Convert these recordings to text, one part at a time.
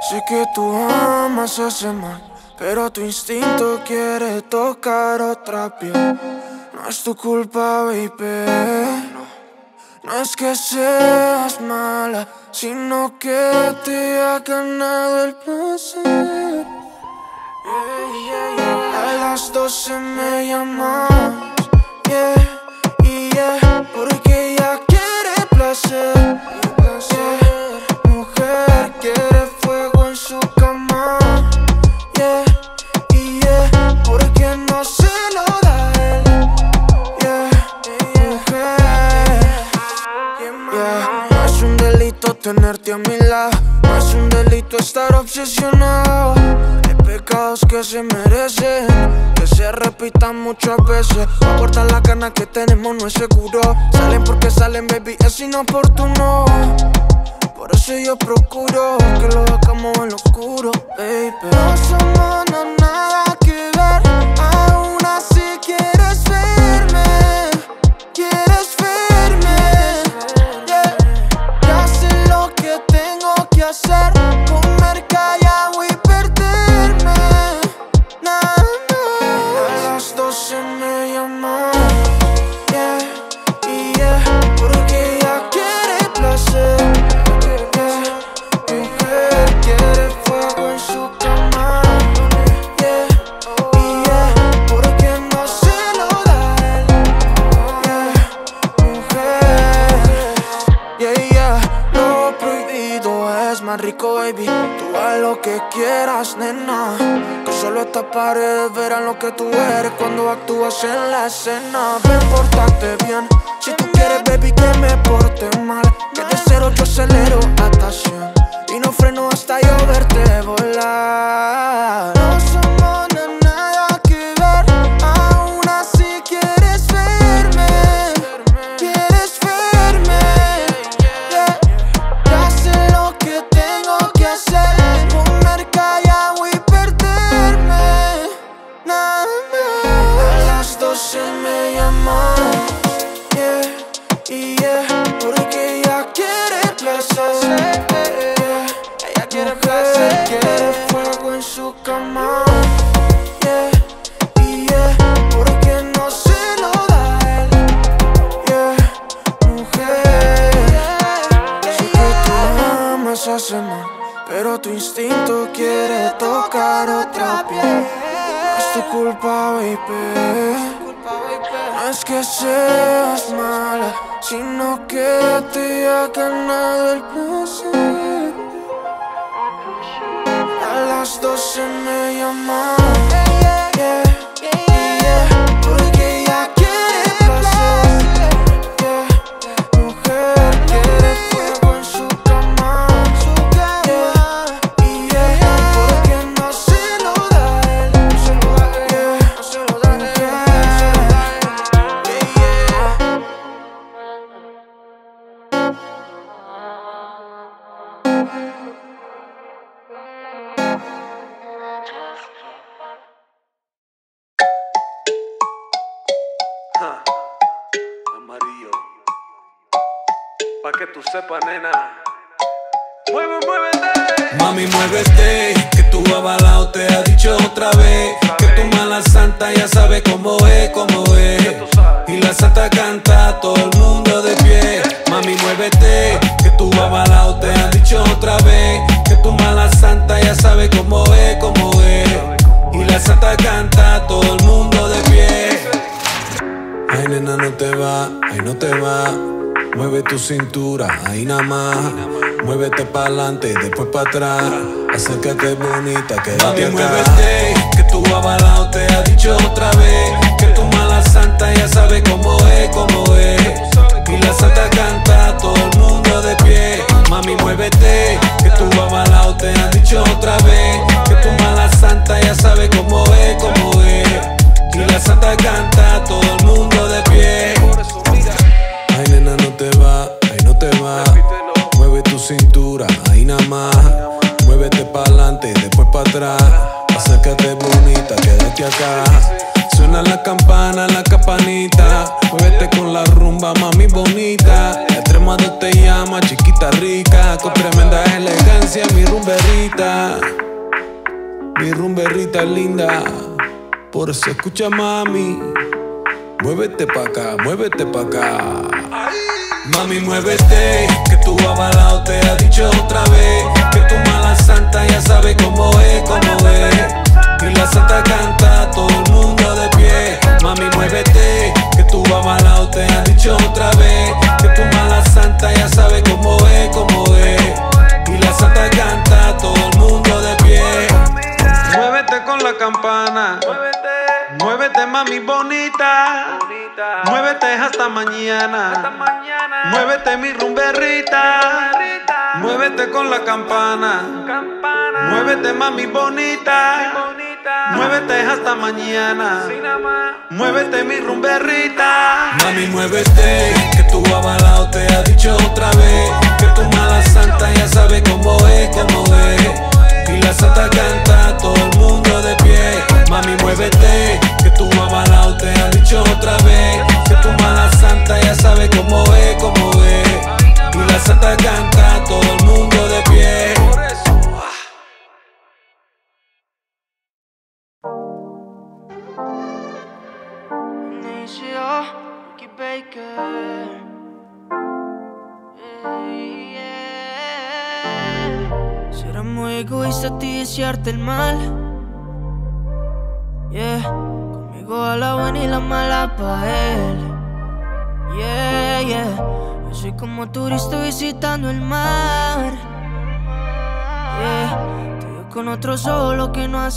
Sé que tú amas ese mal, pero tu instinto quiere tocar otra piel. No es tu culpa, baby. No es que seas mala, sino que te ha ganado el placer. A las 12 me llamas, porque ella quiere placer. Mujer quiere fuego en su cama, porque no se lo da él. Mujer, no es un delito tenerte a mi lado, no es un delito estar obsesionado. Hay pecados que se merecen, que se repitan muchas veces. Aportar la gana que tenemos no es seguro. Salen porque salen, baby, es inoportuno. Por eso yo procuro que lo hagamos en lo oscuro, baby. No somos nada que ver, aún así quieres verme. Quieres verme, ya sé lo que tengo que hacer. Comer callado y perderme. A las 12 me llaman, porque ella quiere placer. Rico, baby, tú haz lo que quieras, nena, que solo estas paredes verán lo que tú eres cuando actúas en la escena. Ven, pórtate bien, si tú quieres, baby, que me porte mal, que de 0 yo acelero hasta 100 y no freno hasta yo verte volar. No somos nada que ver, aún así quieres verme. Quieres verme, ya sé lo que tengo que hacer. Comer callado y perderme. A las 12 me llaman, porque ella quiere placer. Ella quiere placer, quiere fuego en su cama, porque no se lo da él. Mujer, sé que tú amas a ese man, pero tu instinto quiere tocar otra piel. No es tu culpa, baby. No es que seas mala, sino que te ha ganado el placer. A las 12 me llaman, porque ella quiere placer. Mujer quiere fuego en su cama, porque no se lo da él. No se lo da él, no se lo da él. Amarillo, pa' que tú sepas, nena. Muévete. Mami, muévete, que tu avalao te ha dicho otra vez que tu mala santa ya sabe cómo es, cómo es. Y la santa canta, todo el mundo de pie. Mami, muévete, que tu avalao te ha dicho otra vez que tu mala santa ya sabe cómo es, cómo es. Y la santa canta, todo el mundo de pie. Ay, nena, no te va, ay, no te va. Mueve tu cintura, ahí nada más. Muévete pa'lante y después pa' atrás. Acércate bonita, quédate acá. Muévete, que tu avalao te ha dicho otra vez que tu mala santa ya sabe cómo es, cómo es. Y la santa canta, todo el mundo de pie. Mami, muévete, que tu avalao te ha dicho otra vez que tu mala santa ya sabe cómo es, cómo es. Y la santa canta, todo el mundo de pie. Ay, nena, no te va, ay, no te va. Mueve tu cintura, ahí nada más. Muévete pa'lante y después pa' atrás. Acércate bonita, quédate acá. Suena la campana suena la campanita. Muévete con la rumba, mami bonita. Extremado te llama, chiquita rica. Con tremenda elegancia, mi rumberita. Mi rumberita linda. Por eso escucha, mami. Muévete pa' acá, muévete pa' acá. Mami, muévete, que tu avalao te ha dicho otra vez. Que tu mala santa ya sabe cómo es, cómo es. Y la santa canta, todo el mundo de pie. Mami, muévete, que tu avalao te ha dicho otra vez. Que tu mala santa ya sabe cómo es, cómo es. Y la santa canta, todo el mundo de pie. Muévete con la campana. Muévete, mami bonita. Muévete hasta mañana. Muévete, mi rumberrita. Muévete con la campana. Muévete, mami bonita. Muévete hasta mañana. Muévete, mi rumberrita. Mami, muévete, que tu avalao te ha dicho otra vez. Que tu mala santa ya sabe cómo es, cómo es. Y la santa canta, todo el mundo de pie. Mami, muévete, que tu avalao te ha dicho otra vez. Que tu mala santa ya sabe cómo es, cómo es. Y la santa canta, todo el mundo de pie. Será muy egoísta a ti desearte el mal. Yeah, conmigo a la buena y la mala pa' él. Yeah, yeah, yo soy como turista visitando el mar. Yeah, tú y yo con otro solo que no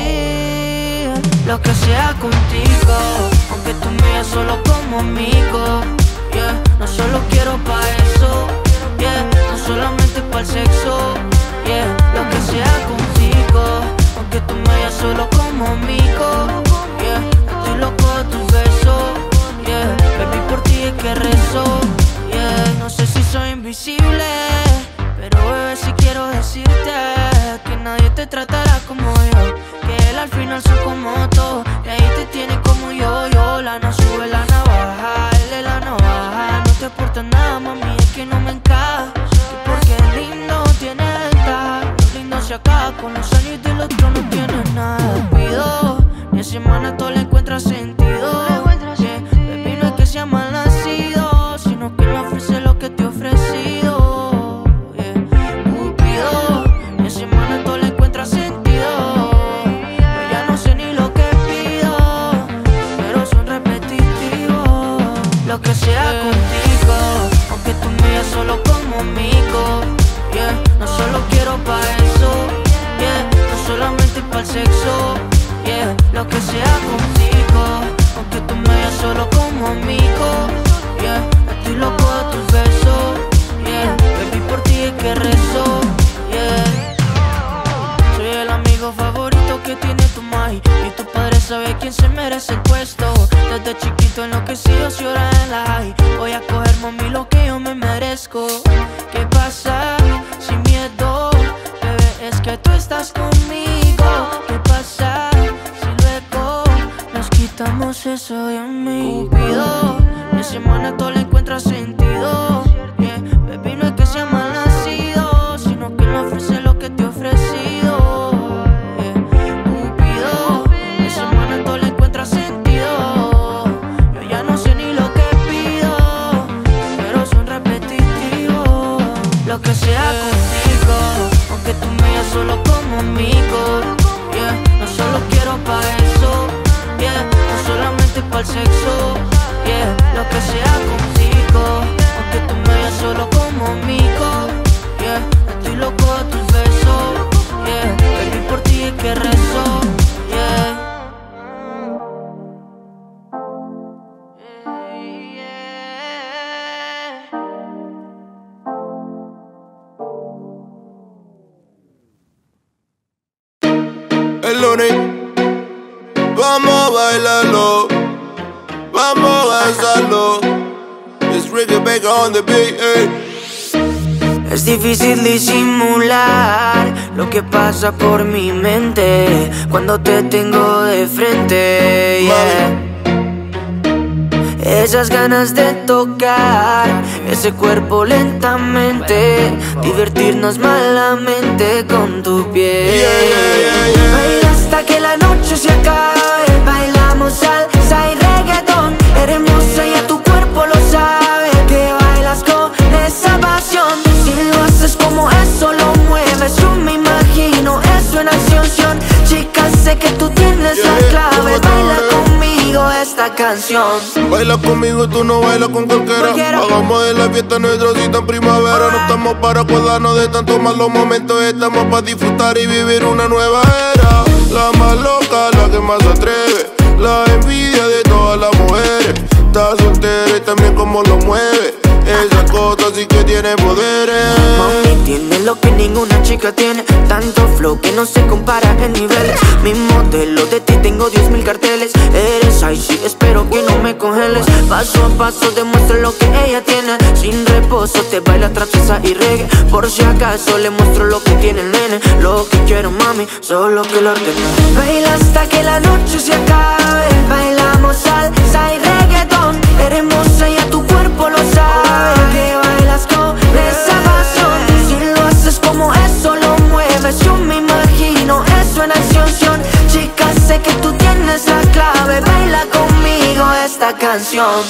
hacía. Lo que sea contigo, aunque tú me veas solo como amigo. Yeah, no solo quiero pa' eso. Yeah, no solamente pa' el sexo. Yeah, lo que sea contigo, aunque tú me veas solo como amigo. Yeah, estoy loco de tus besos. Yeah, baby, por ti es que rezo. Yeah, no sé si soy invisible, pero bebé, si quiero decirte que nadie te tratará como yo. Que él al final soy como todo, y ahí te tiene como yo. La no sube la navaja, él es la navaja. No te aporta nada, mami, es que no me encaja. Que porque es lindo tiene ventaja. Lo lindo se acaba con los años y del otro no tiene nada. Pido, mi semana todo le encuentra sentido. Yeah, baby, no es que sea mal nacido, sino que me ofrece lo que te he ofrecido. Yeah, Cupido, mi semana todo le encuentra sentido. Yo ya no sé ni lo que pido, pero son repetitivos. Lo que sea contigo, aunque tú me veas solo como amigo. Yeah, no solo quiero pa' eso. Yeah, no solamente pa' el sexo. Yeah, lo que sea contigo, aunque tú me veas solo como amigo. Yeah, estoy loco de tus besos. Yeah, baby, por ti es que rezo. Yeah, soy el amigo favorito que tiene tu mai. Y tu padre sabe quién se merece el puesto. Desde chiquito enloquecido si llora en la high. Voy a coger, mami, lo que yo me merezco. ¿Qué pasa? Sin miedo, bebé, es que tú estás conmigo. ¿Qué pasa? Si luego nos quitamos eso de mí. Cupido, mi semana todo le encuentra sentido. Yeah, baby, no es que sea mal nacido, sino que me ofrece lo que te he ofrecido. Yeah, Cupido, mi semana todo le encuentra sentido. Yo ya no sé ni lo que pido, pero son repetitivos. Lo que sea contigo, aunque tú me veas solo como amigo. Yeah, no solo quiero pa' eso. Yeah, no solamente pa' el sexo. Yeah, lo que sea contigo, aunque tú me veas solo como amigo. Yeah, estoy loco de tus besos. Yeah, baby, por ti es que rezo. Yeah. El lunes, vamos a bailarlo, vamos a danzarlo. It's Ricky Baker on the beat, Es difícil disimular lo que pasa por mi mente cuando te tengo de frente. Yeah. esas ganas de tocar ese cuerpo lentamente, divertirnos malamente con tu piel. Baila hasta que la noche se acabe, bailamos salsa y reggaetón. Eres hermosa y a tu cuerpo lo sabe, que bailas con esa pasión. Si lo haces como eso lo mueves, yo me imagino eso en acción. Chica, sé que tú tienes la clave, baila conmigo esta canción. Baila conmigo, tú no bailas con cualquiera. Hagamos de la fiesta nuestra cita en primavera. No estamos para acordarnos de tantos malos momentos, estamos para disfrutar y vivir una nueva era. La más loca, la que más atreve, la envidia de todas las mujeres. Está soltera y también como lo mueve, esa cosa sí que tiene poderes. Mami, tiene lo que ninguna chica tiene, tanto flow que no se compara en niveles. Mi modelo, de ti tengo 10.000 carteles. Eres icy, espero que no me congeles. Paso a paso demuestra lo que ella tiene. Sin reposo te baila trapeza y reggae. Por si acaso le muestro lo que tiene el nene. Lo que quiero, mami, solo que lo ordene. Baila hasta que la noche se acabe, bailamos salsa y reggaetón. Eres hermosa y a tu cuerpo lo sabe, que bailas con esa pasión. Si lo haces como eso lo mueves, yo me imagino eso en acción. Chica, sé que tú tienes la clave, baila conmigo esta canción.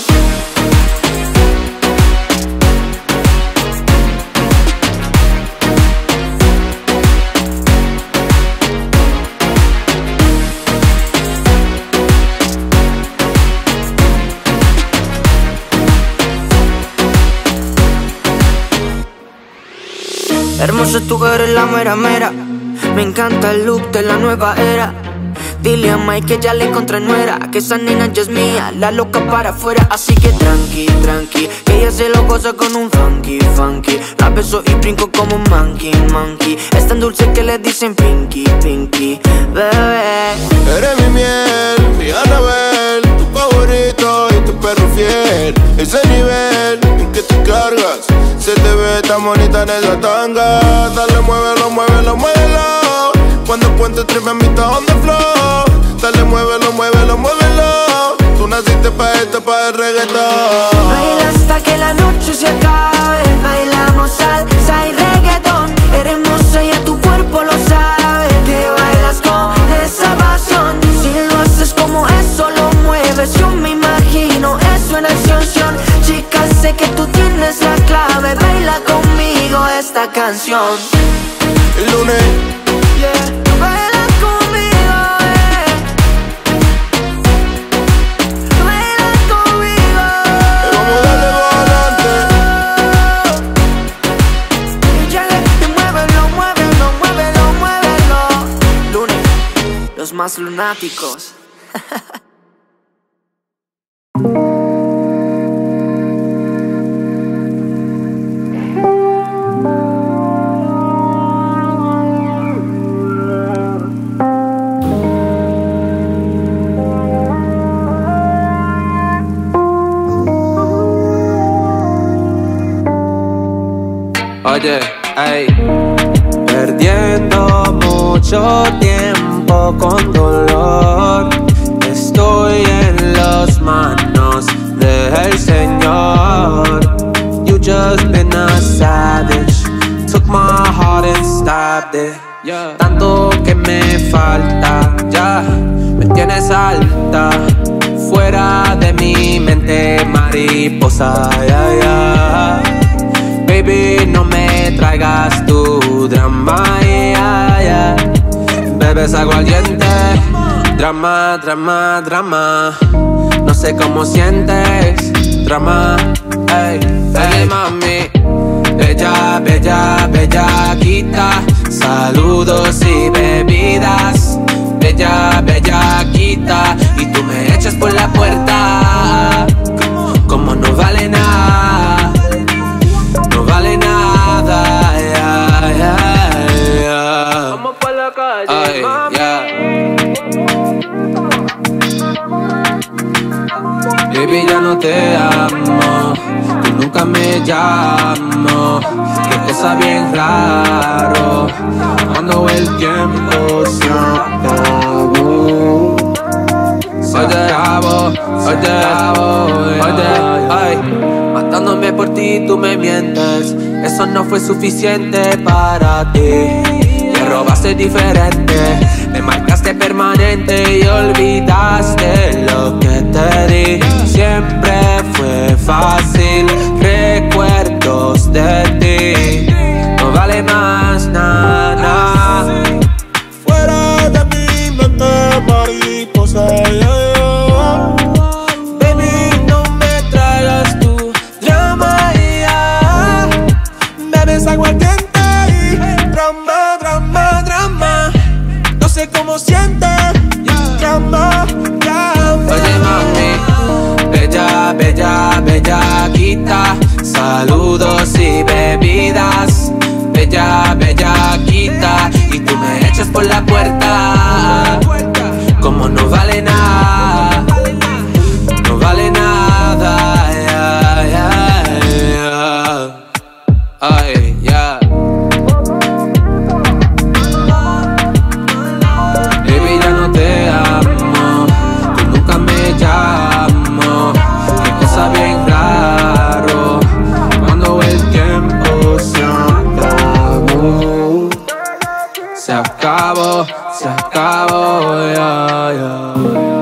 Hermosa, tú eres la mera mera. Me encanta el look de la nueva era. Dile a Mike que ya le encontré nuera, que esa nena ya es mía, la loca para afuera. Así que tranqui, tranqui, que ella se lo goza con un funky, funky. La beso y brinco como un monkey, monkey. Es tan dulce que le dicen pinky, pinky, bebé. Eres mi miel, mi Anabel, tu favorito y tu perro fiel. Ese nivel en que tú cargas, se te ve tan bonita en esa tanga. Dale, muévelo, muévelo, muévelo. Cuando cuentes tres me invita on the floor. Dale, muévelo, muévelo, muévelo. Tú naciste pa' esto, pa' el reggaetón. Baila hasta que la noche se acabe, bailamos salsa y reggaetón. Eres hermosa y a tu cuerpo lo sabe, que bailas con esa pasión. Si lo haces como eso lo mueves, yo me imagino eso en acción. Chica, sé que tú tienes la clave, baila conmigo esta canción. El lunes, yeah. Baila conmigo, baila conmigo. vamos a darle para adelante. Ya le muévelo, muévelo, muévelo, muévelo. Lunes, los más lunáticos. Oye, ey, perdiendo mucho tiempo con dolor. Estoy en las manos del Señor. You just been a savage, took my heart and stabbed it. Tanto que me falta, ya me tienes alta, fuera de mi mente mariposa, yeah, yeah. Baby, no me traigas tu drama, yeah, yeah. Bebes agua al diente, drama, drama, drama. No sé cómo sientes, drama, ey, ey, mami. Bella, bella, bellaquita, saludos y bebidas. Bella, bellaquita, y tú me echas por la puerta. Como no vale nada, no vale nada, yeah, yeah, yeah. Vamos pa' la calle, ay, mami. Yeah. Baby, ya no te amo, tú nunca me llamo. Qué cosa bien raro, cuando el tiempo se acabó. Se ay. Matándome por ti, tú me mientes. Eso no fue suficiente para ti. Me robaste diferente, me marcaste permanente y olvidaste lo que te di. Siempre fue fácil, recuerdos de ti. No vale más nada. Fuera de mi mente, mariposa, Baby, no me traigas tu drama, bebes agua caliente y drama, drama, drama. No sé cómo sientes, drama, drama. Oye mami, bella, bella, bellaquita, saludos y bebidas. Bella, bellaquita, y tú me echas por la puerta. Como no vale nada, no vale nada. Ay, ya. Baby, ya no te amo, tú nunca me llamas. Qué cosa bien raro cuando el tiempo se acabó. Se acabó, se acabó, ya, ya.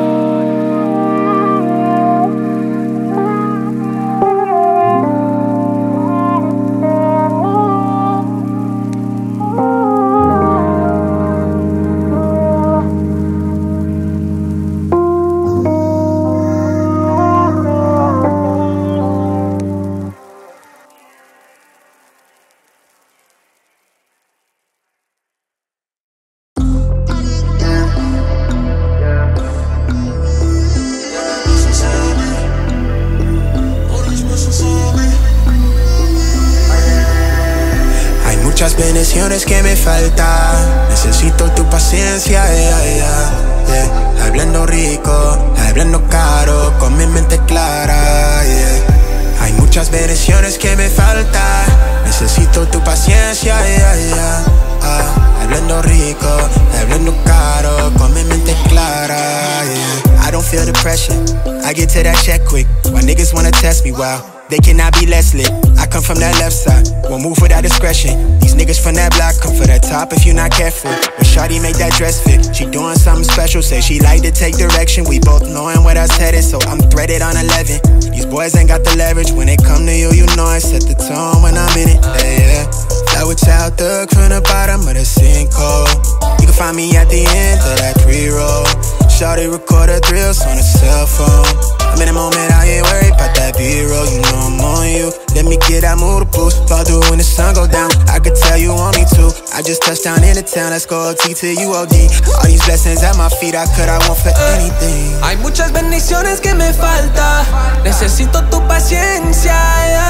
Muchas bendiciones que me faltan. Necesito tu paciencia, hablando rico, hablando caro, con mi mente clara, Hay muchas bendiciones que me faltan. Necesito tu paciencia, hablando rico, hablando caro, con mi mente clara, I don't feel the pressure, I get to that check quick. Why niggas wanna test me, wow, they cannot be less lit. I come from that left side, won't move without discretion. These niggas from that block come for that top if you not careful. When shawty make that dress fit, she doing something special. Say she like to take direction, we both knowing where that's headed. So I'm threaded on 11. These boys ain't got the leverage. When they come to you, you know I set the tone when I'm in it, Flow it out, thug from the bottom of the sinkhole. You can find me at the end of that pre-roll. Shawty record her thrills on a cell phone. I'm in the moment, I ain't worried about that B-roll. You know I'm on you. Let me get that mood boost. Fall through when the sun go down. I could tell you want me to. I just touched down in the town. Let's go OT till you OD. All these blessings at my feet, I want for anything. Hay muchas bendiciones que me falta. Necesito tu paciencia,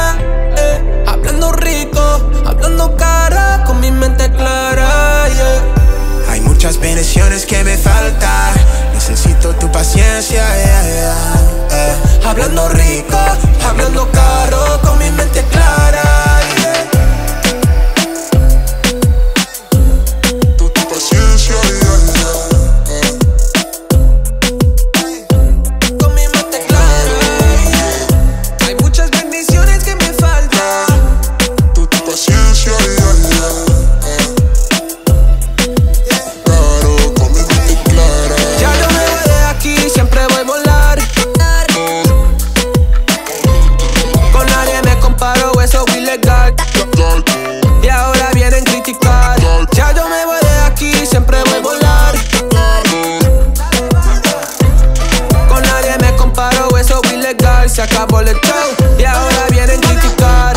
Hablando rico, hablando cara, con mi mente clara, Hay muchas bendiciones que me faltan. Necesito tu paciencia, Hablando rico, hablando caro, con mi mente clara, Tu paciencia, con mi mente clara, Hay muchas bendiciones que me faltan. Tu paciencia, claro, con mi mente clara. Ya yo me voy de aquí, siempre voy a volar. Con nadie me comparo, eso es ilegal. Y ahora vienen criticar. Ya yo me voy de aquí, siempre voy a volar. Con nadie me comparo, eso es ilegal. Se acabó el show y ahora vienen criticar.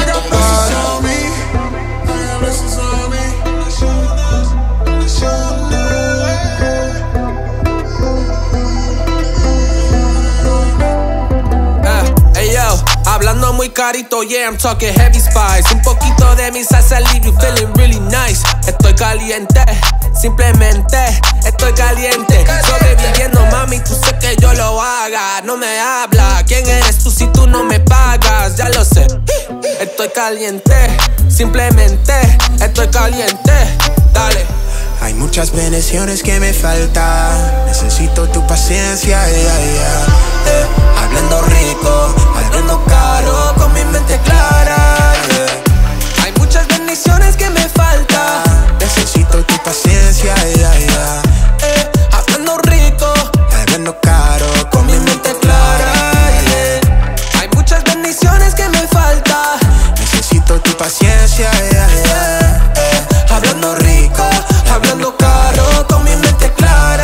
Hablando muy carito, yeah, I'm talking heavy spice. Un poquito de mi salsa leave you feeling really nice. Estoy caliente, simplemente estoy caliente. Sobreviviendo, mami, tú sé que yo lo haga. No me habla, ¿quién eres tú si tú no me pagas? Ya lo sé, estoy caliente, simplemente estoy caliente. Dale. Hay muchas bendiciones que me faltan. Necesito tu paciencia, hablando rico, hablando caro, con mi mente clara, Hay muchas bendiciones que me faltan. Necesito tu paciencia, hablando rico, hablando caro, con mi mente clara, Hay muchas bendiciones que me faltan. Necesito tu paciencia, Hablando rico, hablando caro, con mi mente clara,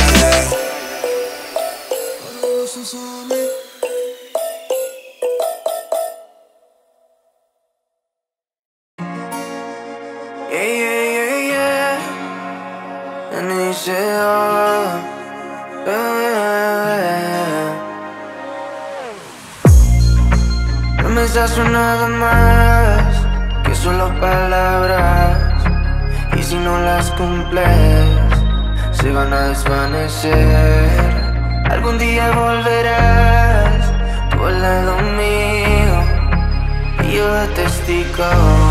No me hace nada más que solo palabras, y si no las cumples se van a desvanecer. Algún día volverás tú al lado mío y yo de testigo.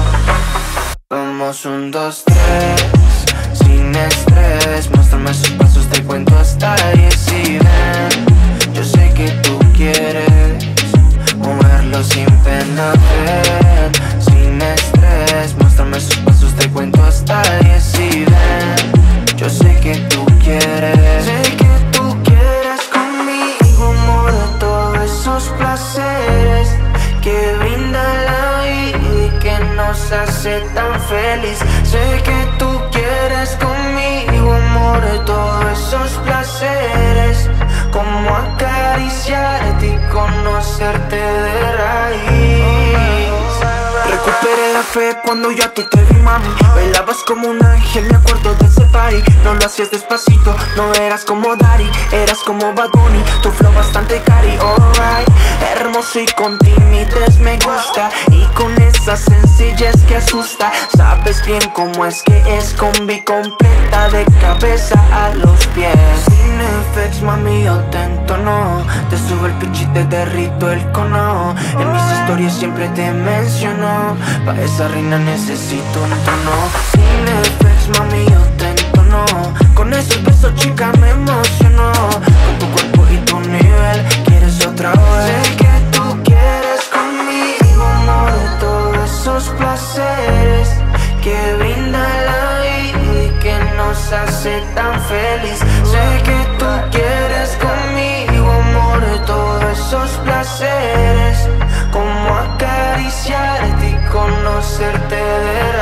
Vamos 1, 2, 3, sin estrés. Muéstrame sus pasos, te cuento hasta 10 y ven. Yo sé que tú quieres moverlo sin pena, ven. Sin estrés, muéstrame sus pasos, te cuento hasta 10 y ven. Yo sé que tú quieres. Sé que tú quieres conmigo, amor, de todos esos placeres que brinda la vida y que nos hace tan feliz. Sé que tú quieres conmigo, amor, de todos esos placeres, como acariciarte y conocerte de raíz. Recuperé la fe cuando yo a ti te vi, mami. Bailabas como un ángel, me acuerdo de ese party. No lo hacías despacito, no eras como Daddy, eras como Bad Bunny, tu flow bastante cari, alright. Hermoso y con timidez me gusta, y con esa sencillez que asusta. Sabes bien cómo es que es combi completa, de cabeza a los pies. Sin effects, mami, yo te entono, te subo el pitch y te derrito el cono. En mis historias siempre te menciono, pa' esa reina necesito un tono. Sin effects, mami, yo te entono, con esos besos, chica, me emociono. Con tu cuerpo y tu nivel, ¿quieres otra vez? Sé que tú quieres conmigo, amor, de todos esos placeres que brinda la vida y que nos hace tan feliz. Sé que tú quieres conmigo, amor, de todos esos placeres, como acariciarte y conocerte de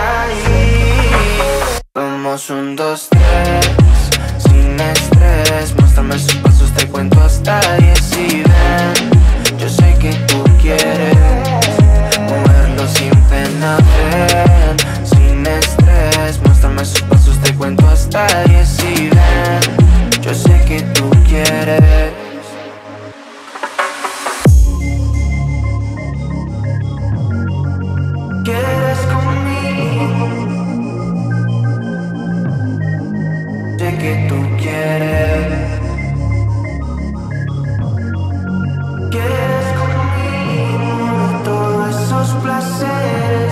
raíz. Vamos 1, 2, 3, sin estrés. Muéstrame sus pasos, te cuento hasta 10 y ven. Yo sé que tú quieres moverlo sin pena, ven. Sin estrés, muéstrame sus pasos, te cuento hasta 10 y ven. Yo sé que tú quieres. ¿Quieres conmigo? Sé que tú quieres. ¿Quieres conmigo? Todos esos placeres.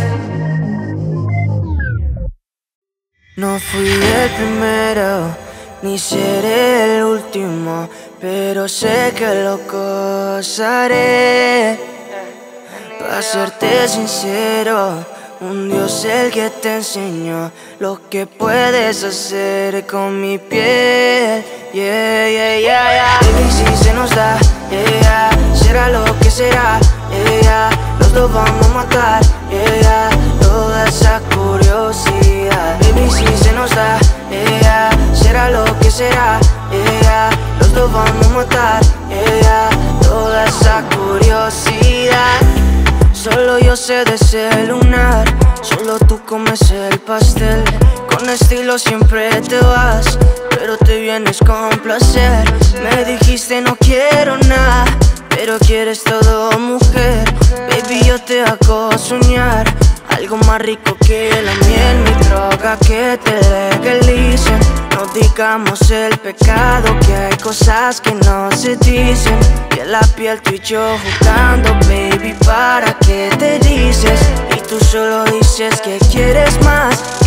No fui el primero, ni seré el último, pero sé que lo gozaré. Para serte sincero, un Dios el que te enseñó lo que puedes hacer con mi piel. Yeah, yeah, yeah, yeah. Baby, si se nos da, yeah, será lo que será, yeah, los dos vamos a matar, yeah, toda esa curiosidad. Baby, si se nos da, yeah, será lo que será, yeah, los dos vamos a matar, yeah, toda esa curiosidad. Solo yo sé de ese lunar, solo tú comes el pastel. Con estilo siempre te vas, pero te vienes con placer. Me dijiste no quiero nada, pero quieres todo, mujer. Baby, yo te hago soñar algo más rico que la miel, mi droga que te legalicen. No digamos el pecado, que hay cosas que no se dicen. Piel a piel tú y yo jugando, baby, ¿para qué te dices? Y tú solo dices que quieres más, que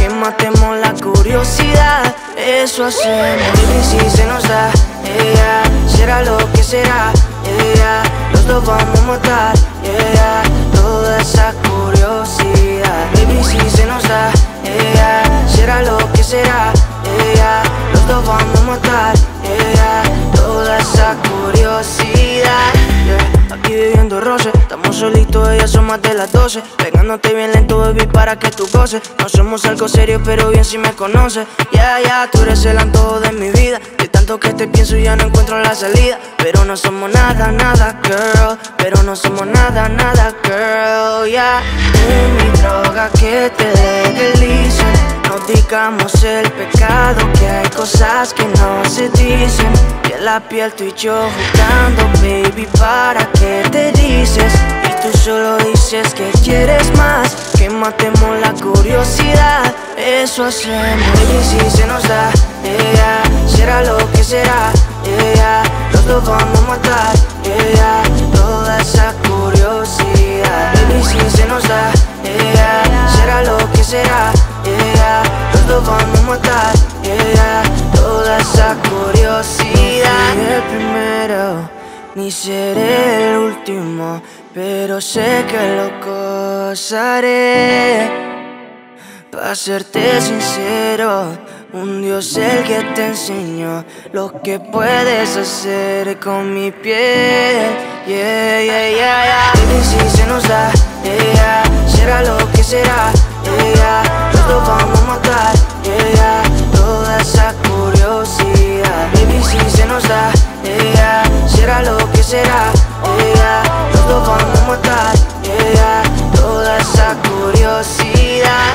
que matemos la curiosidad. Eso hacemos, baby, si se nos da, será lo que será, los dos vamos a matar, toda esa curiosidad. Baby, si se nos da, será lo que será, los dos vamos a matar, toda esa curiosidad. Aquí viviendo roce, estamos solitos, ya son más de las 12. Pegándote bien lento, baby, para que tú goces. No somos algo serio, pero bien si me conoces. Tú eres el antojo de mi vida. De tanto que te pienso ya no encuentro la salida. Pero no somos nada, nada, girl. Pero no somos nada, nada, girl, mi droga que te legalicen. No digamos el pecado, que hay cosas que no se dicen. Piel a piel tú y yo jugando, baby, ¿para qué te dices? Y tú solo dices que quieres más, que matemos la curiosidad. Eso hacemos, baby, si se nos da, será lo que será, los dos vamos a matar, toda esa curiosidad. Baby, si se nos da, será lo que será, los dos vamos a matar, toda esa curiosidad. Ni el primero, ni seré el último, pero sé que lo gozaré. Pa' serte sincero, un Dios el que te enseñó lo que puedes hacer con mi piel. Baby, si se nos da, será lo que será, los dos vamos a matar, toda esa curiosidad. Baby, si se nos da, será lo que será, los dos vamos a matar, toda esa curiosidad.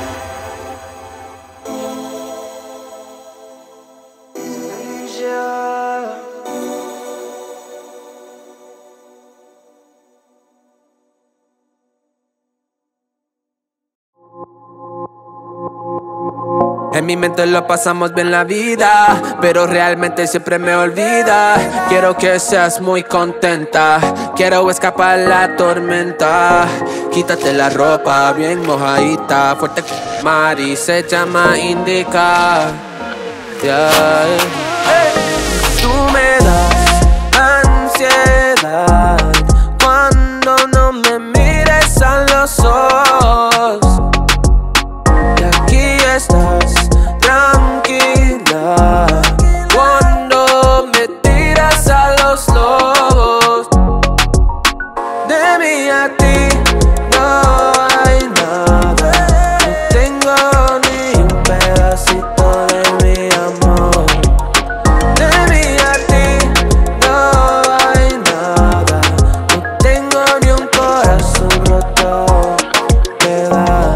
En mi mente lo pasamos bien la vida, pero realmente siempre me olvida. Quiero que seas muy contenta, quiero escapar la tormenta. Quítate la ropa bien mojadita, fuerte mar y se llama Indica. Tú me das ansiedad cuando no me mires a los ojos. Y aquí estás tranquila cuando me tiras a los lobos. De mí a ti no hay nada, no tengo ni un pedacito de mi amor. De mí a ti no hay nada, no tengo ni un corazón roto que dar.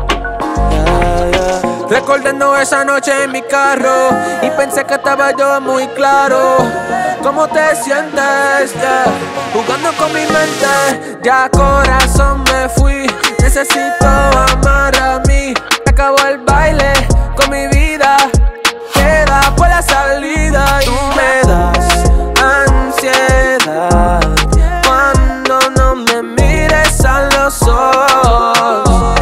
Recordando esa noche en mi carro y pensé que estaba yo muy claro. ¿Cómo te sientes? Jugando con mi mente, ya corazón me fui. Necesito amar a mí. Acabó el baile con mi vida, queda por la salida. Tú me das ansiedad cuando no me mires a los ojos.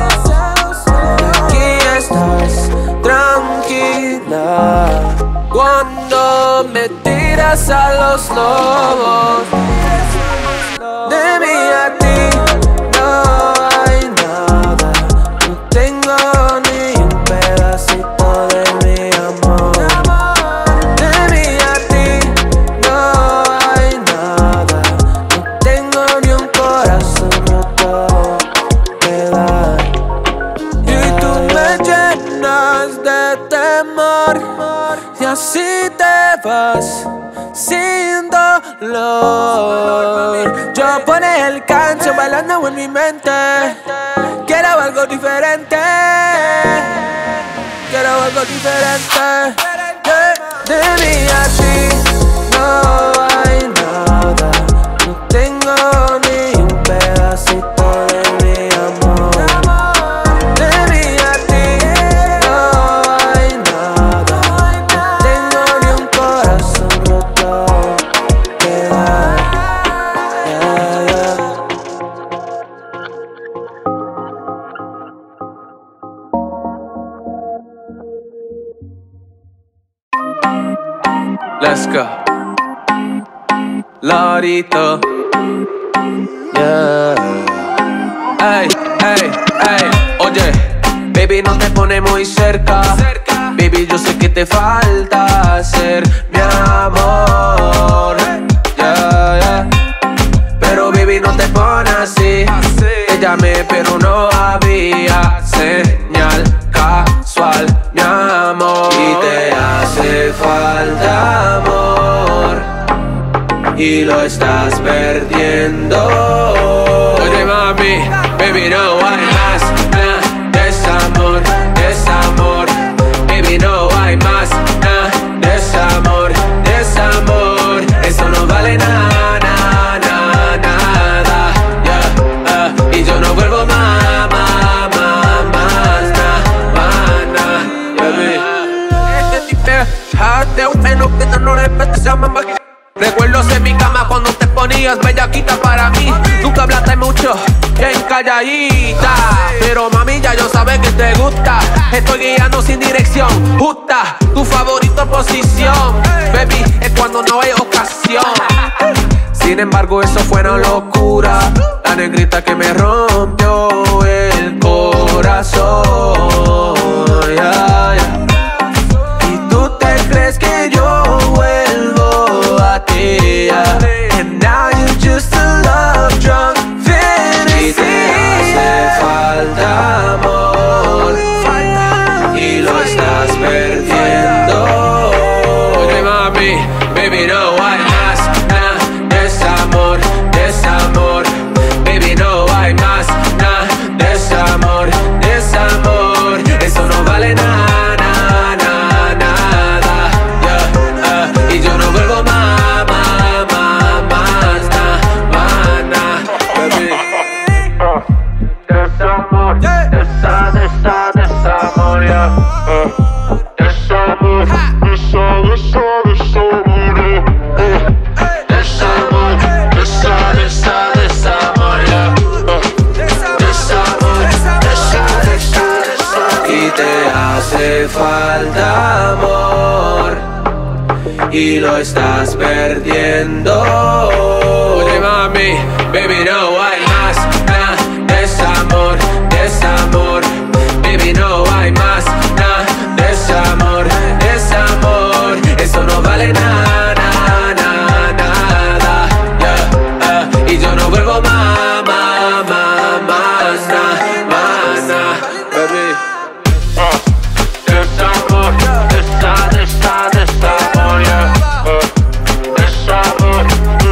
Tranquila cuando me tiras a los lobos. De mí a ti no hay nada, no tengo ni un pedacito de mi amor. De mí a ti no hay nada, no tengo ni un corazón roto que dar. Y tú me llenas de temor y así te vas sin dolor. Yo por el canción bailando en mi mente, quiero algo diferente, quiero algo diferente. De mí a ti no hay nada, no tengo ni un pedacito de mi amor. De mí a ti no hay nada, no tengo ni un corazón roto que dar. Let's go. Lorito. Yeah. Ey, ey, ey. Oye, baby, no te pones muy cerca. Baby, yo sé que te falta ser mi amor. Yeah, yeah. Pero baby, no te pones así. Te llamé pero no había señal casual, mi amor. Y te hace falta amor y lo estás perdiendo. Oye mami, baby, no hay más desamor, desamor. Baby, no hay más desamor, desamor. Eso no vale nada, nada, nada, yeah, y yo no vuelvo más, baby. Este tipo de bueno que no le pesa mamá. Recuerdos en mi cama cuando te ponías bellaquita para mí. Nunca hablaste mucho, bien calladita. Pero mami, ya yo sabes que te gusta. Estoy guiando sin dirección justa. Tu favorita posición, baby, es cuando no hay ocasión. Sin embargo, eso fue una locura. La negrita que me rompió el corazón, yeah, yeah. Y tú te crees que yo vuelvo a ti, yeah. And now you're just a love drunk fantasy. Y te hace falta amor y lo estás perdiendo. Oye mami, baby, no hay más desamor, desamor. Baby, no hay más desamor, desamor. Eso no vale nada, nada, nada, yeah, y yo no vuelvo más, baby. Desamor, desamor, yeah. Desamor, desamor, y te hace falta amor y lo estás perdiendo. Oye mami, baby, no hay más desamor, desamor. Baby, no hay más desamor, desamor. Eso no vale nada, nada, nada, yeah, y yo no vuelvo más, baby. Desamor, desamor, yeah. Desamor,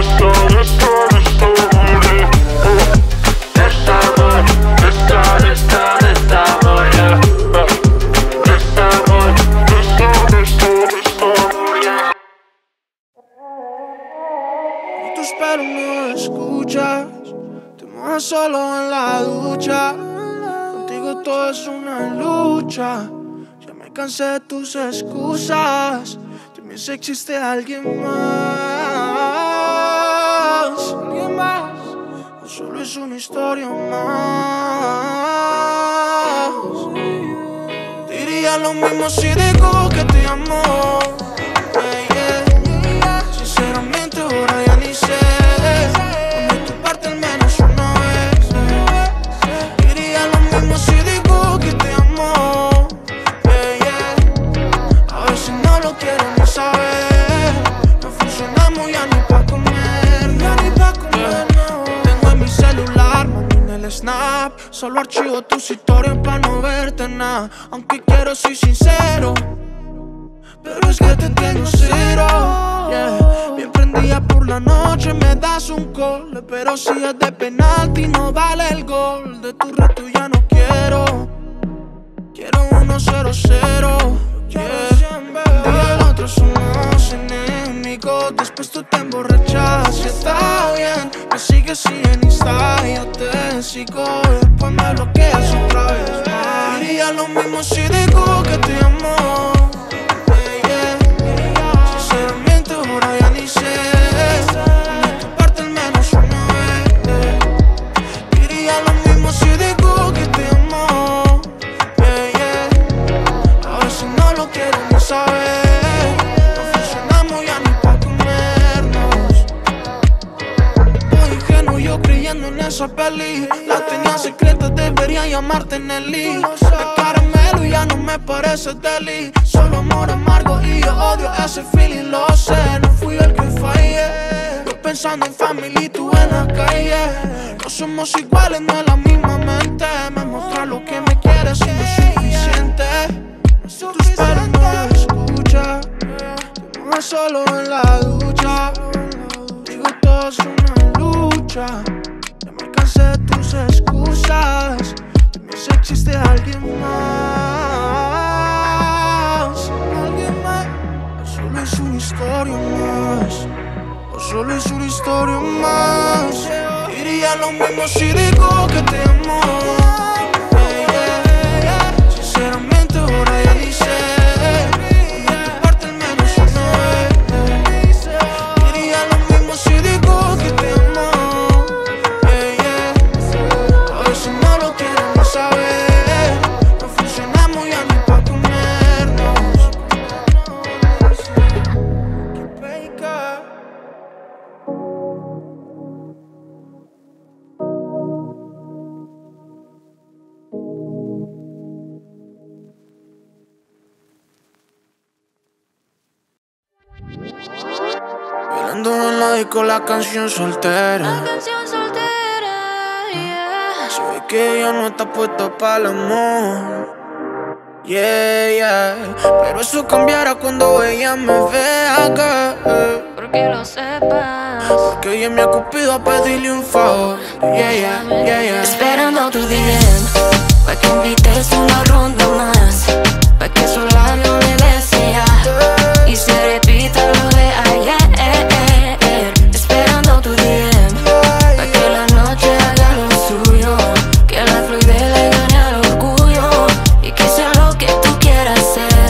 desamor, yeah. Tus pero no escuchas, te mojas solo en la ducha. Contigo todo es una lucha. Ya me cansé de tus excusas. También sé que existe alguien más. ¿Alguien más? O solo es una historia más. Diría lo mismo si digo que te amo. Sinceramente ahora ya ni sé. Donde tu parte al menos una vez. Diría lo mismo si digo que te amo. A veces no lo quiero ni saber. No funcionamos ya ni pa' comer. Ya ni pa' comer, no. Tengo en mi celular, mami, en el snap. Solo archivo tus historias pa' no verte nada. Aunque quiero, soy sincero, pero es que te tengo cero, yeah. Bien prendida por la noche, me das un call. Pero si es de penalti no vale el gol. De tu reto ya no quiero. Quiero 1-0-0, yeah. Y el otro somos enemigos. Después tú te emborrachas y está bien. Me sigues si en Insta y yo te sigo. Después me bloqueas otra vez más. Diría lo mismo si digo que te amo. Sinceramente ahora ya ni sé. Donde tu parte al menos una vez. Diría lo mismo si digo que te amo. A veces no lo quiero ni saber. No funcionamos ya ni creyendo en esa peli. La tenía secreta, debería llamarte Nelly. De caramelo ya no me parece deli. Solo amor amargo y yo odio ese feeling. Lo sé, no fui el que fallé. Yo pensando en familia y tú en la calle. No somos iguales, no es la misma mente. Me muestra lo que me quieres y no es suficiente. Tú esperas, no escucha. Te mueves solo en la ducha. Digo todo es una lucha. Ya me cansé de tus excusas. También si existe alguien más. Alguien más. O solo es una historia más. O solo es una historia más. Diría lo mismo si digo que te amo. Sinceramente ahora ya ni sé. De tu parte al menos una vez. Diría lo mismo si digo que te amo. A veces no lo quiero ni saber. No funcionamos ya ni pa' comernos. Qué peica. Bailando en la disco la canción soltera. La canción soltera, yeah. Se ve que ella no está puesta para el amor. Yeah, yeah. Pero eso cambiará cuando ella me vea, girl. Porque lo sepas. Porque ella me ha cupido a pedirle un favor. Yeah, yeah, yeah, yeah. Esperando tu DM, pa' que invites una ronda más, pa' que su labio me desea y se repita lo de ayer. Esperando tu DM, pa' que la noche haga lo suyo, que la fluidez le gane al orgullo y que sea lo que tú quieras ser.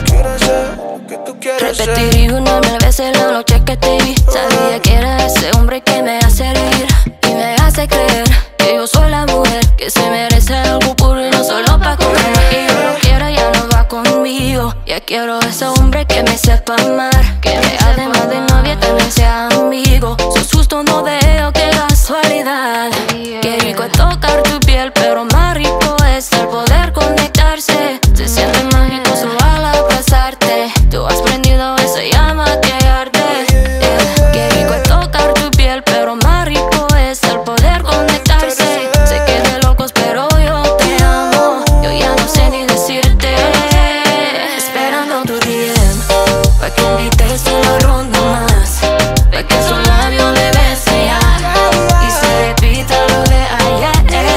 Repetiría una mil veces la noche que te vi. Sabía que era ese hombre que me hace reír y me hace creer que yo soy la mujer que se merece algo puro y no solo pa' comer. Y yo lo quiero, ya no va conmigo. Ya quiero ese hombre que me sepa amar, que me además de novia también sea amigo. Su susto no veo, qué casualidad. Qué rico es tocar tu piel, pero más rico es el poder conectarse. Se siente mágico solo al abrazarte. Tú has prendido esa llama que arde. Qué rico es tocar tu piel, pero más rico es el poder conectarse. Sé que de locos, pero yo te amo. Yo ya no sé ni decirte. Esperando tu DM, pa' que invites una ronda más, pa' que su labio me bese ya y se repita lo de ayer.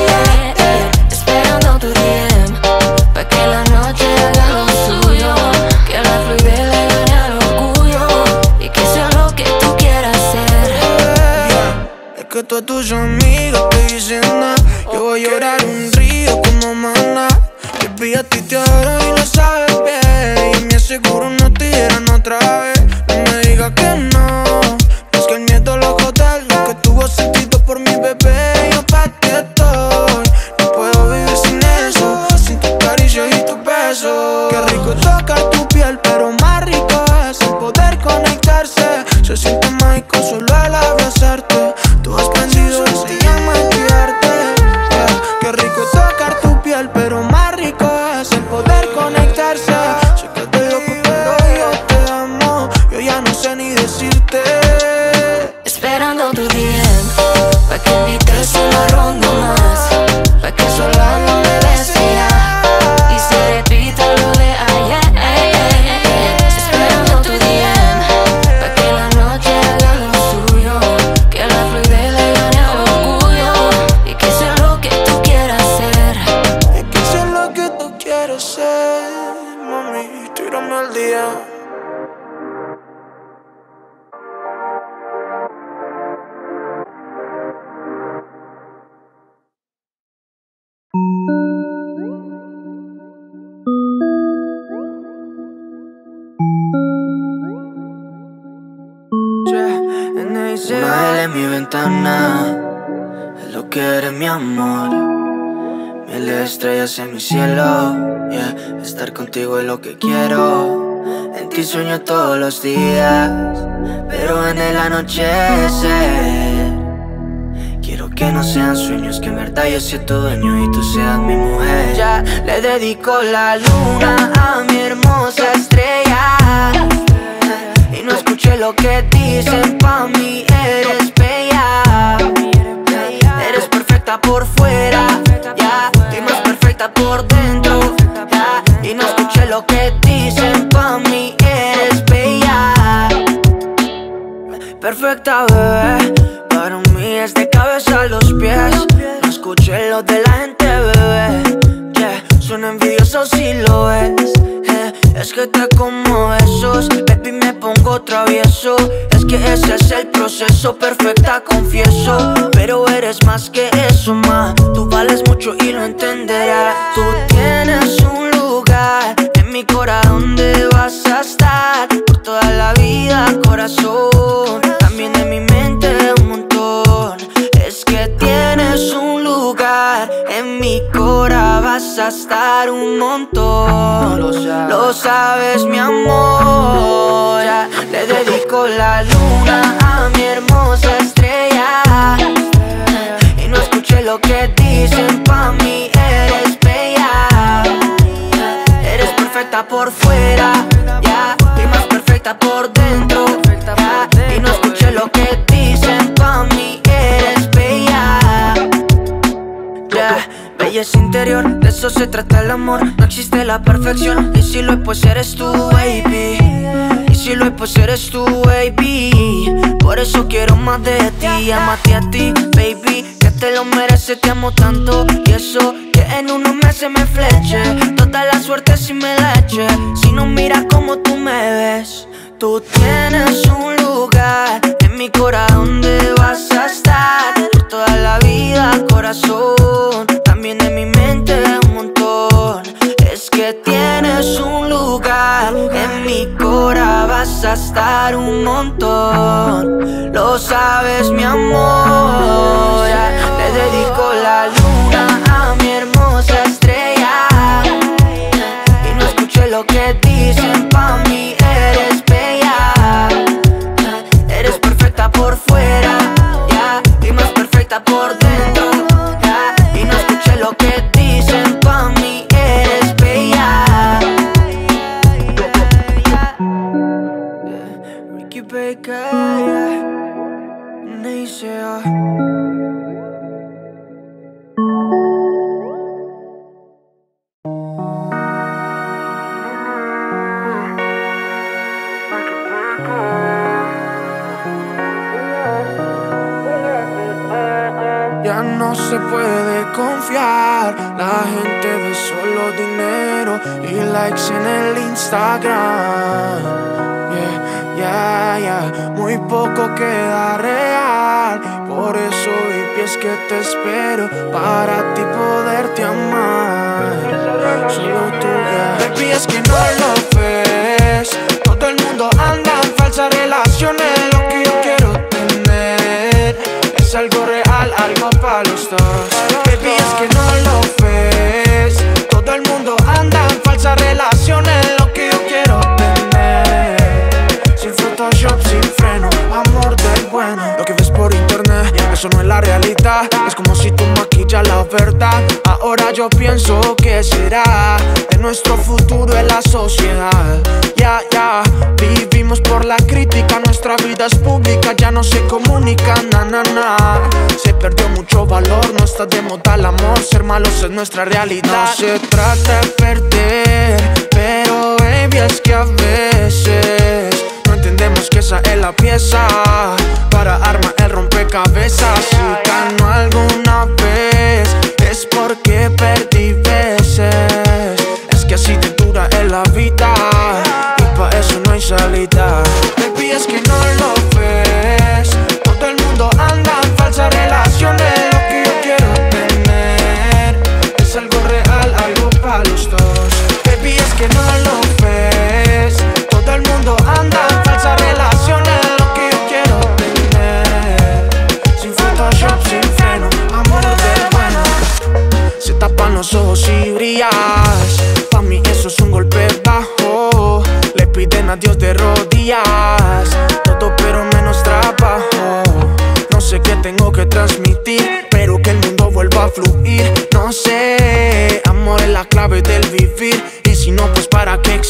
Esperando tu DM, pa' que la noche haga lo suyo, que la fluidez le gane al orgullo y que sea lo que tú quieras ser. Es que todos tus amigos te dicen nada. Yo voy a llorar un río como maná. Baby, a ti te adoro y lo sabes bien. Y me aseguro no te dieran otra vez. No me digas que no, es que el miedo lo jode. Lo que tuvo sentido por mi bebé, yo pa' ti estoy. No puedo vivir sin eso, sin tus caricias y tus besos. Qué rico es tocar tu piel, pero más rico es el poder conectarse. Se siente mágico solo al abrazarte. Tú has prendido ese llama que arde. Yeah. Qué rico es tocar tu piel, pero más rico es el poder conectarse. Sé que te loco, pero yo te amo. Yo ya no sé ni decirte. Esperando tu DM, pa' que invites una ronda más, pa' que su labio me bese ya y se repita lo de ayer. Esperando tu DM, pa' que la noche haga lo suyo, que la fluidez le gane al orgullo y que sea lo que tú quieras ser. Es que sé lo que tú quieres ser, mami, tírame al día. Una vela en mi ventana, es lo que eres mi amor. Mil estrellas en mi cielo, yeah. Estar contigo es lo que quiero. En ti sueño todos los días, pero en el anochecer Quiero que no sean sueños, que en verdad yo soy tu dueño y tú seas mi mujer. Ya le dedico la luna a mi hermosa estrella. Y no escuché lo que dicen, pa' mí eres bella. Eres perfecta por fuera, ya, y más perfecta por dentro, ya. Y no escuché lo que dicen, pa' mí eres bella. Perfecta, bebé, para mí es de cabeza a los pies. No escuché lo de la gente, bebé, yeah. Suena envidioso si lo ves, es que te como esos, baby, me pongo travieso. Es que ese es el proceso, perfecta, confieso. Pero eres más que eso, ma. Tú vales mucho y lo entenderás. Tú tienes un lugar en mi corazón donde vas a estar por toda la vida, corazón. También en mi mente un montón. Es que tienes un lugar en mi cora, vas a estar un montón. Lo sabes, mi amor. Ya le dedico la luna a mi hermosa estrella. Y no escuché lo que dicen, pa' mí eres bella. Eres perfecta por fuera, ya, y más perfecta por dentro, ya. Y no escuché lo que dicen, pa' mí eres bella, yeah. Belleza interior, de eso se trata el amor. No existe la perfección, y si lo hay pues eres tú, baby. Y si lo hay pues eres tú, baby. Por eso quiero más de ti, amate a ti, baby. Que te lo mereces, te amo tanto. Y eso que en unos meses me fleche. Toda la suerte si me la eche. Si no miras como tú me ves. Tú tienes un lugar en mi corazón donde vas a estar por toda la vida, corazón. También en mi mente un montón. Es que tienes un lugar en mi cora, vas a estar un montón. Lo sabes, mi amor. Ya le dedico la luna a mi hermosa estrella. Y no escuché lo que dicen, pa' mí eres bella. Eres perfecta por fuera, ya, y más perfecta por dentro, ya. Y no escuché lo que dicen, pa' mí eres bella. Ricky Baker, Neisea. Ya no se puede confiar, la gente ve solo dinero y likes en el Instagram. Muy poco queda real, por eso baby es que te espero para ti poderte amar. Solo tú, baby, es que no lo ves. Todo el mundo anda en falsas relaciones. Lo que yo quiero tener es algo real, algo para los dos. Baby, es que no lo ves. Todo el mundo anda en falsas relaciones. Lo que yo quiero tener, sin Photoshop, sin freno, amor del bueno. Lo que ves por internet, eso no es la realidad. Es como si tú maquillas la verdad. Ahora yo pienso que será de nuestro futuro en la sociedad. Ya, vivimos por la crítica. Nuestra vida es pública, ya no se comunica, Se perdió mucho valor, no está de moda el amor. Ser malos es nuestra realidad. No se trata de perder, pero baby, es que a veces no entendemos que esa es la pieza para armar el rompecabezas. Si ganó alguna vez es porque perdí veces. Es que así te dura en la vida y pa' eso no hay salida. Baby, es que no lo ves. Todo el mundo anda en falsas relaciones. Lo que yo quiero tener es algo real, algo pa' los dos. Baby, es que no lo ves. Todo el mundo anda en falsas relaciones. Lo que yo quiero tener, sin Photoshop, sin freno, amor del bueno. Se tapan los ojos y brillas. Pa' mí eso es un golpe bajo. Le piden a Dios de rodillas. Todo pero menos trabajo. No sé qué tengo que transmitir.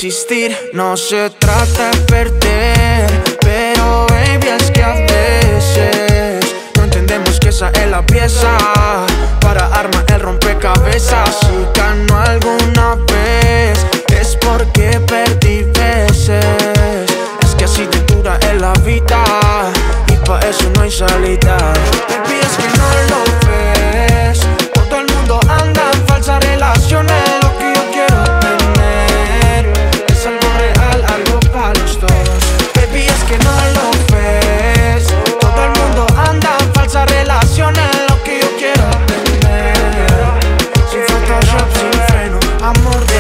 insistir, no se trata de perder. Pero baby, es que a veces no entendemos que esa es la pieza para armar el rompecabezas. Si ganó alguna vez es porque perdí veces. Es que así de dura es la vida y pa' eso no hay salida. Baby, es que no lo ves. Todo el mundo anda en falsas relaciones. Lo que yo quiero tener es algo real, algo para los dos. Baby, es que no lo ves. Todo el mundo anda en falsas relaciones. Lo que yo quiero tener, sin Photoshop, sin freno, amor de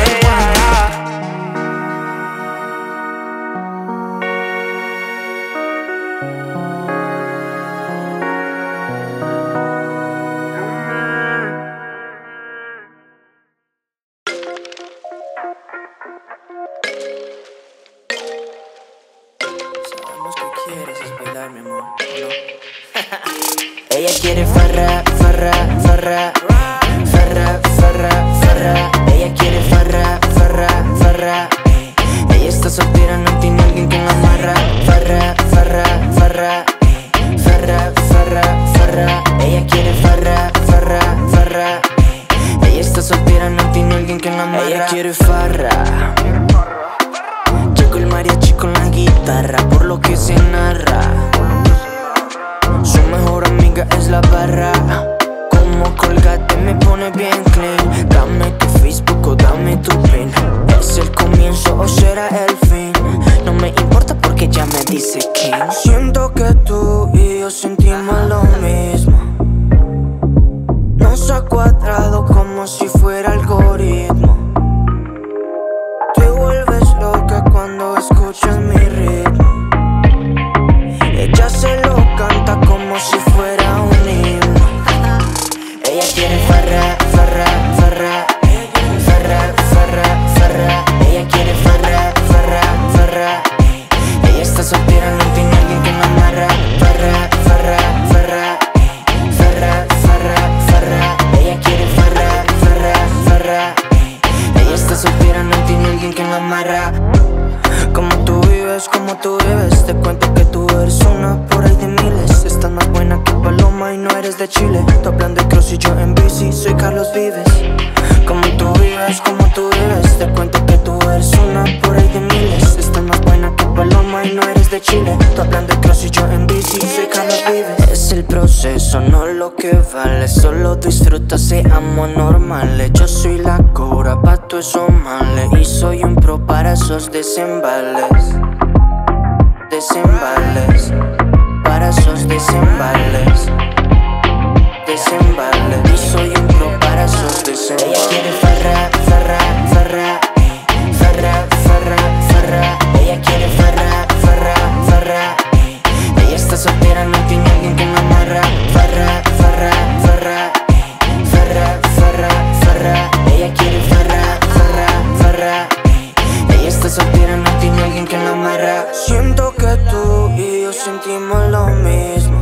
Ella quiere farra, farra, farra, farra, farra, farra. Ella quiere farra, farra, farra. Ella está soltera, no tiene alguien que la amarra. Farra, farra, farra, farra, farra, farra. Ella quiere farra, farra, farra. Ella está soltera, no tiene alguien que la amarra. Ella quiere farra. Llegó el mariachi con la guitarra, por lo que se narra. Su mejor amiga es la barra. Como Colgate me pone bien clean. Dame tu Facebook o dame tu pin. ¿Es el comienzo o será el fin? No me importa porque ya me dice quién. Siento que tú y yo sentimos lo mismo. Nos ha cuadrado como si fuera algoritmo. Te vuelves loca cuando escuchas mi ritmo. Ella se lo canta como si fuera un himno. Ella quiere farra, farra, farra, farra, farra, farra. Ella quiere farra, farra, farra. Ella está soltera, no tiene alguien que la amarra. Farra, farra, farra, farra, farra, farra. Ella quiere farra, farra, farra. Ella está soltera, no tiene alguien que la amarra. Como tú vives, te cuento que tú eres una por ahí de miles. Estás más buena que Paloma y no eres de Chile. Tú hablan de cross y yo en bici, soy Carlos Vives. Como tú vives, te cuento que tú eres una por ahí de miles. Estás más buena que Paloma y no eres de Chile. Tú hablan de cross y yo en bici, soy Carlos Vives. Es el proceso, no lo que vale. Solo disfruta, seamos normales. Yo soy la cobra pa' tu esos males. Y soy un pro para esos desembales. Desembales, para esos desembales. Desembales, y soy un pro para esos desembales. Ella quiere farra, farra, farra, farra, farra, farra. Ella quiere farra, farra, farra. Ella está soltera, no tiene alguien que la amarra. Farra, farra, farra, farra, farra, farra. Ella quiere farra, farra, farra. Ella está soltera, no tiene alguien que la amarra. Siento que tú y yo sentimos lo mismo.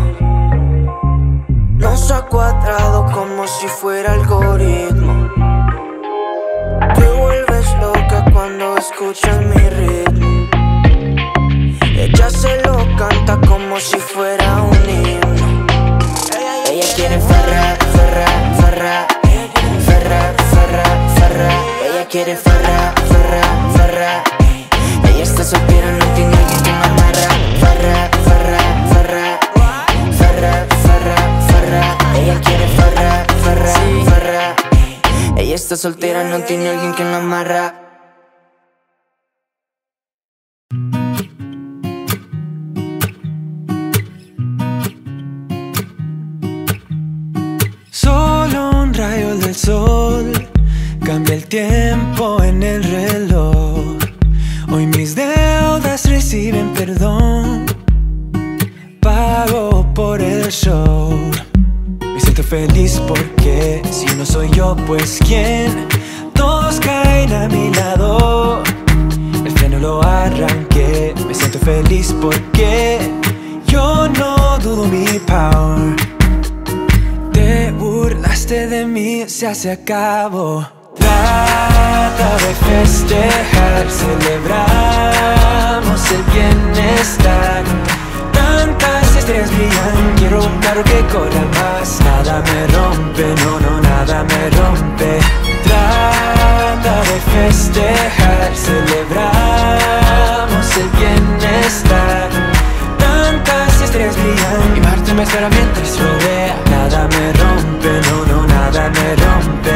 Nos ha cuadrado como si fuera algoritmo. Te vuelves loca cuando escuchas mi ritmo. Ella se lo canta como si fuera un himno. Ella quiere farra, farra, farra, farra, farra, farra. Ella quiere farra, farra, farra. Ella está soltera, no tiene alguien que la amarra. Farra, farra, farra, farra, farra, farra. Ella quiere farra, farra, farra. Ella está soltera, no tiene alguien que la amarra. Solo un rayo del sol cambia el tiempo en el reloj. Hoy mis deudas reciben perdón. Pago por el show. Me siento feliz porque si no soy yo, pues ¿quién? Todos caen a mi lado. El freno lo arranqué. Me siento feliz porque yo no dudo mi power. Te burlaste de mí, se acabó. Trata de festejar, celebramos el bienestar. Tantas estrellas brillan, quiero un carro que corra más. Nada me rompe, no, no, nada me rompe. Trata de festejar, celebramos el bienestar. Tantas estrellas brillan y Marte me espera mientras rodea. Nada me rompe, no, no, nada me rompe.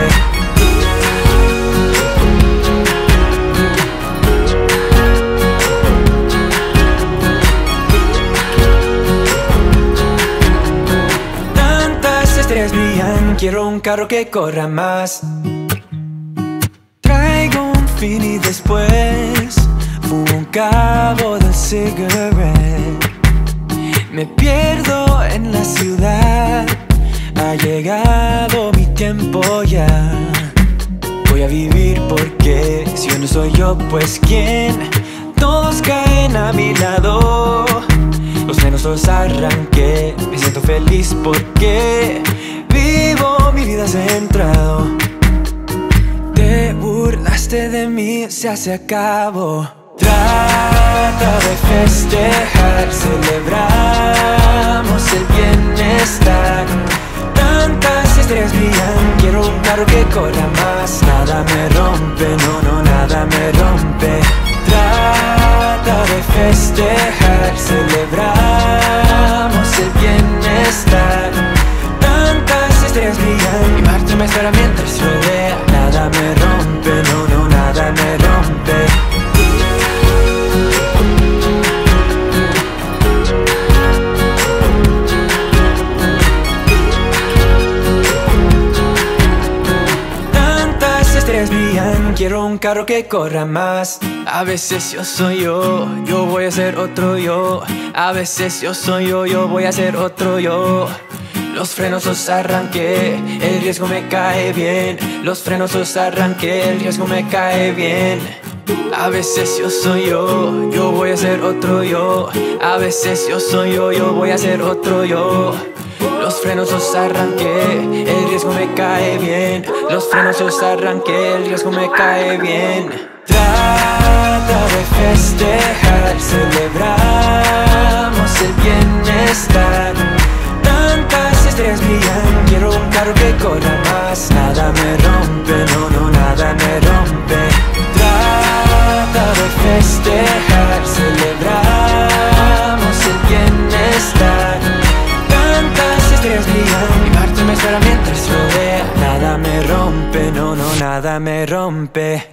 Estrellas brillan, quiero un carro que corra más. Traigo un fin y después fumo un cabo del cigarette. Me pierdo en la ciudad, ha llegado mi tiempo ya. Voy a vivir porque si yo no soy yo, pues ¿quién? Todos caen a mi lado. Los frenos los arranqué, me siento feliz porque vivo mi vida centrado. Te burlaste de mí, se hace a cabo. Trata de festejar, celebramos el bienestar. Tantas estrellas brillan, quiero un carro que corra más. Nada me rompe, no, no, nada me rompe. Trata de festejar, celebramos el bienestar. Tantas estrellas brillan y Marte me espera mientras rodea. Nada me rompe, no, no, nada me rompe. Tantas estrellas brillan, quiero un carro que corra más. A veces yo soy yo, yo voy a ser otro yo. A veces yo soy yo, yo voy a ser otro yo. Los frenos los arranqué, el riesgo me cae bien. Los frenos los arranqué, el riesgo me cae bien. A veces yo soy yo, yo voy a ser otro yo. A veces yo soy yo, yo voy a ser otro yo. Los frenos los arranqué, el riesgo me cae bien. Los frenos los arranqué, el riesgo me cae bien. Trata de festejar, celebramos el bienestar. Tantas estrellas brillan, quiero un carro que corra más. Nada me rompe, no, no, nada me rompe. Trata de festejar, celebramos el bienestar. Tantas estrellas brillan y Marte me espera mientras rodea. Nada me rompe, no, no, nada me rompe.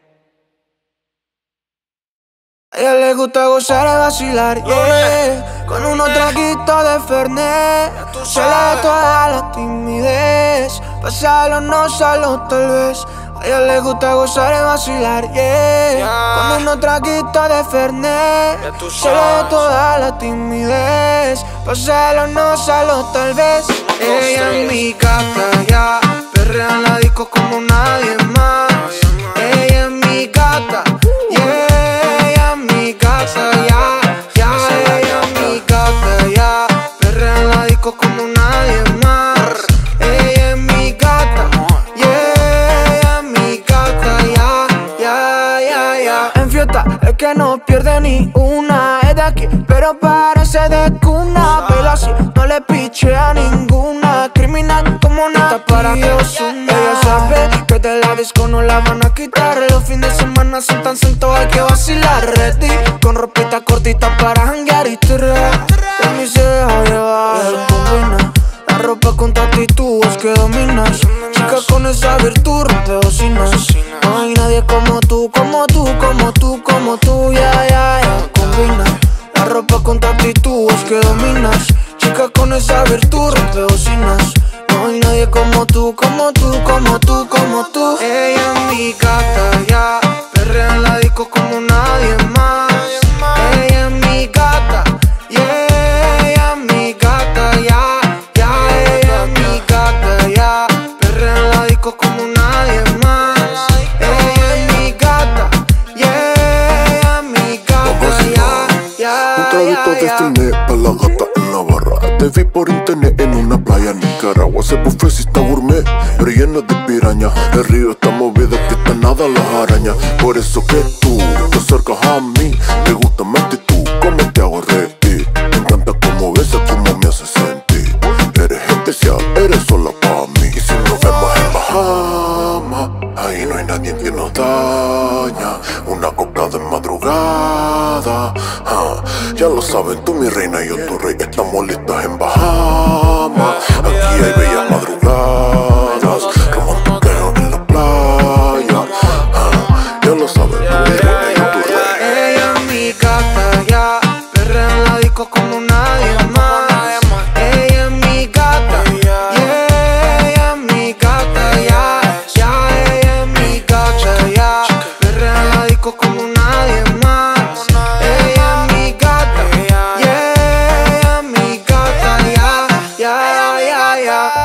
A ella le gusta gozar y vacilar, yeah. Con unos traguitos de Fernet se le da toda la timidez. Pásalo, no solo tal vez. A ella le gusta gozar y vacilar, yeah. Con unos traguitos de Fernet se le da toda la timidez. Pásalo, no solo tal vez. Ella es mi gata, ya. Perrea en la disco como nadie más. Ella es mi gata, yeah. Ella es mi gata, ya. Perrea en la disco como nadie más. Ella es mi gata, yeah. Ella es mi gata, ya. En fiesta es que no pierde ni una. Es de aquí, pero parece de cuna. Pero así no le piche a ninguna. Criminal como nada para que Ozuna. Ella sabe que de la disco no la van a quitar. Los fines de semana son tan sueltos, hay que vacilar. Ready, con ropita cortita para janguear y tirar. De mí se deja llevar, combina la ropa con tu actitud, es que dominas. Chica con esa virtud, rompe bocinas. No hay nadie como tú, como tú, como tú, como tú, ya. Combina la ropa con tu actitud, es que dominas. Chica con esa virtud, rompe bocinas. No hay nadie como tú, como tú, como tú, como tú. Ella es mi gata, ya. Perrea en la disco como nadie más. Ella es mi gata, yeah. Ella es mi gata, ya. Ella es mi gata, ya. Perrea en la disco como nadie más. Ella es mi gata, yeah. Ella es mi gata, ya. Un traguito de Fernet pa' la gata en la barra. Te vi por internet en una playa en Nicaragua. Se buffet si está gourmet, pero ella lleno de piraña. El río está movido, que está nada las arañas. Por eso que tú te acercas a mí. Me gusta más que tú, como te hago reír. Me encanta cómo besas, cómo me haces sentir. Eres especial, eres sola para mí. Y si nos vemos en Bahamas, ahí no hay nadie que nos daña. Una copa de madrugada, ya lo saben, tú mi reina y yo tu rey. Estamos listas en Bahamas. Aquí hay bellas madrugadas, románticas en la playa. Ya lo saben, tú mi reina y yo tu rey. Ella es mi gata, ya, perrea en la disco como nadie más. Ella es mi gata, yeah, ella es mi gata, ya, ella es mi gata, ya, perrea en la disco como nadie más. Ella es mi gata, yeah, ella es mi gata, ya.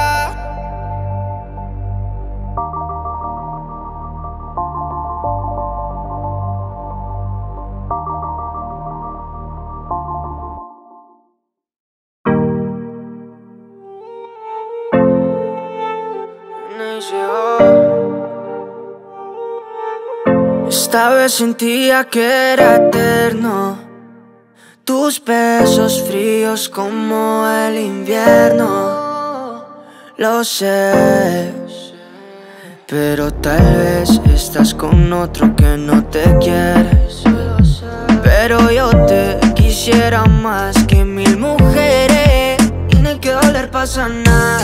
Esta vez sentía que era eterno, tus besos fríos como el invierno. Lo sé, pero tal vez estás con otro que no te quieres. Pero yo te quisiera más que 1000 mujeres. Tiene que doler para sanar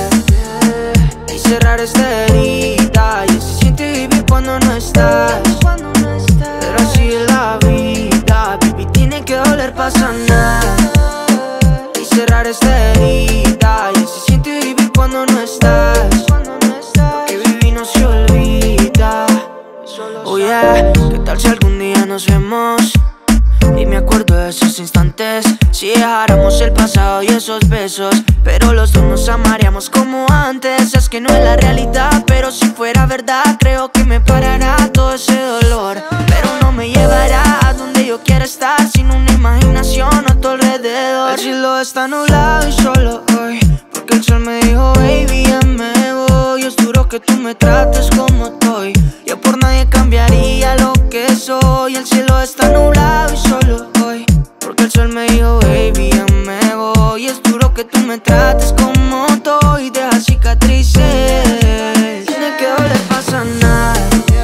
y cerrar esta herida. Y se siente vivir cuando no estás, pero así es la vida, baby. Tiene que doler para sanar y cerrar esta herida. Y se siente vivir cuando no estás, lo que viví no se olvida. Oh yeah, ¿qué tal si algún día nos vemos? Y me acuerdo de esos instantes, si dejáramos el pasado y esos besos, pero los dos nos amaríamos como antes. Es que no es la realidad, pero si fuera verdad, creo que me parará todo ese dolor. Pero no me llevará a donde yo quiera estar, sin una imaginación a tu alrededor. El cielo está nublado y solo hoy, porque el sol me dijo, baby, ya me voy. Es duro que tú me trates como estoy, yo por nadie cambiaría lo que soy. El cielo está nublado y solo hoy, porque el sol me dijo, baby, ya me voy. Es duro que tú me trates como estoy, deja cicatrices. Tiene que doler para sanar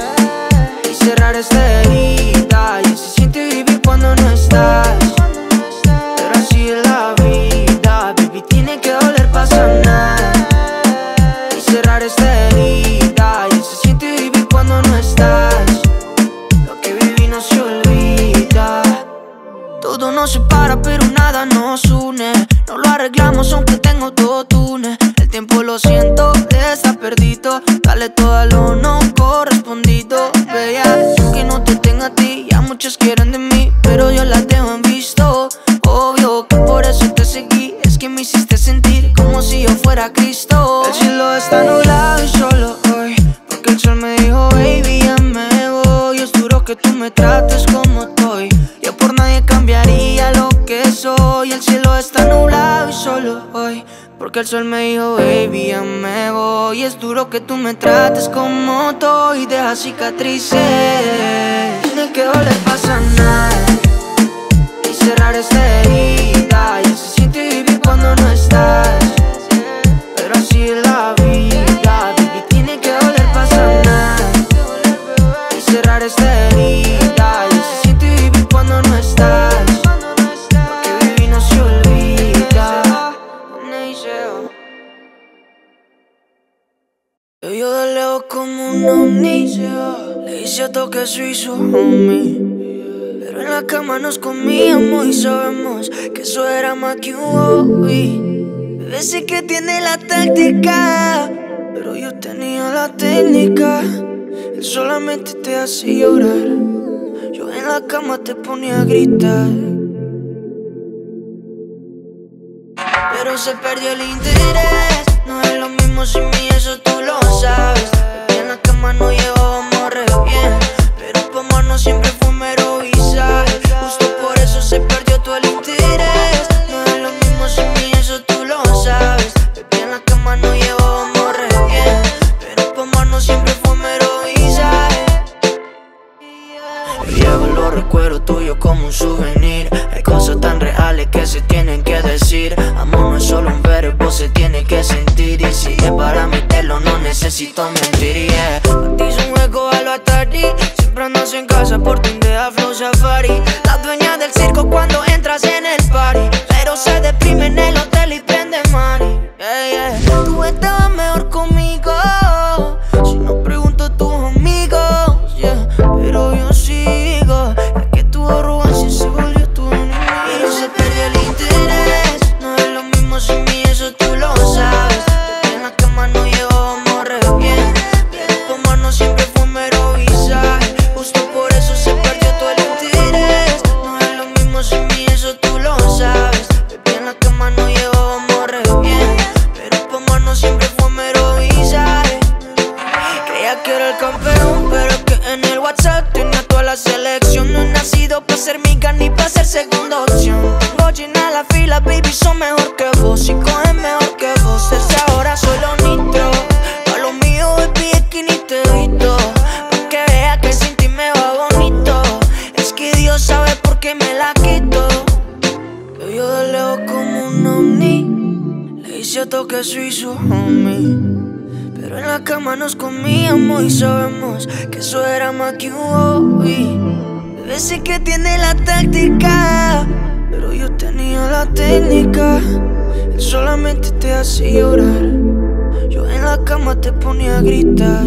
y cerrar esta herida. Y se siente vivir cuando no estás, pero así es la vida, baby. Tiene que doler para sanar y cerrar esta herida. Y se siente vivir cuando no estás, lo que viví no se olvida. Todo nos separa pero nada nos une. No lo arreglamos aunque tengo autotune. El tiempo lo siento, está perdido. Dale todo lo no correspondido. Vea, que no te tenga a ti, ya muchos quieren de mí, pero yo las dejo en visto. Obvio que por eso te seguí, es que me hiciste sentir como si yo fuera Cristo. El cielo está nublado y solo hoy, porque el sol me dijo, baby, ya me voy. Es duro que tú me trates como estoy, yo por nadie cambiaría lo que soy. El cielo está nublado y solo hoy, porque el sol me dijo, baby, ya me voy. Es duro que tú me trates como estoy, deja cicatrices. Tiene que doler para sanar y cerrar esta herida. Y se siente vivir cuando no estás, pero así es la vida, baby. Tiene que doler para sanar y cerrar esta herida. Y se siente vivir cuando no estás, lo que viví no se olvida. Yo de lejos como un ovni, le hice a toque suizo, homie. Pero en la cama nos comíamos y sabemos que eso era más que un hobby. Bebé sé que tiene la táctica, pero yo tenía la técnica. Él solamente te hace llorar, yo en la cama te ponía a gritar. Pero se perdió el interés, no es lo mismo sin mí, eso tú lo sabes. Baby, en la cama no llevábamos re bien, pero pa' amor no siempre fue mero visaje. Justo por eso se perdió todo el interés, no es lo mismo sin mí, eso tú lo sabes. Baby, en la cama no llevábamos re bien, pero pa' como un souvenir. Hay cosas tan reales que se tienen que decir. Amor no es solo un verbo, se tiene que sentir. Y si es para meterlo no necesito mentir, yeah. A ti es un juego a lo Atari. Siempre andas en casa por Tindea, Flow Safari. La dueña del circo cuando entras en el party, pero se deprime en el hotel y prende mari, yeah, yeah. Tú estabas mejor conmigo, si no pregunto a tus amigos, yeah. Pero yo sigo, es que tu arrogancia se volvió tu enemigo. Pero se perdió el interés, no es lo mismo sin mí, eso tú lo sabes. En la cama no llevábamos re bien, pero como no siempre fue mero visaje. Justo por eso se perdió todo el interés. No es lo mismo sin mí, eso tú lo sabes. Baby, en la cama no llevábamos re bien, pero como no siempre fue mero visaje. Creía que era el campeón, pero que en el WhatsApp tenía toda la selección. No he nacido para ser miga ni para ser segunda opción. Tengo llena la fila, baby, son mejor que vos y cogen mejor que vos. Desde ahora soy lo nitro, pa' lo mío, baby, es que ni te visto. Pa' que vea que sin ti me va bonito. Es que Dios sabe por qué me la quito. Que yo de lejos como un ovni, le hice toque suizo, homie. Pero en la cama nos comíamos y sabemos que eso era más que un hobby. Bebé, sé que tiene la táctica, pero yo tenía la técnica. Él solamente te hace llorar, yo en la cama te ponía a gritar.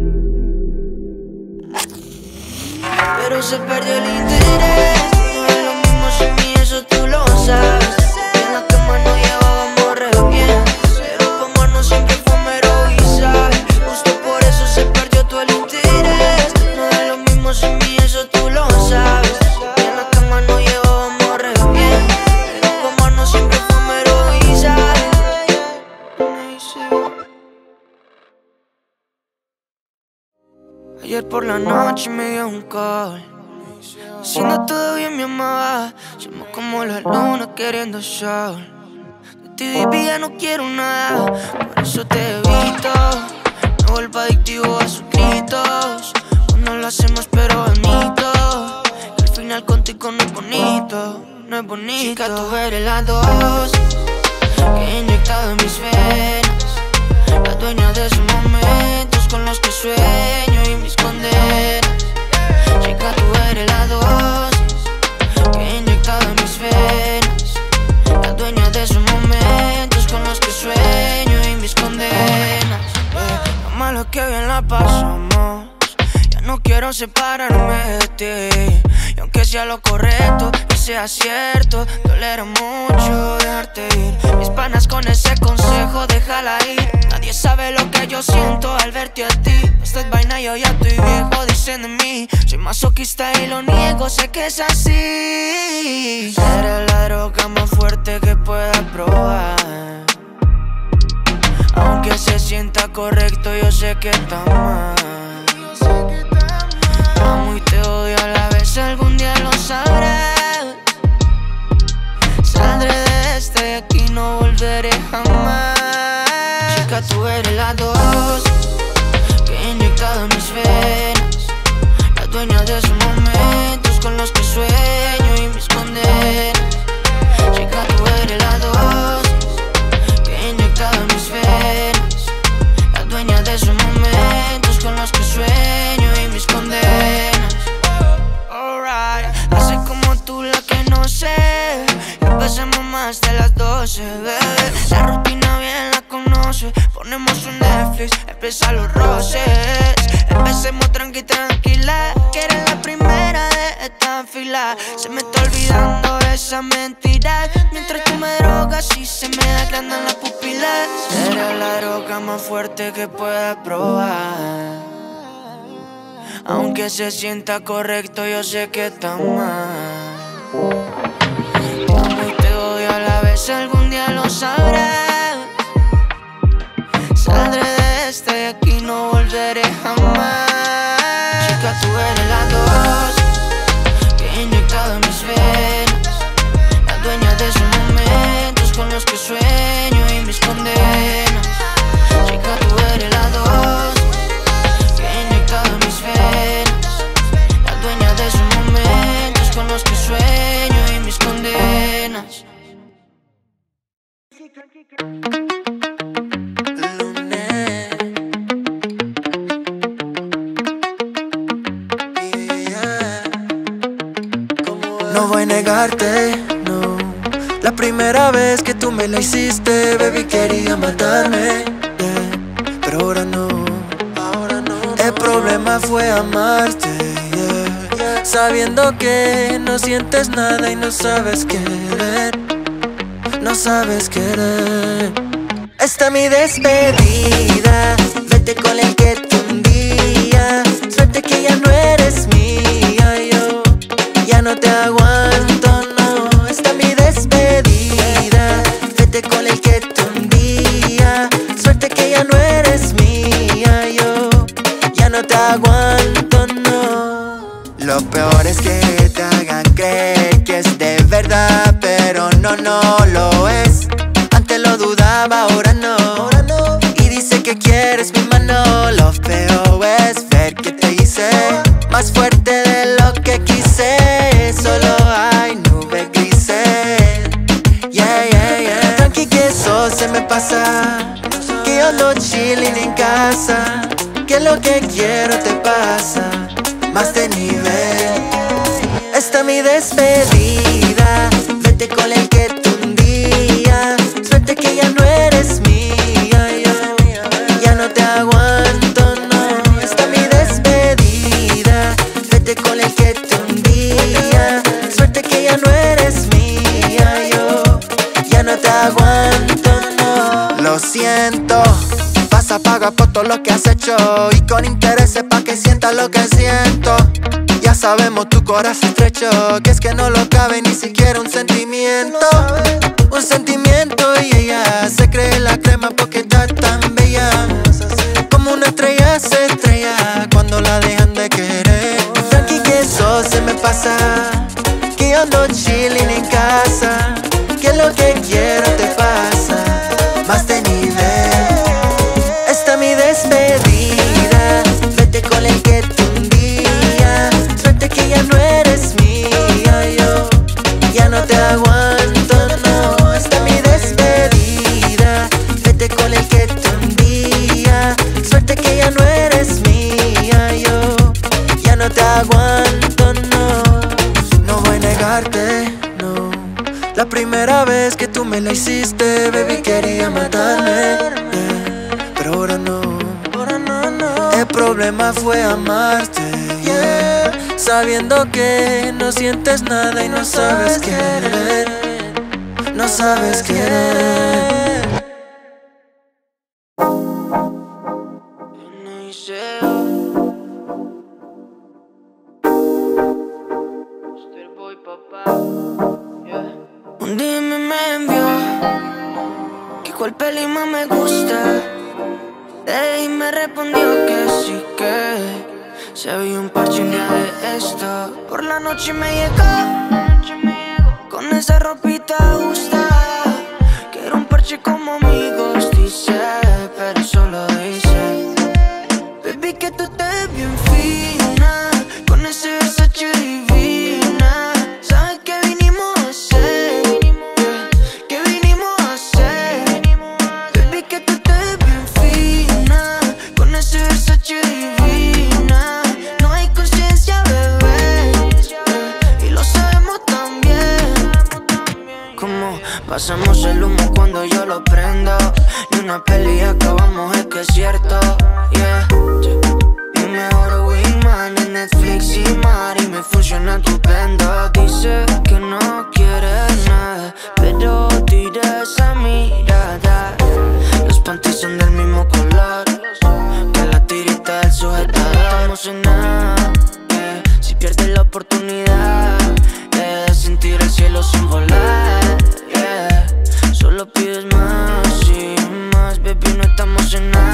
Pero se perdió el interés, no es lo mismo sin mí, eso tú lo sabes. En la cama no llevábamos re bien, pero como no siempre fue mero visaje. Justo por eso se perdió todo el interés. No es lo mismo sin mí, eso tú lo sabes. En la cama no llevábamos re bien, pero como no siempre fue mero visaje. Ayer por la noche me dio un call, diciendo todo bien me amaba. Somos como la luna queriendo sol. De ti, baby, ya no quiero nada, por eso te evito. Me vuelvo adictivo a sus gritos, cuando lo hacemos pero bonito. Y al final contigo no es bonito, no es bonito. Chica, tú eres la dosis que he inyectado en mis venas, la dueña de esos momentos con los que sueño y mis condenas. Chica, tú eres la dosis que he inyectado en mis venas, la dueña de esos momentos con los que sueño y mis condenas. Lo malo que bien la pasamos, ya no quiero separarme de ti. Y aunque sea lo correcto y sea cierto, dolerá mucho dejarte ir. Mis panas con ese consejo, déjala ir. Nadie sabe lo que yo siento al verte a ti. Esta es vaina, yo ya estoy viejo, dicen de mí. Soy masoquista y lo niego, sé que es así. Será la droga más fuerte que pueda probar. Aunque se sienta correcto, yo sé que está mal. Te amo y te odio a la vez, algún día lo sabrás. Saldré de este de aquí, no volveré jamás. Chica, tú eres la dosis que he inyectado en mis venas, la dueña de esos momentos con los que sueño y mis condenas. Chica, tú eres la dosis que he inyectado en mis venas, la dueña de esos momentos con los que sueño y mis condenas. Alright, así como tú la que no sé, empecemos más de las 12, bebé. La rutina bien la conoce, ponemos un Netflix, empiezan los roces. Empecemos tranquila, que eres la primera de esta fila. Se me está olvidando esa mentira, mientras tú me drogas y se me agrandan las pupilas. Será la droga más fuerte que pueda probar. Aunque se sienta correcto, yo sé que está mal. Te amo y te odio a la vez, algún día lo sabrás. Saldré de este de aquí, no volveré jamás. Chica, tú eres la dosis que he inyectado en mis venas, la dueña de esos momentos con los que sueño y mis condenas. Chica, tú eres la dosis que he inyectado en mis venas, la dueña de esos momentos con los que sueño negarte, no. La primera vez que tú me la hiciste, baby, quería matarme, yeah. Pero ahora no, el problema fue amarte, yeah. Sabiendo que no sientes nada y no sabes querer, no sabes querer. Esta mi despedida, vete con el que te hundía. Suerte que ya no eres mía, yo ya no te aguanto, no. Esta mi despedida, vete con el que te hundía. Suerte que ya no eres mía, yo ya no te aguanto, no. Lo peor es que te hagan creer que es de verdad, pero no, no lo es. Antes lo dudaba, ahora no. Y dice que quieres mi mano. Lo feo es ver que te hice más fuerte de lo que quise. Solo hay nubes grises, yeah, yeah, yeah. Tranqui que eso se me pasa, que yo ando chilling en casa. Que lo que quiero te pasa, más de nivel. Esta mi despedida, vete con el que te hundía. Suerte que ya no eres mía, yo ya no te aguanto, no. Esta mi despedida, vete con el que te hundía. Suerte que ya no eres mía, yo ya no te aguanto, no. Lo siento, vas a pagar por todo lo que has hecho, y con intereses pa' que sientas lo que siento. Ya sabemos tu corazón estrecho, que es que no lo cabe ni siquiera un sentimiento. Un sentimiento y ella se cree la crema porque está tan bella. Como una estrella se estrella cuando la dejan de querer. Tranqui que eso se me pasa, que yo ando chilling en casa. Que lo que quiero te pasa, más de nivel. Esta mi despedida, vete con el que te hundía. Suerte que ya no eres mía, yo ya no te aguanto, no. Esta mi despedida, vete con el que te hundía. Suerte que ya no eres mía, yo ya no te aguanto, no. No voy a negarte, no. La primera vez que tú me la hiciste, baby, quería matarme, yeah. Pero ahora no, el problema fue amarte, yeah. Sabiendo que no sientes nada y no sabes querer, no sabes querer. Un día me envió que cuál peli más me gusta. Y me respondió que sí, que se veía un parche un día de esto. Por la noche me llegó con esa ropita justa, que era un parche como amigos, dice, pero solo dice. Baby, que tú estés bien fina, con ese Versace divina. ¿Sabes qué vinimos a hacer? ¿Qué vinimos a hacer? Baby, que tú estés bien fina, con ese Versace divina. No hay conciencia, bebé, y lo sabemos también. Como pasamos el humo cuando yo lo prendo. Ni una peli acabamos, es que es cierto, yeah. Mi mejor wingman en Netflix y Mari, me funciona estupendo. Dice que no quiere nada, pero tira esa mirada. Los panties son del mismo color que la tirita del sujetador. Estamos en nada, yeah. Si pierdes la oportunidad de sentir el cielo sin volar, yeah. Solo pides más y más, baby, no estamos en nada.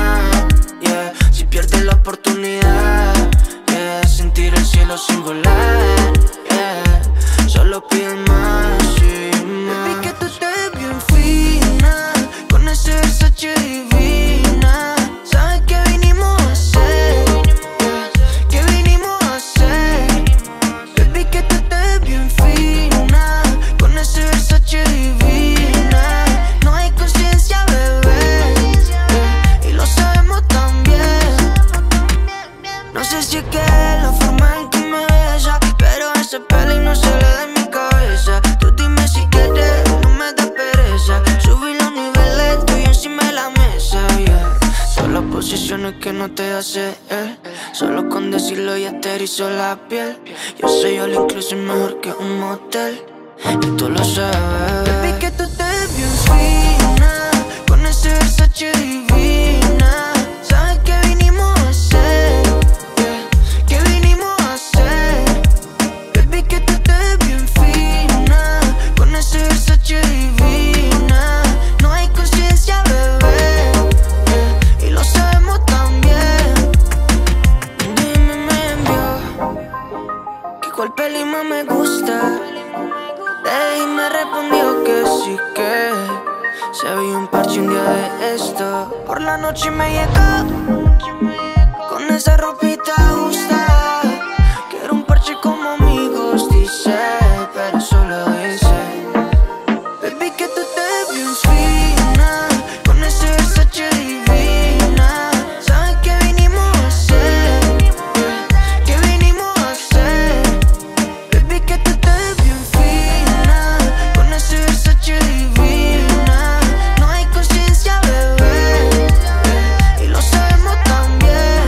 posiciones que no te hace él. Solo con decirlo ya te erizó la piel. Yo soy all inclusive mejor que un motel, y tú lo sabes. Baby, que tú te ves bien fina, con ese Versace divina. ¿Sabes qué vinimos a hacer? ¿Qué vinimos a hacer? Baby, que tú te ves bien fina, con ese Versace divina. No hay conciencia, bebé, y lo sabemos también. Dime, me envió que cuál peli más me gusta. Y me respondió que sí, que se veía un parche un día de esto. Por la noche me llegó con esa ropita justa. Quiero un parche como amigos, dice, pero solo dice. Baby, que tú te ves bien fina, con ese Versace divina. ¿Sabes qué vinimos a hacer? ¿Qué vinimos a hacer? Baby, que tú te ves bien fina, con ese Versace divina. No hay conciencia, bebé, y lo sabemos también.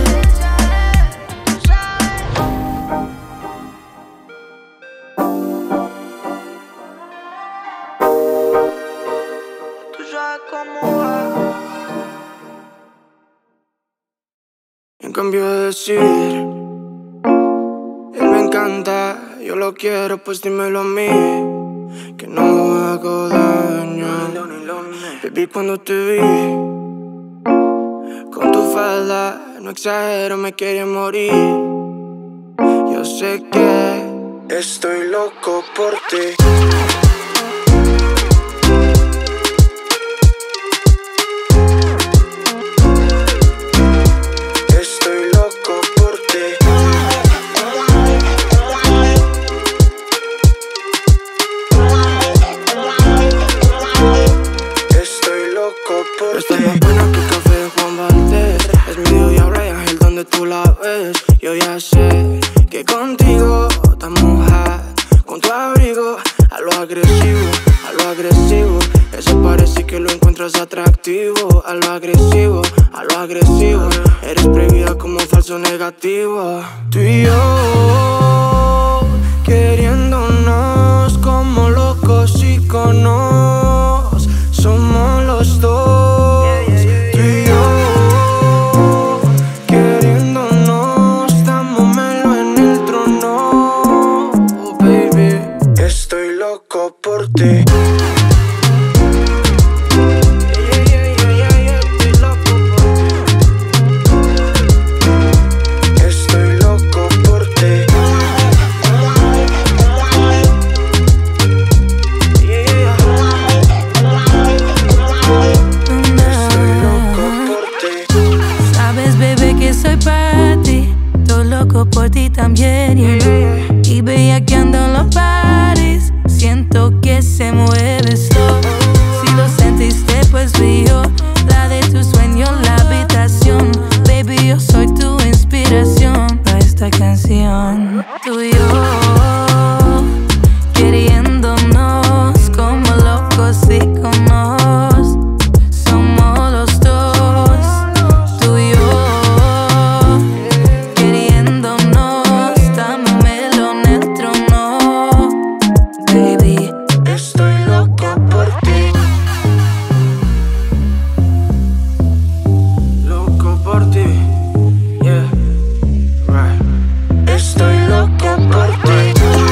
Tú sabes cómo va. En cambio de decir, él me encanta, yo lo quiero, pues dímelo a mí, que no hago daño. Baby, cuando te vi con tu falda, no exagero, me quería morir. Yo sé que estoy loco por ti. Estoy loco por ti. Estoy loco por ti. Está más buena que el café de Juan Valdez. Es mío y ahora es el donde tú la ves. Yo ya sé que contigo estamos hot, con tu abrigo a lo agresivo, a lo agresivo. Eso parece que lo encuentras atractivo. A lo agresivo, a lo agresivo. Eres prohibida como falso negativo. Tú y yo queriéndonos como locos íconos. Somos los dos. Tú y yo queriéndonos, dámosmelo en el trono. Oh, baby, estoy loco por ti. Estoy loco por ti. Estoy loco por ti. Sabes, bebé, que soy para ti. Todo loco por ti también, y bellaqueando en los bares. Siento que se mueve esto. Si lo sentiste, pues fui yo, la de tu sueño, la habitación. Baby, yo soy tu inspiración para esta canción. Tú y yo queriéndonos como locos íconos. Somos los dos. Tú y yo queriéndonos, dámelo en el trono. Baby, Estoy loco por ti. Loco por ti. Yeah, right. Estoy loco por ti.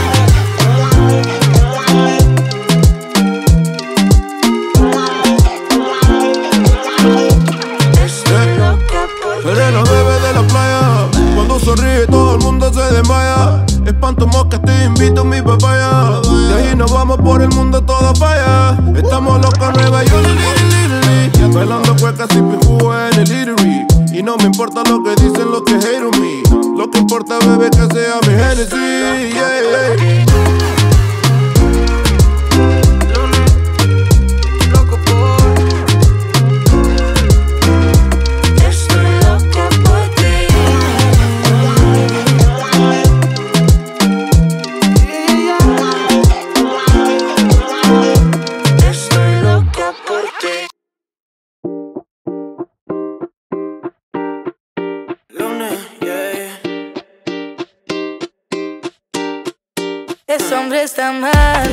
Estoy loco por ti. Serena, bebé de la playa. Cuando sonríe todo el mundo se desmaya. Espanto moscas, te invito a mi papaya. De ahí nos vamos por el mundo todo falla. Estamos locos en Nueva York, bailando cuecas y jugo en el Eatery. Y no me importa lo que dicen los que hate on me. Lo que importa, bebé, que sea mi Hennessy, yeah. Loco por ti. Estoy loco por ti. Estoy loco por ti. ese hombre está mal.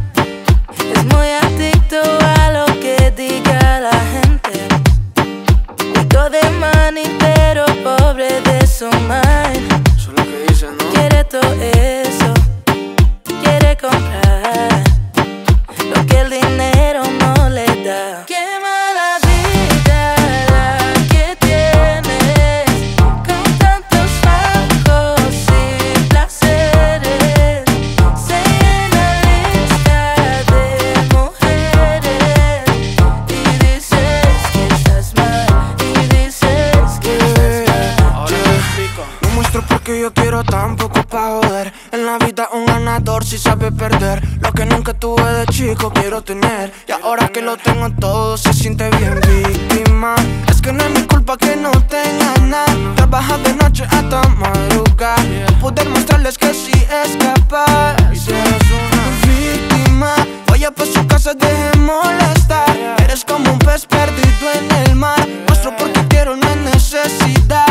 Es muy adicto a lo que diga la gente. Rico de money, pero pobre de su mind. Eso es lo que dicen, ¿no? Quiere todo eso, quiere comprar lo que el dinero no le da. Qué mala vida la que tienes, con tantos bajos y placeres. Se llena lista de mujeres y dices que estás mal, y dices que estás mal. Ahora te explico. No muestro porque yo quiero tan poco pa' joder. En la vida un ganador si sabe perder. Lo que nunca tuve de chico quiero tener. Y ahora que lo tengo todo se siente bien víctima. Es que no es mi culpa que no tenga nada. Trabaja de noche hasta madrugar. Poder mostrarles que sí es capaz. Si eres una víctima, vaya pa' su casa, deje molestar. Eres como un pez perdido en el mar. Muestro porque quiero, no es necesidad.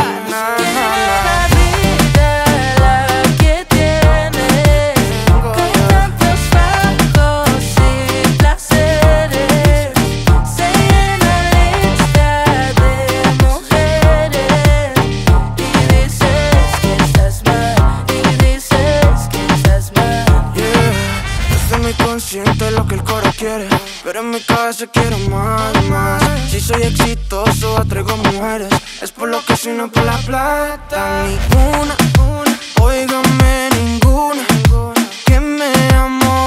La vida la que tienes, con tantos bajos y placeres. Se llena lista de mujeres y dices que estás mal, y dices que estás mal. Estoy muy consciente de lo que el coro quiere, pero en mi cabeza quiero más, más. Si soy exitoso atraigo mujeres. Es por lo que soy, no por la plata. Ninguna, óigame, ninguna que me amó,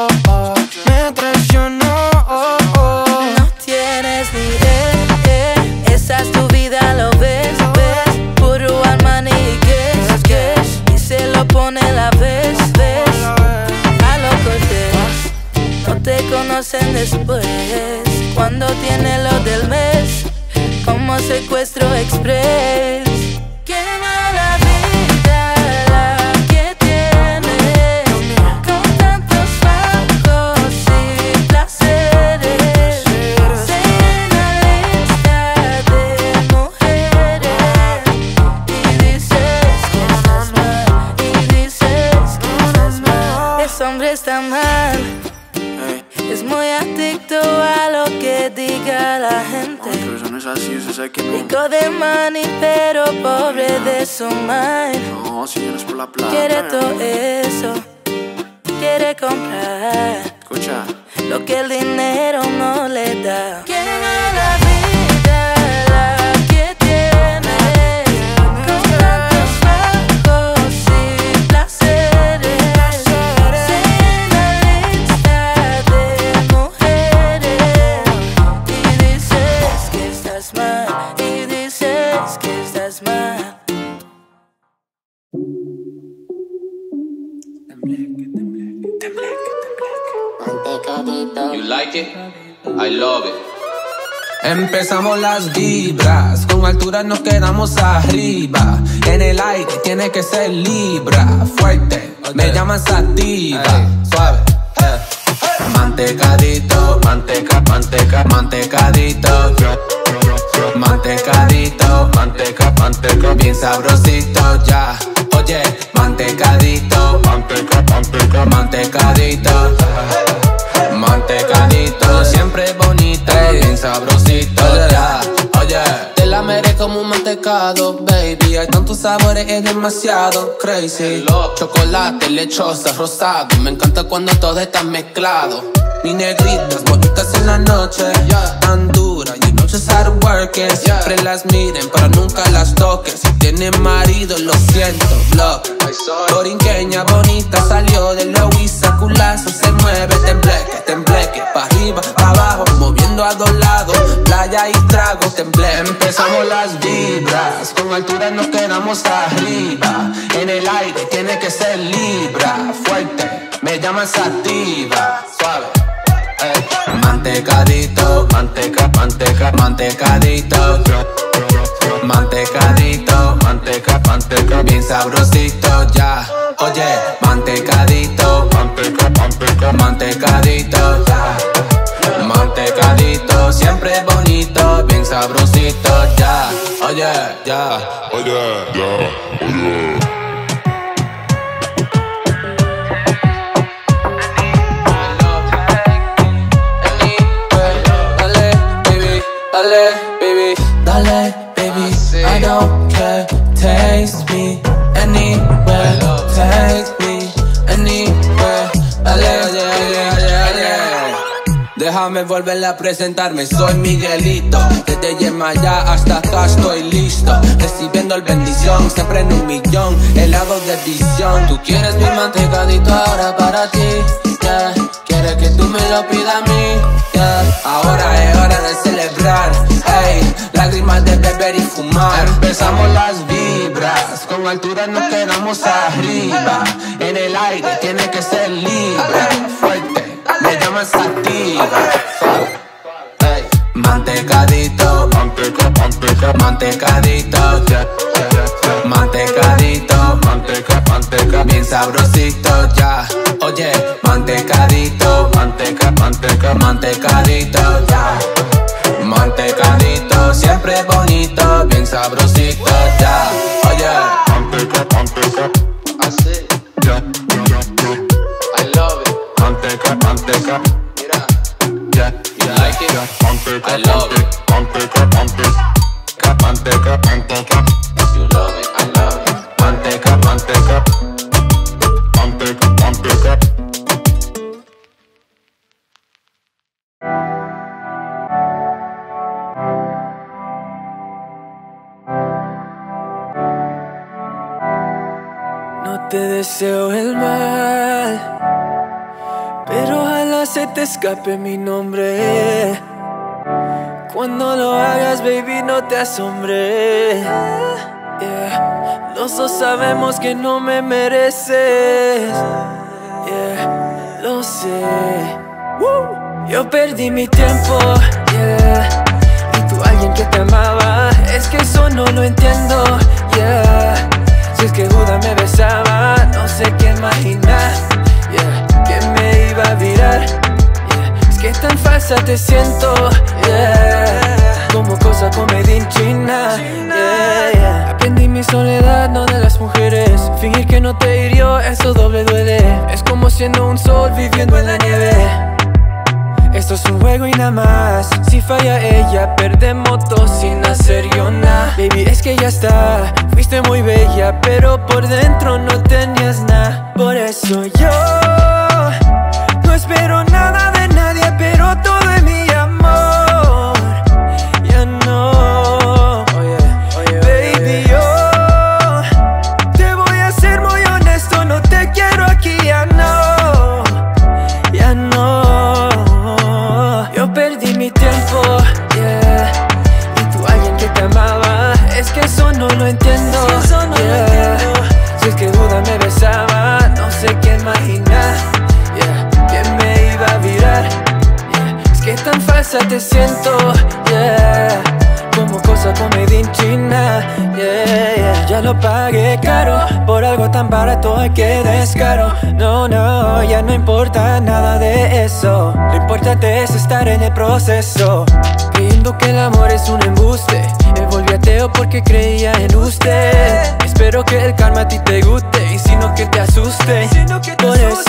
me traicionó. No tienes ni idea, esa es tu vida, lo ves, ves. Puro Armani y Guess, y se lo pone la vez, ves. A lo cortés, no te conocen después. Cuando tiene lo del mes, como secuestro express. Qué mala vida la que tienes, con tantos bajos y placeres. Se llena lista de mujeres y dices que estás mal, y dices que estás mal. Ese hombre está mal. Es muy adicto a lo que diga la gente. Pero eso no es así, usted sabe que no. Rico de money, pero pobre de su mind. No, si no es por la plata. Quiere todo eso, quiere comprar Escucha. lo que el dinero no le da. Qué mala vida la que tienes, con tantos bajos y placeres. Se llena lista de mujeres y dices que estás mal, y dices que estás mal. You like it? I love it. Empezamos las vibras, con altura nos quedamos arriba. En el aire tiene que ser libra, fuerte, me llaman sativa, suave. Mantecadito, manteca, manteca, mantecadito. Mantecadito, manteca, manteca, bien sabrosito ya. Oye, mantecadito, manteca, manteca, mantecadito. Mantecadito, siempre bonito, bien sabrosito ya. Oye, te la meré como un mantecado, baby. Hay tantos sabores, es demasiado crazy. Chocolate, lechosa, rosado. Me encanta cuando todo está mezclado. Mi negritas, bonitas en la noche, tan duras y noches hard working. Siempre las miren, pero nunca las toquen. Si tienen marido, lo siento, block. Borinqueña bonita, salió de Loiza, culazo, se mueve, tembleque, tembleque. Pa' arriba, pa' abajo, moviendo a 2 lados. Playa y trago, tembleque. Empezamos las vibras, con altura nos quedamos arriba. En el aire tiene que ser libra, fuerte, me llaman sativa, suave. Mantecadito, manteca, manteca, mantecadito. Mantecadito, manteca, manteca, bien sabrosito ya. Oye, mantecadito, manteca, manteca, mantecadito. Mantecadito, siempre bonito, bien sabrosito ya. Oye, ya. Oye, ya. Oye. Dale, baby. Dale, baby. I don't care. Taste me anywhere. Taste me anywhere. Dale, déjame volverle a presentarme, soy Miguelito. Desde Yemayá hasta acá estoy listo, recibiendo el bendición, siempre en 1,000,000 helados de edición. Tú quieres mi mantecadito ahora para ti, yeah. Quieres que tú me lo pidas a mí, yeah. Ahora es hora de celebrar, hey. Lágrimas de beber y fumar. Empezamos las vibras, con altura nos quedamos arriba. En el aire tiene que ser libre, fuerte, me llaman sativa. Hey. Mantecadito, manteca, manteca, mantecadito, yeah, yeah, yeah. Mantecadito, manteca, manteca, bien sabrosito, ya. Oye, mantecadito, manteca, manteca, mantecadito, ya. Mantecadito, siempre bonito, bien sabrosito, ya. Oye, manteca, manteca, así, ya, ya, ya. I love it. Manteca, manteca, mira, yeah, you like it, manteca, I love it. Manteca, manteca, manteca, manteca, you love it, I love it. Manteca, manteca, manteca, manteca. No te deseo el mal, pero ojalá se te escape mi nombre. Cuando lo hagas, baby, no te asombre, yeah. Los dos sabemos que no me mereces, yeah. Lo sé. Yo perdí mi tiempo, yeah. Y tú alguien que te amaba, es que eso no lo entiendo, yeah. Si es que Judas me besaba, no sé qué imaginar, yeah. Que me iba a virar, yeah. Es que tan falsa te siento, yeah. Como cosa comedia en China, yeah, yeah. Aprendí mi soledad, no de las mujeres. Fingir que no te hirió, eso doble duele. Es como siendo un sol viviendo en la nieve. Esto es un juego y nada más. Si falla ella, perdemos dos sin hacer yo nada. Baby, es que ya está. Fuiste muy bella, pero por dentro no tenías nada. Por eso yo no espero nada de nadie, pero todo es mi amor. Ya no, baby, yo te voy a ser muy honesto. No te quiero aquí, ya no, ya no. Yo perdí mi tiempo, yeah. Y tú alguien que te amaba, es que eso no lo entiendo, yeah. Si es que Judas me besaba, no sé qué imaginar, yeah. Que me iba a virar, yeah. Es que tan falsa te siento, yeah. Como cosa comedia en China, yeah, yeah. Ya lo pagué caro, por algo tan barato hay que descaro. No, no, ya no importa nada de eso. Lo importante es estar en el proceso. Creyendo que el amor es un embuste, me volví ateo porque creía en usted. Espero que el karma a ti te guste, y si no que te asuste. Por eso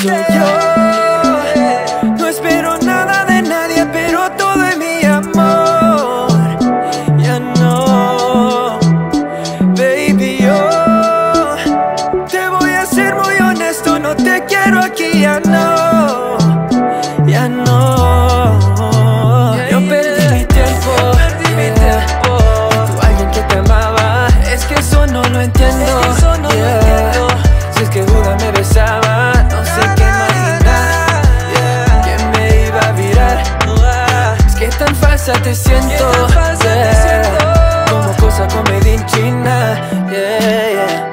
yo no espero nada de nadie, pero todo es mi amor. Ya no, baby, yo te voy a ser muy honesto. No te quiero aquí, ya no, ya no. Yo perdí mi tiempo, yeah. Y tú alguien que te amaba, es que eso no lo entiendo, yeah. Si es que Judas me besaba, no sé qué imaginar, yeah. Que me iba a virar, es que tan falsa te siento, yeah. Como cosa comedia en China, yeah, yeah.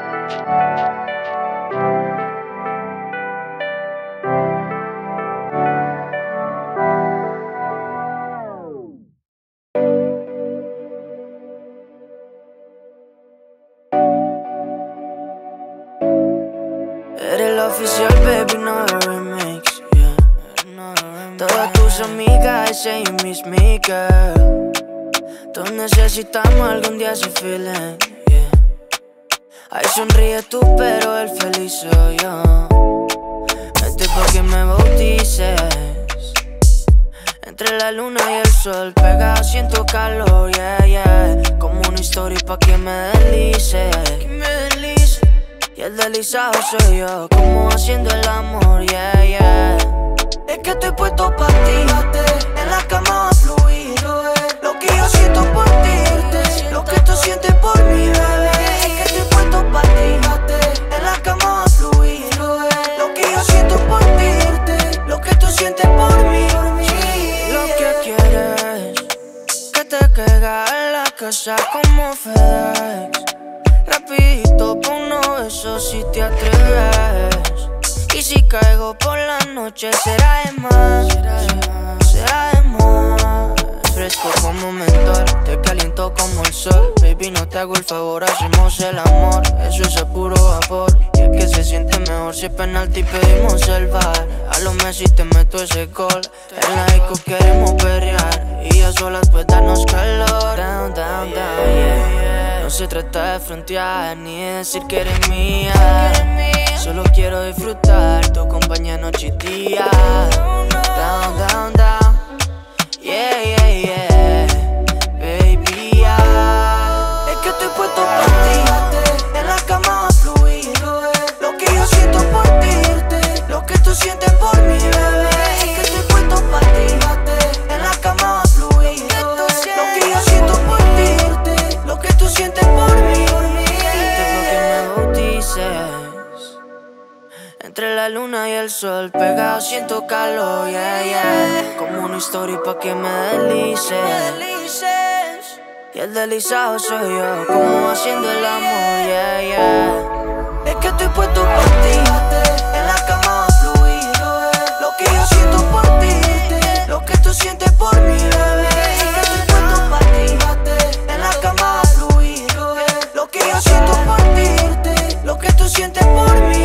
Eres la oficial, baby, no de remix, yeah. Todas tus amigas say you miss me, girl. Todos necesitamos algún día ese feeling, yeah. Ay, sonríe tú, pero el feliz soy yo. Vete pa' que me bautices Entre la luna y el sol, pegado siento calor, yeah, yeah. Como una historia pa' que me deslice, y el deslizado soy yo, como haciendo el amor, yeah, yeah. Es que estoy puesto pa' ti, en la cama va a fluir lo que yo siento por ti, lo que tú sientes por mí, bebé. Es que estoy puesto pa' ti, en la cama va a fluir lo que yo siento por ti, lo que tú sientes por mí. Lo que quieres, que te caiga en la casa como FedEx. Rapidito pa' uno besos si te atreves. Y si caigo por la noche será de más, será de más. Fresco como mentor, te caliento como el sol. Baby, no te hago el favor, hacemos el amor. Eso es a puro vapor. Y es que se siente mejor si es penalti pedimos el bar. A lo Messi te meto ese gol. En la disco queremos perrear y a solas pues darnos calor. Down, down, down, yeah. No se trata de frontear ni de decir que eres mía. Solo quiero disfrutar tu compañía noche y día. Down, down, down, yeah, yeah, yeah, baby, yeah. Es que estoy puesto por ti, en la cama va a fluir lo que yo siento por ti, lo que tú sientes por mí, bebé. Es que estoy puesto para ti, en la cama va a fluir lo que yo siento por ti, lo que tú sientes por mí. Después que me bautices, entre la luna y el sol, pegado siento calor, yeah, yeah. Como una historia pa' que me deslices, y el deslizado soy yo, como haciendo el amor, yeah, yeah. Es que estoy puesto por ti, en la cama va a fluir lo que yo siento por ti, lo que tú sientes por mí, bebé. Es que estoy puesto para ti, en la cama va a fluir lo que yo siento por ti, lo que tú sientes por mí.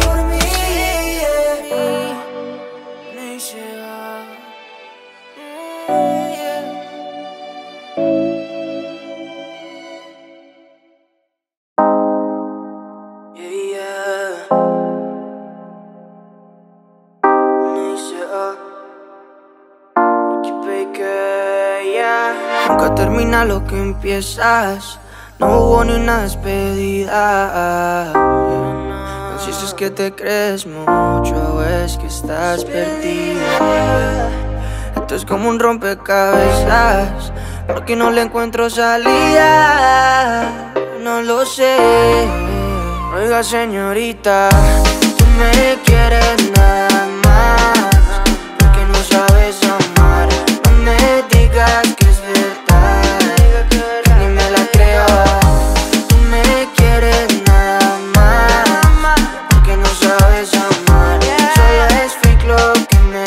Nunca termina lo que empiezas. No hubo ni una despedida. No sé si es que te crees mucho o es que estás perdida. Esto es como un rompecabezas, porque no le encuentro salida. No lo sé. Oiga, señorita, tú me quieres nada más, porque no sabes amar. No me digas que es verdad, ni me la creo. Tú me quieres nada más, porque no sabes amar. Solo es fake lo que me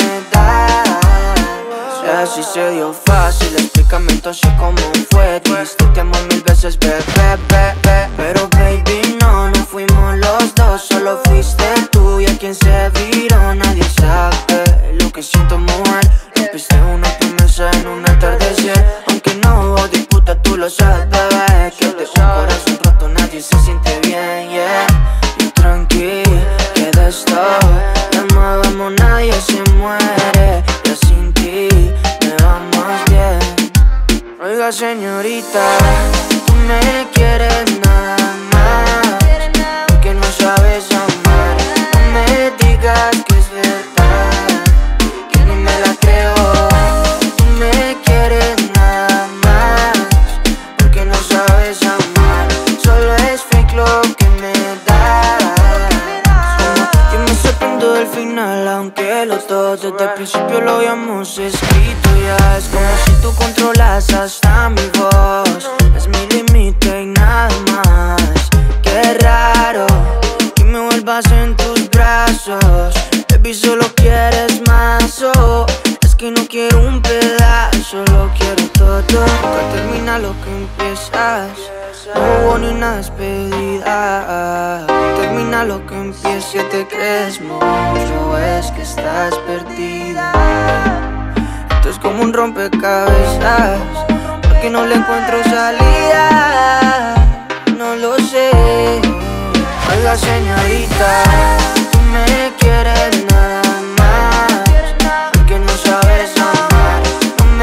das. Y así se dio fácil, explícame entonces cómo fue. Dijiste te amo 1000 veces, bebé, pero baby no fuimos los dos, solo fuiste tú y a quien se viró. Nadie sabe lo que siento, mujer. Rompiste una promesa en un atardecer. Aunque no hubo disputa, tú lo sabes, bebé, que de un corazón roto nadie se siente bien, yeah. Y tranqui, queda esto, ya más vamos, nadie se muere. Ya sin ti me va más bien. Oiga, señorita, tú me quieres nada más, porque no sabes amar. No me digas que es verdad, que ni me la creo. Tú me quieres nada más, porque no sabes amar. Solo es fake lo que me das. Yo me sorprendo del final, aunque los dos desde el principio lo habíamos escrito ya. Es como si tú controlas hasta mi voz, es mi límite y nada más. Qué raro que me vuelvas en tus brazos, baby, solo quieres más, oh. Es que no quiero un pedazo, lo quiero todo. Nunca termina lo que empiezas, no hubo ni una despedida. Termina lo que empieza, que te crees mucho, es que estás perdida. Esto es como un rompecabezas, porque no le encuentro salida. No lo sé. Oiga, señorita, tú me quieres nada más, porque no sabes amar. No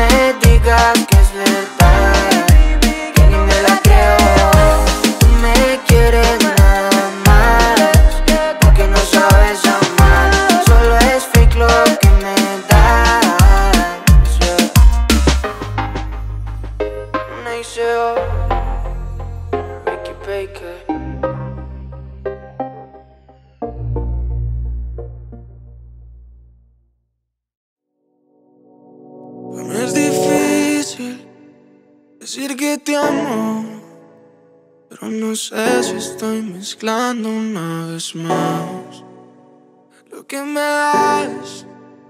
no sé si estoy mezclando una vez más lo que me das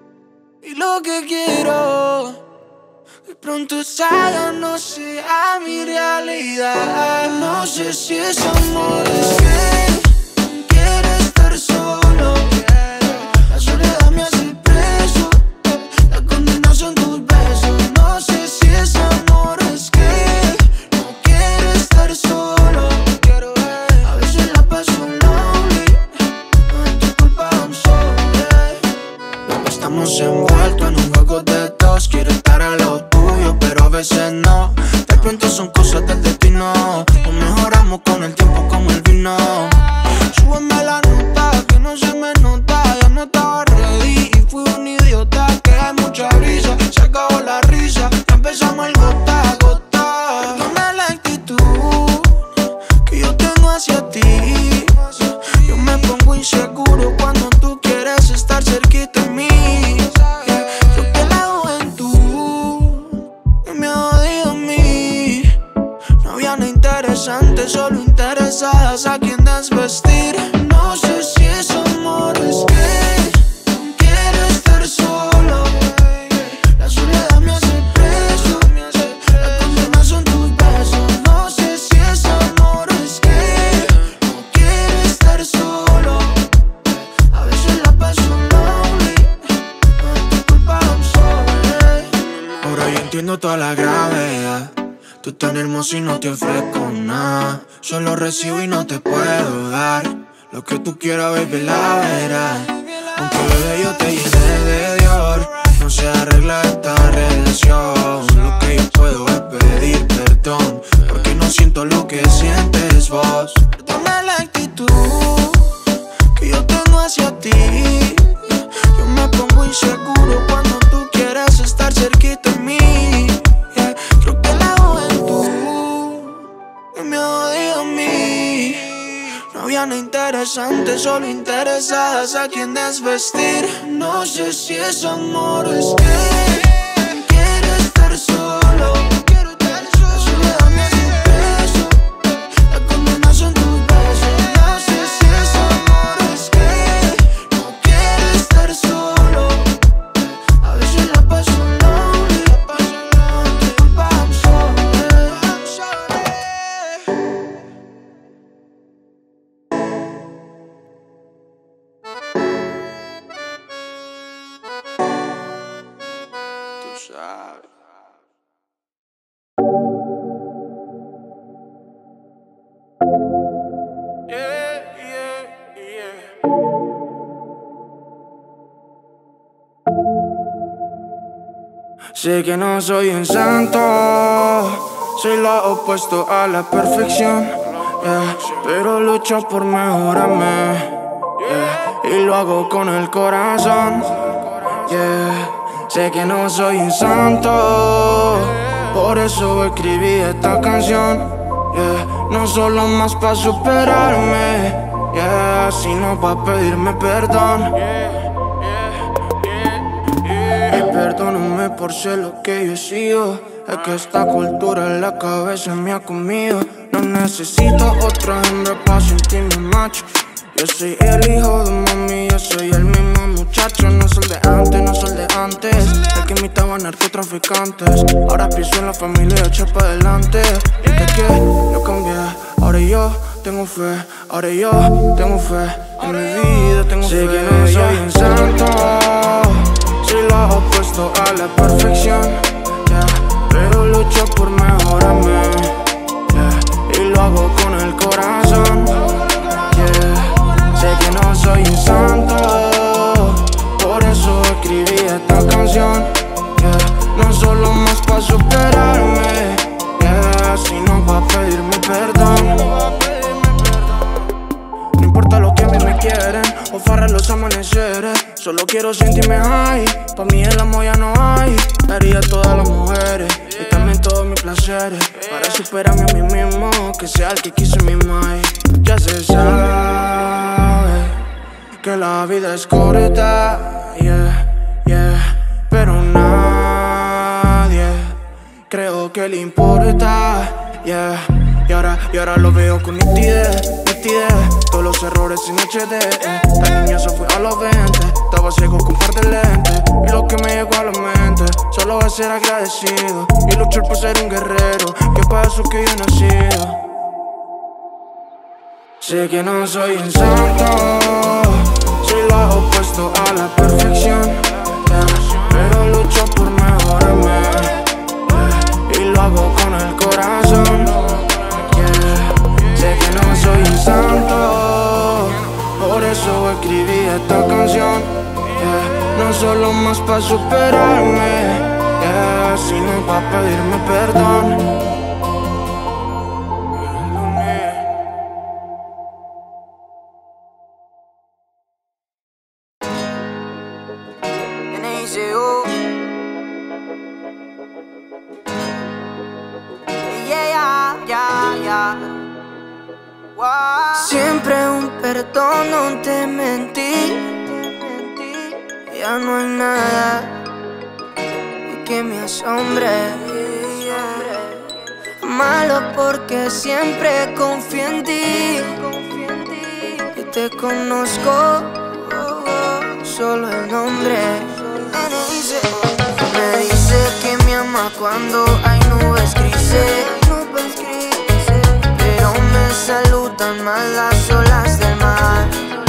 y lo que quiero. De pronto esa ya no sea mi realidad. No sé si es amor, es que quiero estar solo. La soledad me hace preso, la condena son tus besos. No sé si es amor, es que no quiero estar solo. A veces la paso lonely, no es tu culpa, I'm sorry. Estamos envueltos en un juego de dos. Quiero estar a lo tuyo, pero a veces no. De pronto son cosas del destino. Nos mejoramos con el tiempo como el vino. Súbeme la nota, que no se me nota. Ya no estaba ready y fui un idiota. Que hay mucha brisa, se acabó la risa. Ya empezamos el gota a gota. Perdona la actitud que yo tengo hacia ti. Yo me pongo inseguro cuando tú quieres estar cerquita de mí. Creo que la juventud me ha jodido a mí. No había nada interesante, solo interesadas a quien desvestir. No sé si es amor, es que quiero estar solo. La soledad me hace preso, la condena son tus besos. No sé si es amor, es que no quiero estar solo. A veces la paso lonely, no es tu culpa, I'm sorry. Ahora yo entiendo toda la gravedad. Tú tan hermosa y no te ofrezco nada. Solo recibo y no te puedo dar lo que tú quieras, baby, la verás. Aunque bebé yo te llene de Dior, no se arregla esta relación. Lo que yo puedo es pedir perdón, porque no siento lo que sientes vos. Perdona la actitud que yo tengo hacia ti. Yo me pongo inseguro cuando tú quieres estar cerquita de mí. Creo que la juventud me ha jodido a mí. No había nada interesante, solo interesadas a quien desvestir. No sé si es amor, es que quiero estar solo. La soledad me hace preso, la condena son tus besos. No sé si es amor, es que no quiero estar solo. A veces la paso lonely, no es tu culpa, I'm sorry. Tú sabes. Sé que no soy un santo, soy lo opuesto a la perfección, pero lucho por mejorarme, y lo hago con el corazón. Sé que no soy un santo, por eso escribí esta canción. No solo más para superarme, sino para pedirme perdón. Y perdóname por ser lo que yo he sido. Es que esta cultura en la cabeza me ha comido. No necesito otra hembra para sentirme macho. Yo soy el hijo de mami, yo soy el mismo muchacho. No soy de antes, no soy de antes. El que imitaba a narcotraficantes. Ahora pienso en la familia y echo para adelante. Y es que yo cambié, ahora yo tengo fe. Ahora yo tengo fe, en mi vida tengo fe. Sé que no soy un santo, soy lo opuesto a la perfección, pero lucho por mejorarme, y lo hago con el corazón. Sé que no soy un santo, por eso escribí esta canción. No solo más para superarme, sino para pedirme perdón. No importa lo que a mí me quieren o farra los amaneceres, solo quiero sentirme high. Pa' mí el amor ya no hay. Daría a todas las mujeres y también todos mis placeres para superarme a mí mismo, que sea el que quiso mi mind. Ya se sabe que la vida es corta, pero nadie creo que le importa, Y ahora lo veo con nitidez. Todos los errores en HD. Tan niña se fue a los 20. Estaba ciego con un par de lentes. Y lo que me llegó a la mente solo va a ser agradecido y luchar por ser un guerrero, que para eso que yo he nacido. Sé que no soy un santo, soy lo opuesto a la perfección, pero lucho por mejorarme, y lo hago con el corazón. Sé que no soy un santo, por eso escribí esta canción. No solo más para superarme, sino para pedirme perdón. Siempre un perdón, no te mentí. Ya no hay nada que me asombre. Malo porque siempre confío en ti y te conozco solo el nombre. Me dice que me ama cuando hay nubes grises, pero me saludan más las olas del mar.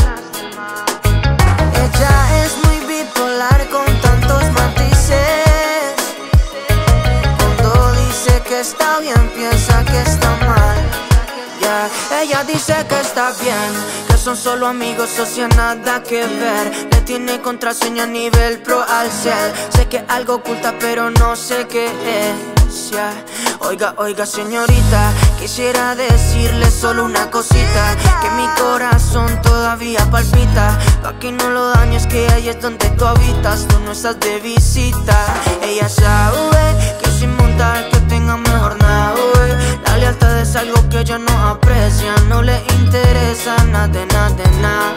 Ella es muy bipolar con tantos matices. Cuando dice que está bien, piensa que está mal. Ella dice que está bien, que son solo amigos, o sea, nada que ver. Le tiene contraseña a nivel pro al cel. Sé que algo oculta, pero no sé qué es. Oiga, señorita, quisiera decirle solo una cosita, que mi corazón todavía palpita. Pa' que no lo dañes, que ahí es donde tú habitas, tú no estás de visita. Ella sabe que sin montar que tenga mejor nada. La lealtad es algo que ella no aprecia, no le interesa nada de nada.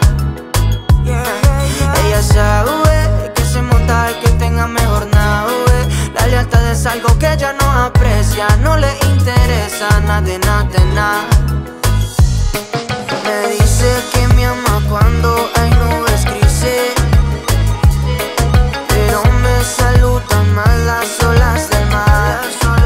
Ella sabe que sin montar que tenga mejor nada. La lealtad es algo que ella no aprecia, no le interesa nada de nada. Me dice que me ama cuando hay nubes grises, pero me saludan más las olas del mar.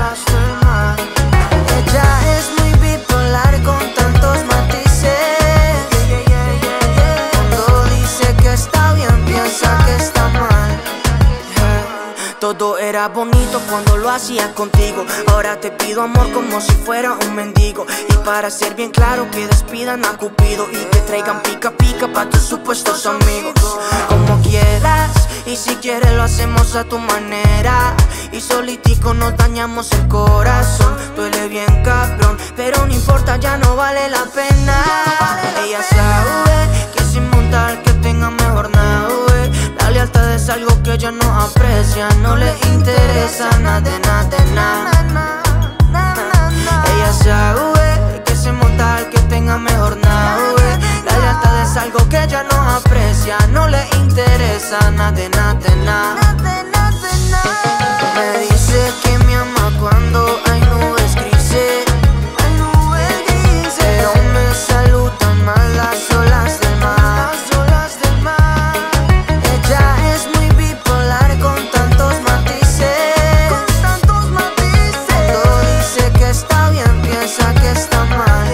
Ella es muy bipolar con tantos matices. Cuando dice que está bien, piensa que está mal. Todo era bonito cuando lo hacía contigo. Ahora te pido amor como si fuera un mendigo. Y para ser bien claro, que despidan a Cupido y te traigan pica pica pa' tus supuestos amigos. Como quieras, y si quieres lo hacemos a tu manera. Y solitico nos dañamos el corazón. Duele bien cabrón, pero no importa, ya no vale la pena. Ella sabe que sin montar que tenga mejor nada. La lealtad es algo que ella no aprecia, no le interesa nada de nada. Ella sabe que sin montar que tenga mejor nada. La lealtad es algo que ella no aprecia, no le interesa nada de nada. Me dice que me ama cuando hay nubes grises, pero me saludan más las olas del mar. Ella es muy bipolar con tantos matices. Cuando dice que está bien, piensa que está mal.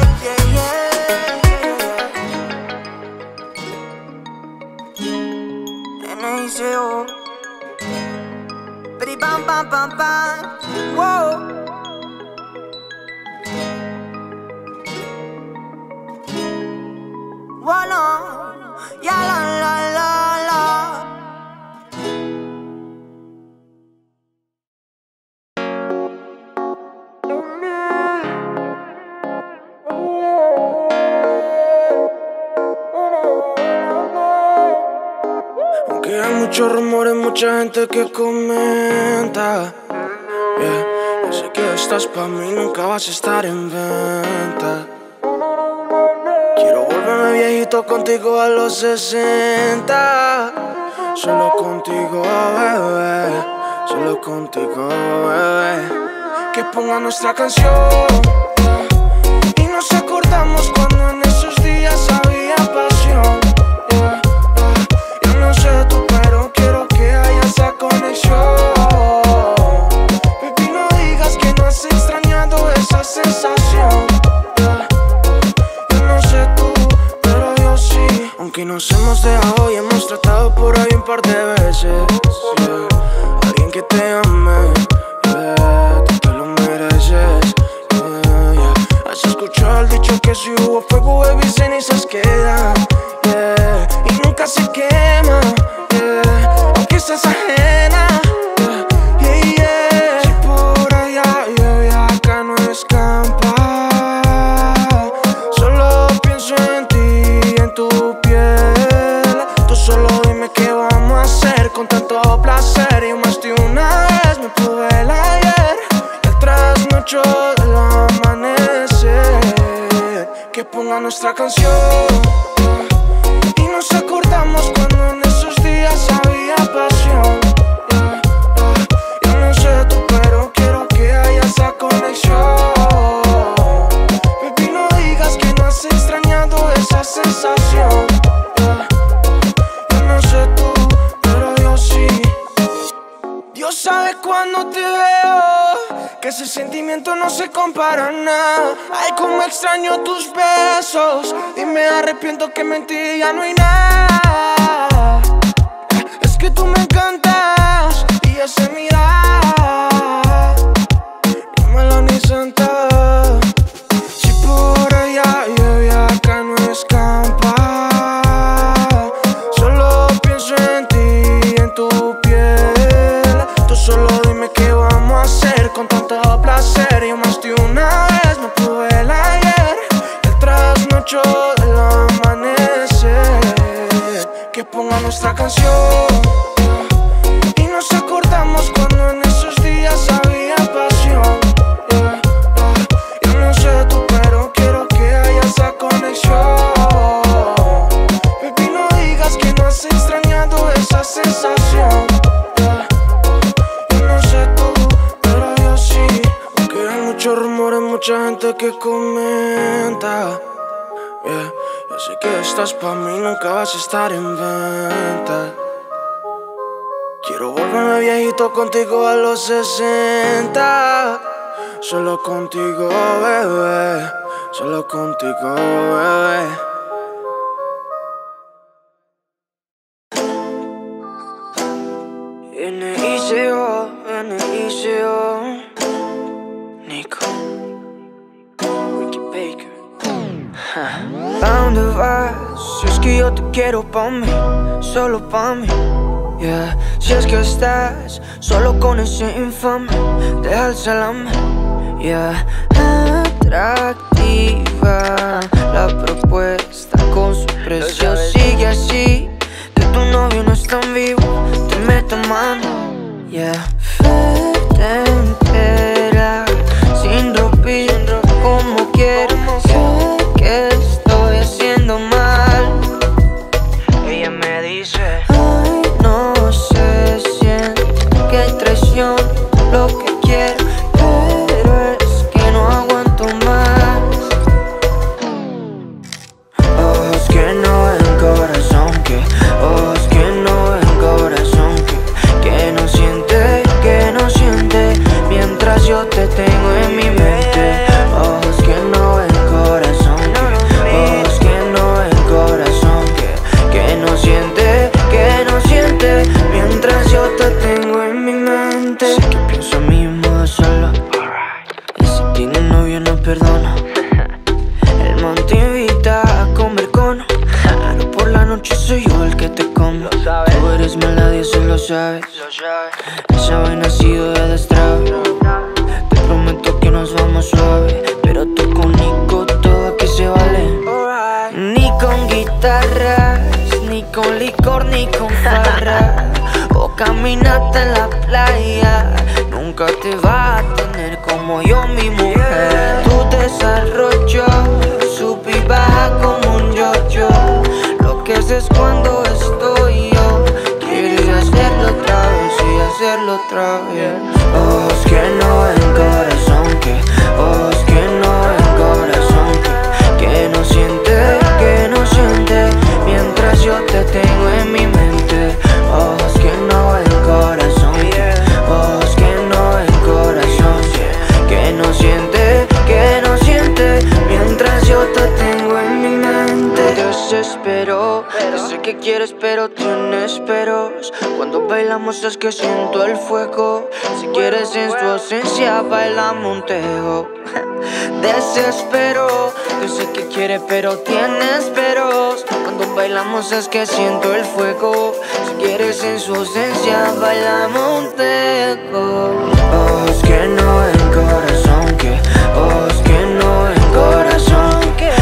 N.I.C.O. Bidi bam bam bam bam. Whoa. Whoa, ya la. Aunque hay muchos rumores, mucha gente que comenta, yo sé que estás pa' mí, nunca vas a estar en venta. Quiero volverme viejito contigo a los 60. Solo contigo, bebé. Solo contigo, bebé. Que ponga nuestra canción nos hemos dejado y hemos tratado por ahí un par de veces, yeah. Alguien que te ame, yeah. Tú te lo mereces, yeah, yeah. Has escuchado el dicho que si hubo fuego, baby, cenizas quedan, yeah. Y nunca se quema, yeah. Aunque estás ajena, yeah, yeah, yeah. Si por allá llueve, acá no escampa. Solo pienso en ti, en tu piel. Tú solo dime qué vamos a hacer con tanto placer. Y más de una vez me pude el ayer, el trasnocho del amanecer. Que ponga nuestra canción y nos acordamos cuando en esos días había pasión. Yo no sé tú, pero quiero que haya esa conexión. Baby, no digas que no has extrañado esa sensación. Yo no sé tú, pero yo sí. Dios sabe cuando te veo que ese sentimiento no se compara a nada. Ay, como extraño tus besos y me arrepiento que mentí, ya no hay nada. Es que tú me encantas y esa mirada no me la ni santa. Si por allá llueve, acá no escampa. Solo pienso en ti, en tu piel. Tú solo dime qué vamos a hacer con tanto placer. Y más de una vez me pude el ayer, el trasnocho del amanecer. Que ponga nuestra canción y nos acordamos cuando en esos días había pasión. Yo no sé tú, pero quiero que haya esa conexión. Baby, no digas que no has extrañado esa sensación. Yo no sé tú, pero yo sí. Aunque hay muchos rumores, mucha gente que comenta, yeah. Yo sé que estás pa' mí, nunca vas a estar en venta. Quiero volverme viejito contigo a los 60. Solo contigo, bebé. Solo contigo, bebé. N-I-C-O, N-I-C-O. Nico Ricky Baker. ¿A dónde vas? Si es que yo te quiero pa' mí, solo pa' mí, yeah. Si es que estás solo con ese infame, deja el salame, yeah. Atractiva la propuesta con su precio. Sigue así, que tu novio no es tan vivo, te meto mano, yeah. Vete entera, sin ropita, como quieras. Sé que estoy haciendo mal. Ella me dice, ay, no sé, siento que hay traición, lo que quiero, pero es que no aguanto más. Ojos que no ven, corazón que, ojos que no ven, corazón que no siente, mientras yo te tengo en mi mente. Ojos que no ven, corazón que, ojos que no ven, corazón que no siente, mientras yo te tengo en mi mente. Sé que pienso a mí en modo solo, y si tiene novio no perdono. El man te invita a comer cono, pero por la noche soy yo el que te como. Tú eres mala, y eso lo sabes. Esa vaina ha sido de destrave. Te prometo que nos vamos suave, pero tú con Nico todo aquí se vale. Ni con guitarras, ni con licor, ni con farra, o caminata en la playa. Nunca te va a tener como yo, mi mujer. Tu desarrollo sube y baja como un yo-yo. Lo que haces cuando estoy yo, quieres hacerlo otra vez y hacerlo otra vez. Ojos que no ven, corazón que, ojos que no ven, corazón que no siente, mientras yo te tengo en mi mente. Ojos que no ven, corazón que, ojos que no ven, corazón que no siente, mientras yo te tengo en mi mente. This is espero. Yo sé que quieres pero tienes peros. Cuando bailamos es que siento el fuego. Si quieres en tu ausencia bailamos un tego. Desespero. Yo sé que quieres pero tienes peros. Cuando bailamos es que siento el fuego. Si quieres en su ausencia bailamos un tego. Ojos que no ven corazón, que ojos que no ven corazón, que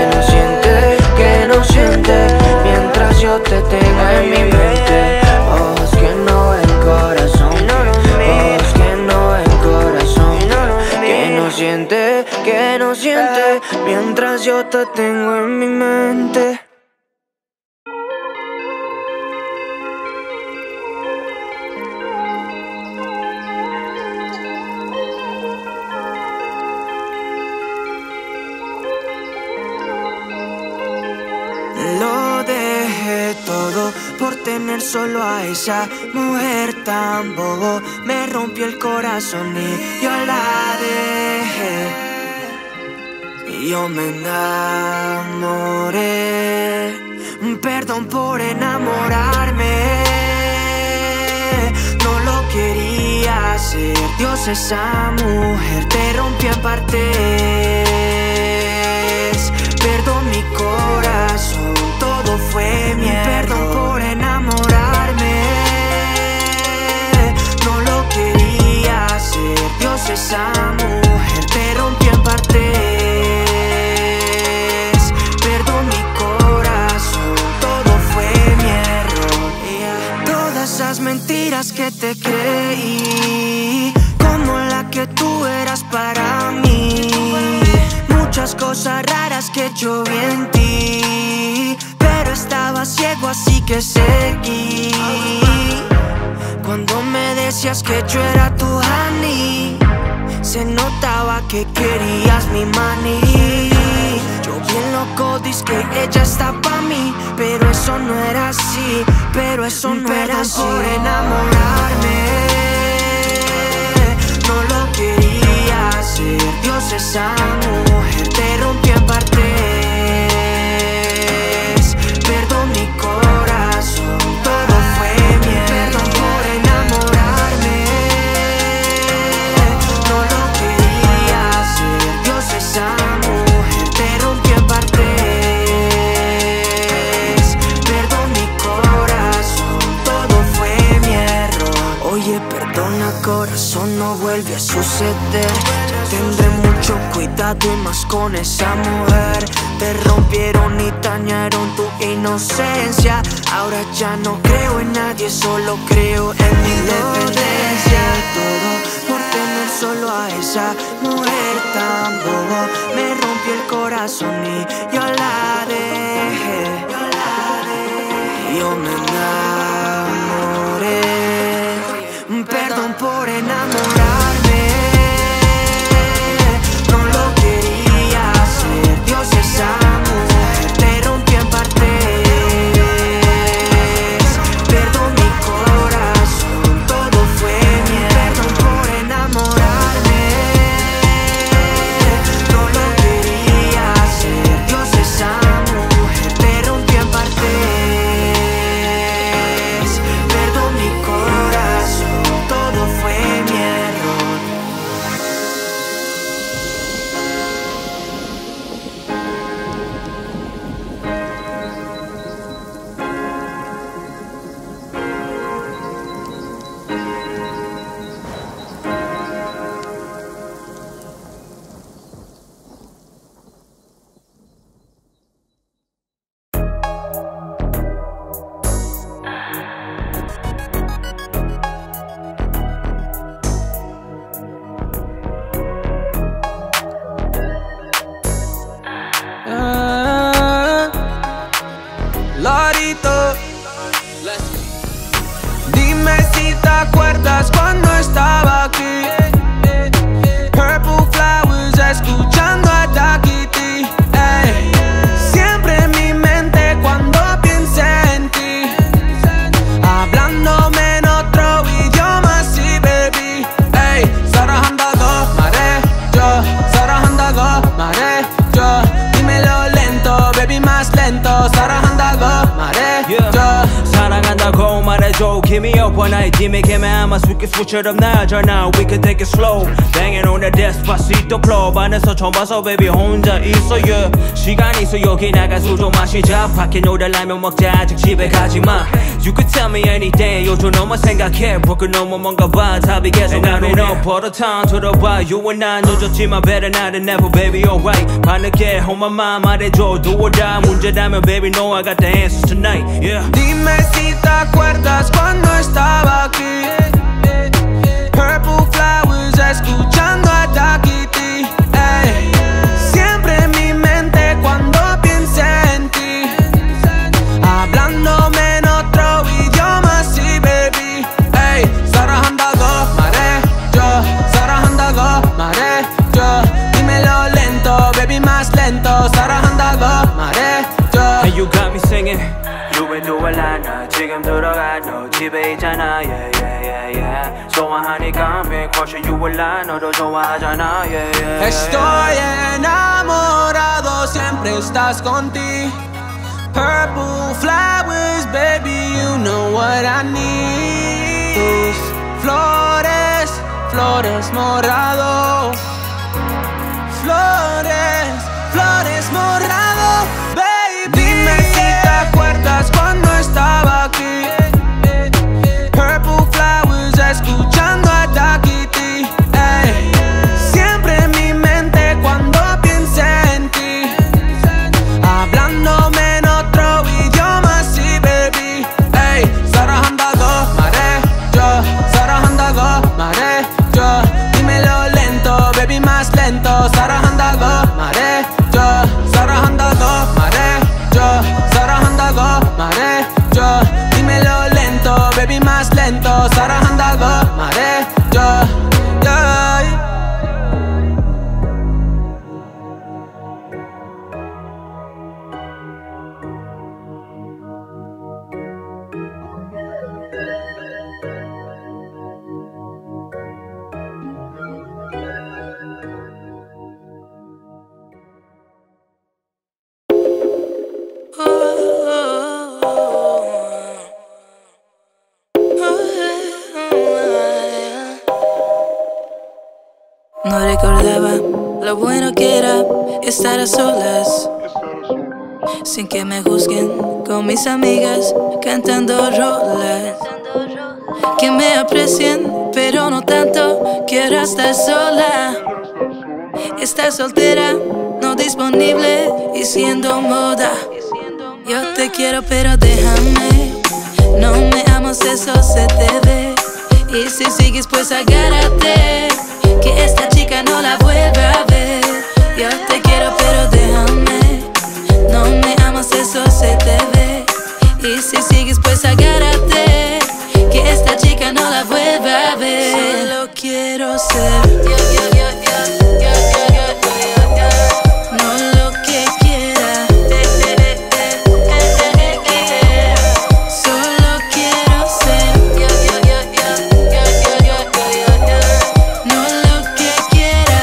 no siente mientras yo te tenga en mi mente. Ojos que no ven corazón, ojos que no ven corazón, que no siente mientras yo te tengo en mi mente. Lo dejé todo por tener solo a esa mujer tan bobo. Me rompió el corazón y yo la dejé. Y yo me enamoré. Perdón por enamorarme. No lo quería hacer. Dios, esa mujer te rompió en partes. Perdón mi corazón, todo fue mi error. Perdón por enamorarme. No lo quería hacer. Dios, esa mujer te rompió en partes. Perdón mi corazón, todo fue mi error. Todas esas mentiras que te creí, como la que tú eras para mí. Muchas cosas raras que yo vi en ti, pero estaba ciego así que seguí. Cuando me decías que yo era tu honey, se notaba que querías mi money. Yo bien loco, dice que ella está pa' mí, pero eso no era así, pero eso no era así. Por enamorarme, no lo quería hacer. Dios, esa mujer te rompió en partes. Perdón mi corazón, todo fue mierda. Perdón por enamorarme. No lo quería hacer. Dios, esa mujer te rompió en partes. Perdón mi corazón, todo fue mi error. Oye, perdona corazón, no vuelve a suceder. Tendré mucho cuidado y más con esa mujer. Te rompieron y dañaron tu inocencia. Ahora ya no creo en nadie, solo creo en mi independencia. Todo por tener solo a esa mujer tan bobo. Me rompió el corazón y yo la dejé. Yo me enamoré. Perdón por enamorarme. Dios, esa mujer te rompió en partes. Perdón mi corazón, todo fue mierda. Perdón por enamorarme. No lo quería hacer. Dios, esa mujer te rompió en partes. Perdón mi corazón, todo fue mi error. Lorito, dime si te acuerdas cuando estaba aquí. Purple flowers, escuchando a Takiti. Siempre en mi mente cuando piense en ti, hablándome en otro idioma, sí, baby. 사랑한다고 말해줘, 사랑한다고 말해줘. dímelo lento, baby, más lento 사랑한다고 말해줘 사랑한다고 말해줘 Give me up one night Dime que me amas We can switch it up now now We can take it slow Banging on the Despacito club 안에서 처음 봐서 baby 혼자 있어 yeah. 시간 있어 여기 나가 술 좀 마시자 밖에 놀달라면 먹자 아직 집에 가지마 You could tell me anything 요즘 너만 생각해 broken 너무 뭔가 봐 답이 계속 나오네 버릇한 들어봐 You and I 늦었지만 better not than never baby alright 밤늦게 on my mind 말해줘 do or die 문제라면 baby no I got the answers tonight yeah. Dime si te acuerdas cuando estaba aquí Purple flowers escuchando a Takiti ey. Siempre en mi mente cuando piense en ti hablándome en otro idioma sí baby ey. 사랑한다고 말해줘 사랑한다고 말해줘 dímelo lento baby más lento 사랑한다고 말해줘 Hey you got me singing 두알라나 지금 들어가 너 집에 있잖아 yeah, yeah, yeah, yeah. 소화하니까 big portion 유알라 너도 좋아하잖아 yeah, yeah, Estoy enamorado siempre estás contigo Purple flowers baby you know what I need Tus flores, flores morado Flores, flores morado baby Dime si te acuerdas cuando estaba aquí Purple flowers escuchando a Takiti ey. Siempre en mi mente cuando piense en ti hablándome en otro idioma sí baby ey. 사랑한다고 말해줘 사랑한다고 말해줘 dímelo lento baby más lento 사랑한다고 말해줘 사랑한다고 말해줘 사랑한다고 말해줘 dímelo lento baby más lento 사랑한다고 말해줘 yeah. No recordaba lo bueno que era estar a solas sin que me juzguen con mis amigas cantando rolas que me aprecien pero no tanto quiero estar sola estar soltera no disponible y siendo moda yo te quiero pero déjame no me amas eso se te ve y si sigues pues agárrate que esta chica no la vuelva a ver yo te quiero pero déjame no me amas eso se te ve y si sigues pues agárrate que esta chica no la vuelva a ver solo quiero ser no lo que quiera solo quiero ser no lo que quiera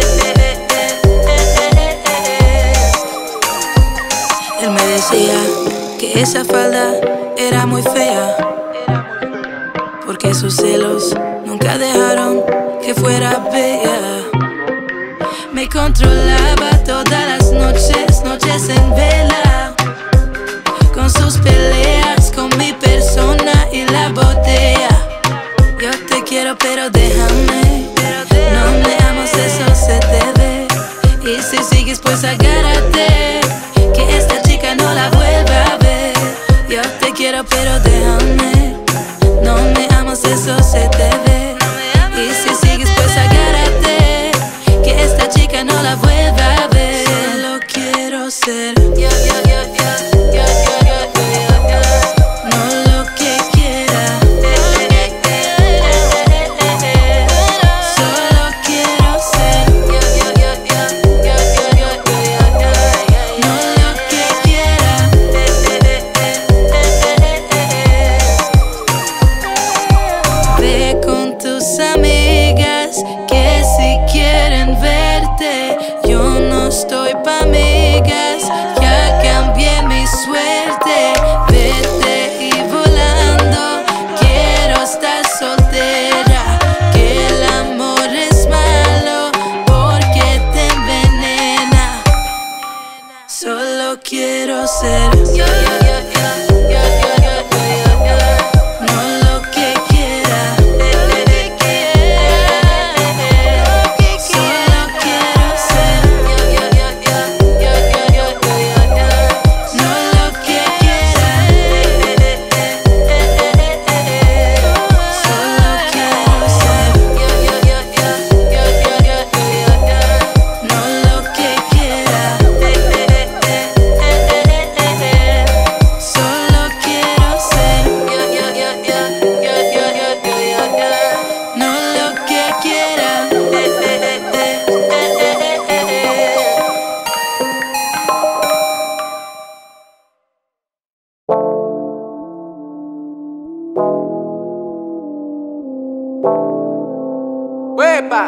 él me decía que esa falda era muy fea porque sus celos nunca dejaron que fuera bella me controlaba todas las noches, noches en vela con sus peleas, con mi persona y la botella yo te quiero pero déjame no me amas eso se te ve y si sigues pues agárrate que esta chica no la vuelva a ver yo te quiero pero déjame no me amas eso se te ve y si sigues pues agárrate que esta chica no la vuelva a ver solo quiero ser quiero ser. No lo que quiera. Solo quiero ser. No lo que quiera. Solo quiero ser. No lo que quiera. Solo quiero ser. No lo que quiera. ¡Huepa!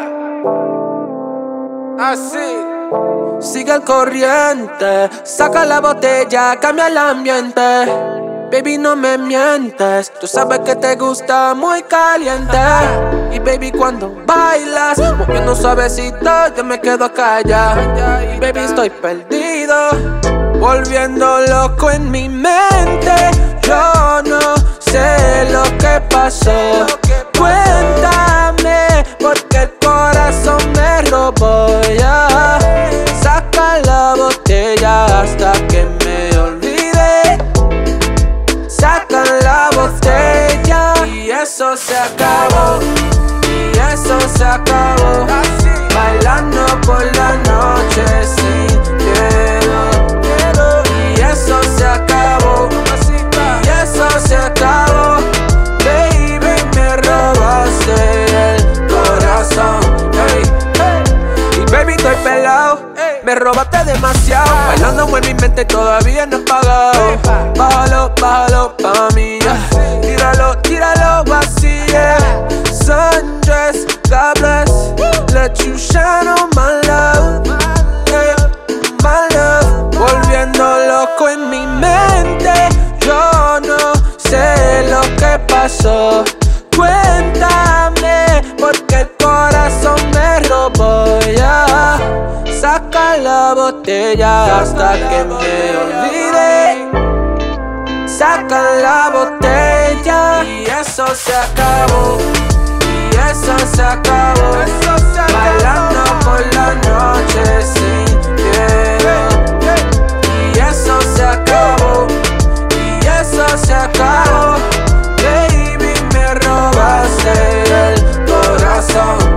Así. Sigue el corriente, saca la botella, cambia el ambiente. Baby, no me mientes, tú sabes que te gusta muy caliente. Y baby, cuando bailas, moviendo suavecito, yo me quedo callado. Y baby, estoy perdido, volviendo loco en mi mente. Yo no sé lo que pasó, cuéntame, porque el corazón me robó ya. Saca la botella hasta que me olvide. Saca la botella y eso se acabó. Y eso se acabó. Bailando por la noche sin miedo. Y eso se acabó. Y eso se acabó. Baby, me robaste el corazón. Hey, hey. Y baby, estoy pelado. Me robaste demasiado. Bailando en mi mente todavía no he pagado. Bájalo, bájalo pa' mí, yeah. Tíralo, tíralo así, yeah. Sundress, God bless. Let you shine on my love, yeah. My love. Volviendo loco en mi mente. Yo no sé lo que pasó, cuéntame, porque el corazón me robó ya. Saca la botella hasta que me olvide. Saca la botella y eso se acabó. Y eso se acabó. Bailando por la noche sin miedo. Y eso se acabó. Y eso se acabó. Baby, me robaste el corazón.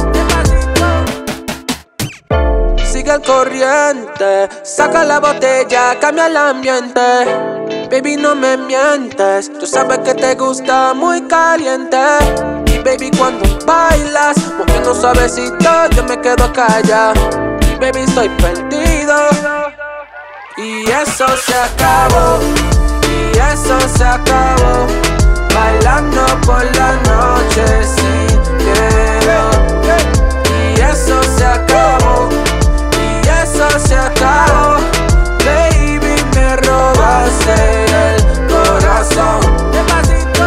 Sigue el corriente, saca la botella, cambia el ambiente. Baby, no me mientes, tú sabes que te gusta muy caliente. Y baby, cuando bailas, moviendo suavecito, yo me quedo callado. Y baby, estoy perdido. Y eso se acabó. Y eso se acabó. Bailando por la noche sin miedo. Y eso se acabó. Y eso se acabó. Baby, me robaste el corazón. Despacito.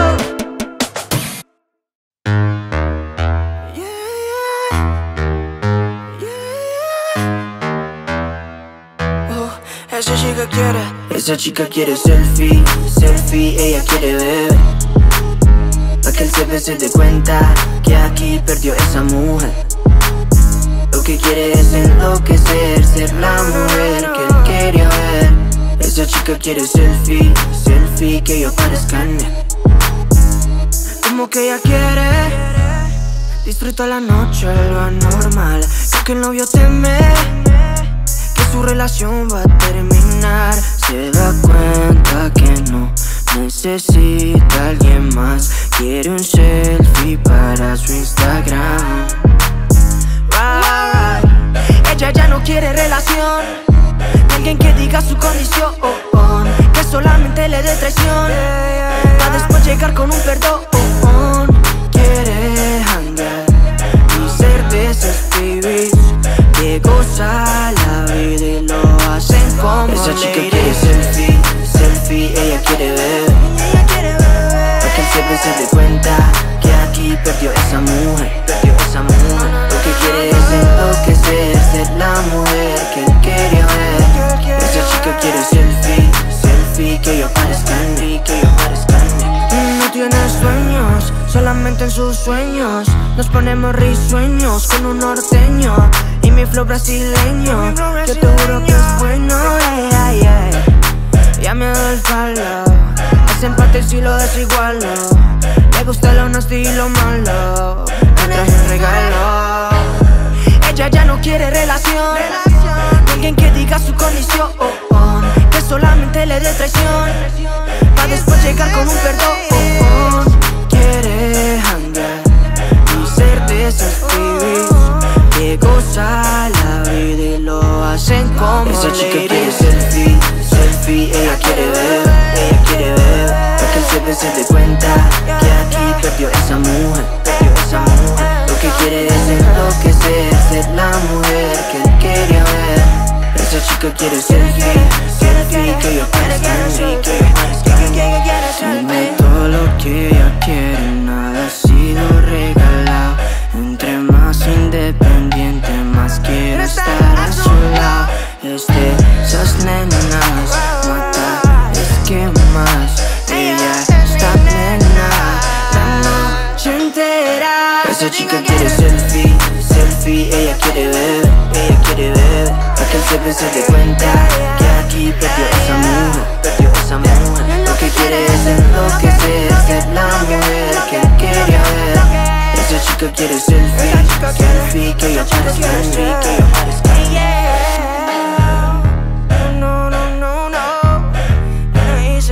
Esa chica quiere selfie, selfie, ella quiere beber. Pa' que el CP se dé cuenta que aquí perdió esa mujer. Lo que quiere es enloquecer, ser la mujer que él quería ver. Esa chica quiere selfie, selfie, que yo parezca en él. Como que ella quiere disfruta la noche, lo anormal. Creo que el novio teme que su relación va a terminar. Se da cuenta que no necesita a alguien más. Quiere un selfie para su Instagram. Ella ya no quiere relación, alguien que diga su condición, que solamente le dé traición, pa' después llegar con un perdón. Quiere hangar y cervezas, baby, que goza la vida y lo hacen como esa chica quiere selfie, selfie, ella quiere ver. Pa' que el CP se dé cuenta que aquí perdió esa mujer, perdió esa mujer. Lo que quiere es enloquecer, ser la mujer que él quería ver. Esa chica quiere selfie, sus sueños. Nos ponemos risueños con un norteño y mi flow brasileño. Yo te juro que es bueno, ya me doy el palo. Ese empate si lo desigualo. Le gusta lo honesto y lo malo. Me traje un regalo. Ella ya no quiere relación, alguien que diga su condición, que solamente le dé traición, pa' después llegar con un perdón. Quiere hangar y ser de esos pibis que goza la vida y lo hacen como esa chica quiere selfie, selfie. Ella quiere ver, pa' que el CP se dé cuenta que aquí perdió esa mujer, Lo que quiere es enloquecer, ser la mujer que él quería ver. Esa chica quiere selfie, selfie, que yo parezca Dime todo lo que ella quiere, nada ha sido regalado. Entre más independiente, más quiero estar a su lado. Esas nenas, mata, es que más. Ella está plena la noche entera. Esa chica quiere selfie, selfie. Ella quiere ver, pa' que el CP se dé cuenta que aquí perdió esa mujer, Lo que quiere es enloquecer, ser la mujer que él quería ver. Esa chica quiere selfie, selfie, que yo parezca No, no hice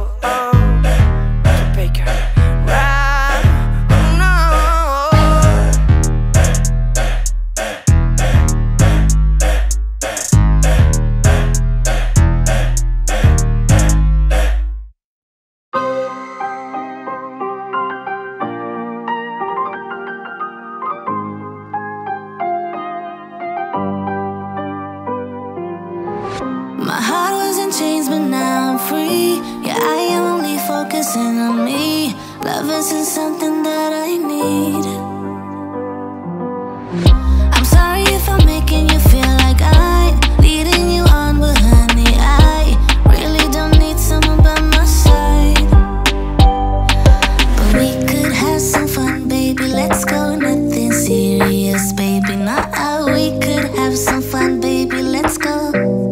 Baker rap, no. My heart was in chains, but now I'm free. Yeah, I am only focusing on me. Love isn't something that I need. I'm sorry if I'm making you feel like I'm leading you on, but honey, I really don't need someone by my side. But we could have some fun, baby, let's go. Nothing serious, baby, not how. We could have some fun, baby, let's go.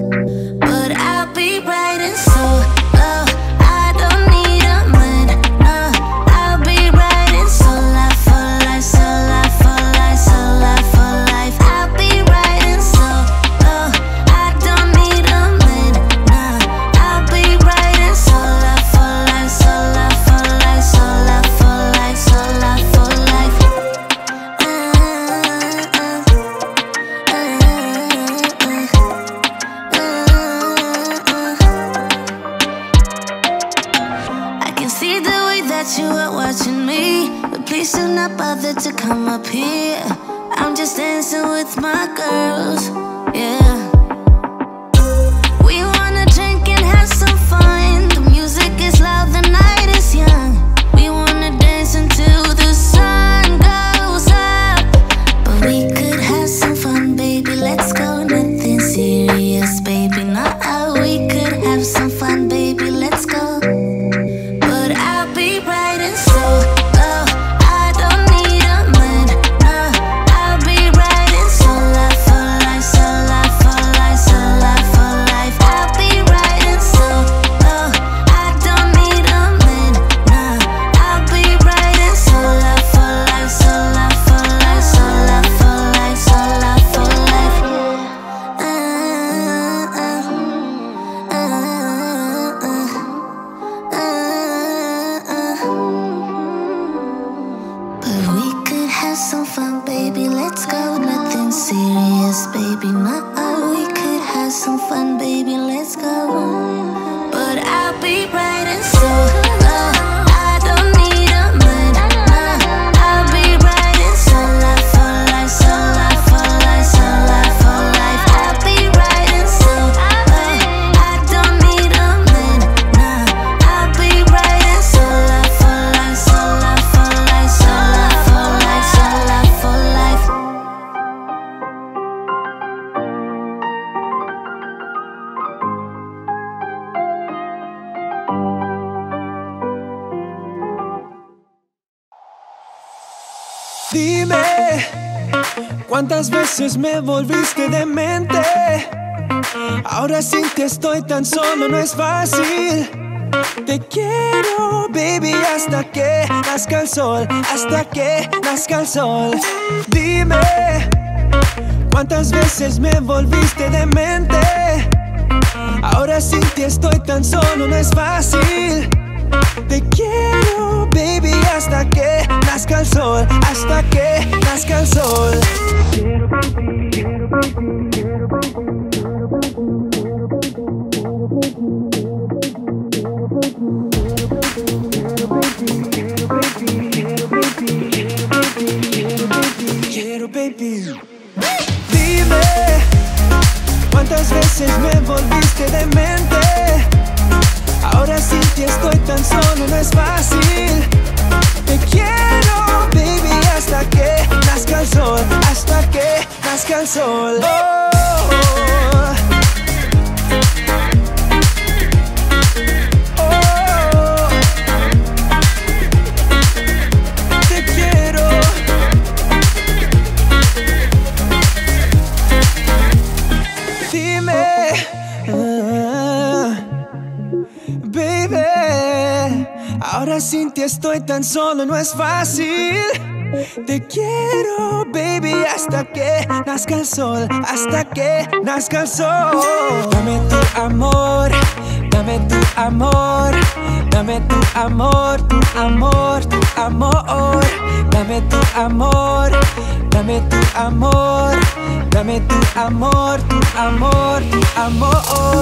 To come up here, I'm just dancing with my girls, yeah. We wanna drink and have some fun. The music is loud, the night is young. We wanna dance until the sun goes up. But we could have some fun, baby, let's go. Nothing serious, baby, not how. We could have some fun, baby, let's go. But I'll be bright and slow. Life Dime, ¿cuántas veces me volviste demente? Ahora sin ti estoy tan solo, no es fácil. Te quiero, baby, hasta que nazca el sol, hasta que nazca el sol. Dime, ¿cuántas veces me volviste demente? Ahora sin ti estoy tan solo, no es fácil. Te quiero, baby, hasta que nazca el sol, hasta que nazca el sol. Quiero, baby. Dime, ¿cuántas veces me volviste demente? Ahora sin ti estoy tan solo, no es fácil. Te quiero, baby, hasta que nazca el sol, hasta que nazca el sol. Te quiero. Dime, baby, ahora sin ti estoy tan solo, no es fácil. Te quiero, baby, hasta que nazca el sol, hasta que nazca el sol. Dame tu amor, dame tu amor, dame tu amor, tu amor, tu amor. Dame tu amor, dame tu amor, dame tu amor, tu amor, tu amor.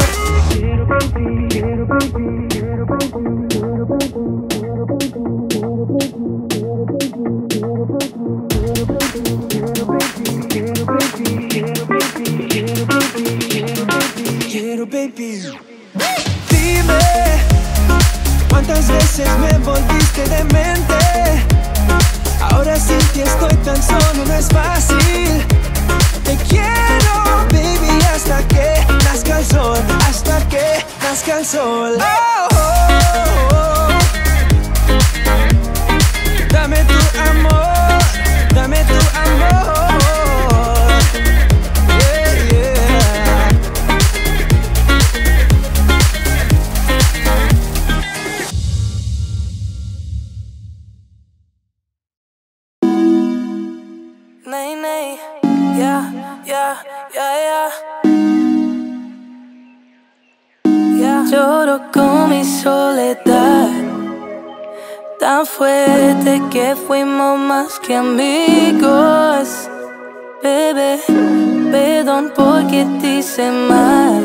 Quiero, baby. Dime, ¿cuántas veces me volviste demente? Ahora sin ti estoy tan solo, no es fácil. Te quiero, baby, hasta que nazca el sol, hasta que nazca el sol. Oh, oh, oh. Dame tu amor, dame tu amor. Yeah, yeah. Nay, nay, yeah, yeah, yeah, yeah. Lloro con mi soledad, tan fuerte que fuimos más que amigos. Bebé, perdón porque te hice mal,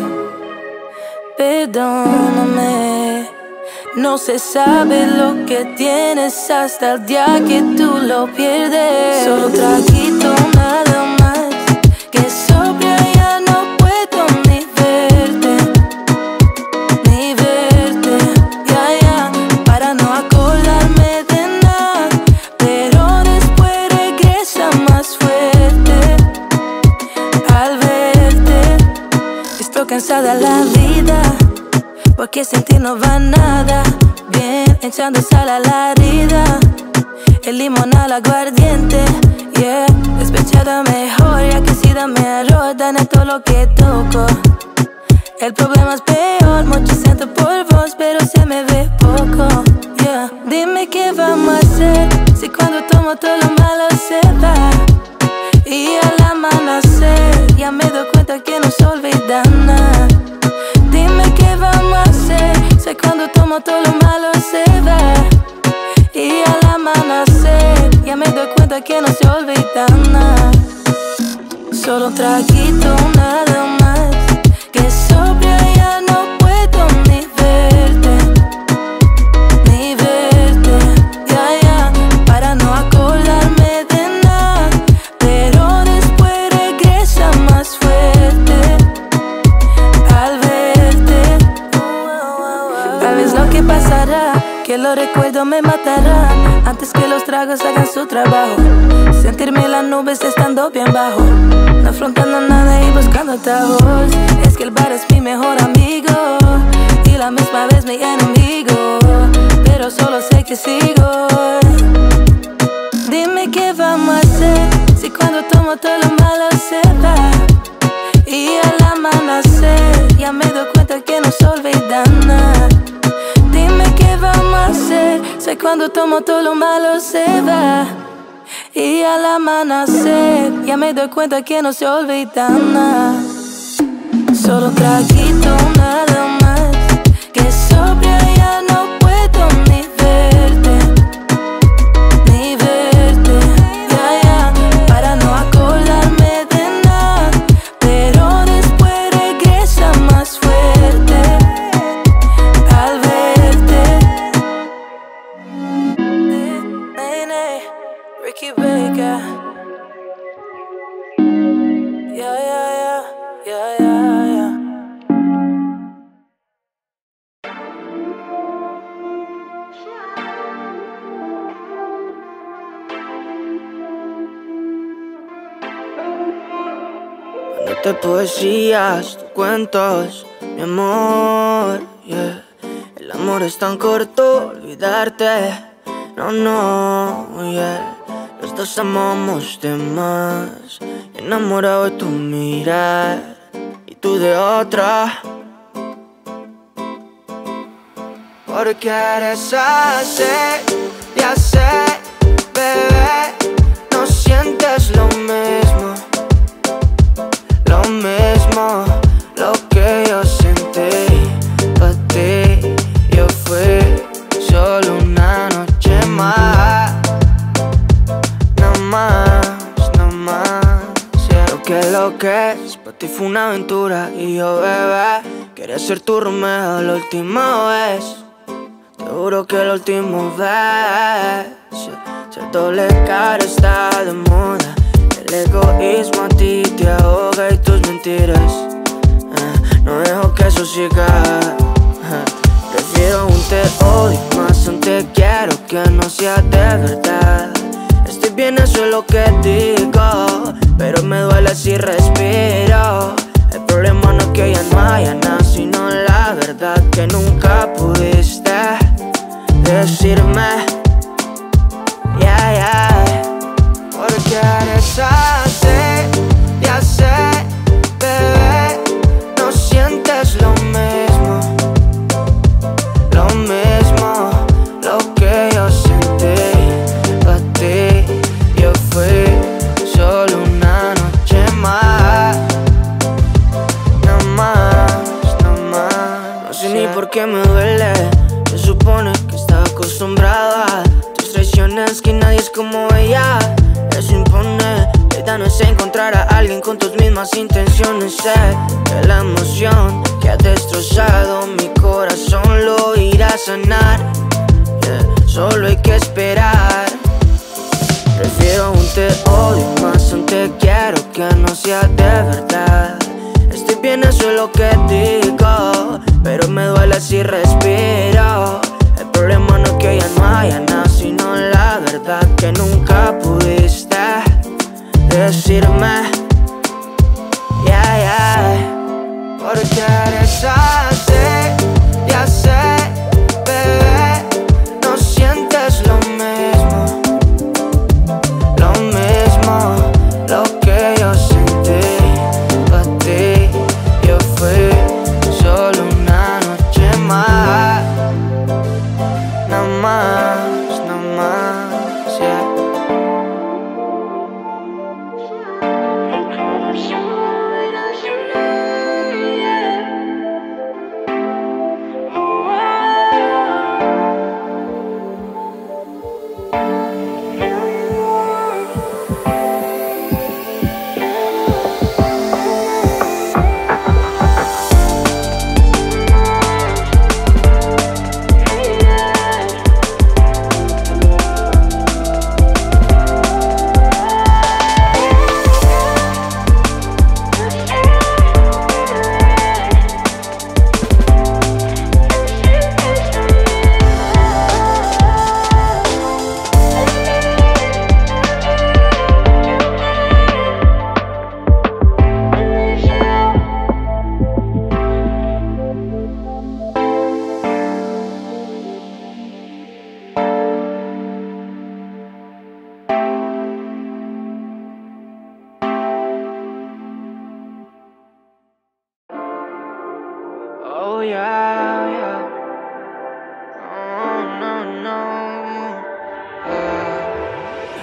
perdóname. No se sabe lo que tienes hasta el día que tú lo pierdes. Solo un traguito nada más, que sobria ya no puedo ni verte, ni verte. Ya, ya, para no acordarme de nada, pero después regresa más fuerte al verte. Estoy cansada de la vida, porque sin ti no va nada bien, echando sal a la herida, el limón al aguardiente, yeah. Despechada mejor, ya que si dame arroz, dame todo lo que toco. El problema es peor, mucho siento por vos, pero se me ve poco, yeah. Dime qué vamos a hacer, si cuando tomo todo lo malo se va. Y al amanecer, ya me doy cuenta que no se olvida nada. Dime qué vamos a hacer, sé cuando tomo todo lo malo se va. Y al amanecer, ya me doy cuenta que no se olvida nada. Solo un traguito nada más, que sobria ya no puedo ni verte, ni verte. Ya, ya, para no acordarme de nada, pero después regresa más fuerte al verte. Tal vez lo que pasará, que los recuerdos me matarán antes que los tragos hagan su trabajo. Sentirme en las nubes estando bien bajo, no afrontando nada y buscando atajos. Es que el bar es mi mejor amigo y la misma vez mi enemigo, pero solo sé que sigo. Dime qué vamos a hacer, cuando tomo todo lo malo se va. Y al amanecer ya me doy cuenta que no se olvida nada. Solo un traguito nada más, que sobria ya no puedo ni verte, ni verte, para no acordarme de nada. Pero después regresa más fuerte al verte. Nene, Ricky Baker. De poesías, de cuentos, mi amor, yeah. El amor es tan corto, olvidarte, no, yeah. Los dos amamos de más, enamorado de tu mirar y tú de otra. Porque eres así, ya sé, bebé, no sientes lo mismo. Lo mismo, lo que yo sentí pa' ti. Yo fui solo una noche más. No más, yeah. Lo que es, pa' ti fue una aventura. Y yo, bebé, quería ser tu Romeo la última vez. Te juro que la última vez. Ser doble cara está de moda. El egoísmo a ti te ahoga y tus mentiras no dejo que eso siga. Prefiero un te odio más un te quiero que no sea de verdad. Estoy bien, eso es lo que digo, pero me duele si respiro. El problema no es que ya no haya nada, sino la verdad que nunca pudiste decirme. Porque eres así, ya sé, bebé, no sientes lo mismo. Lo mismo, lo que yo sentí pa' ti. Yo fui solo una noche más. No más, no sé ni por qué me duele. Se supone que estaba acostumbrada a tus traiciones, que nadie es como ella. Eso impone, la idea no es encontrar a alguien con tus mismas intenciones. Sé que la emoción que ha destrozado mi corazón lo irá a sanar, yeah. Solo hay que esperar. Prefiero un te odio más un te quiero que no sea de verdad. Estoy bien, eso es lo que digo, pero me duele si respiro. El problema no es que ya no haya nada, sino la verdad que nunca pudiste decirme. Porque eres así, ya sé, bebé, no sientes lo mismo. Lo mismo, lo que yo sentí pa' ti. Yo fui solo una noche más. No más, yeah.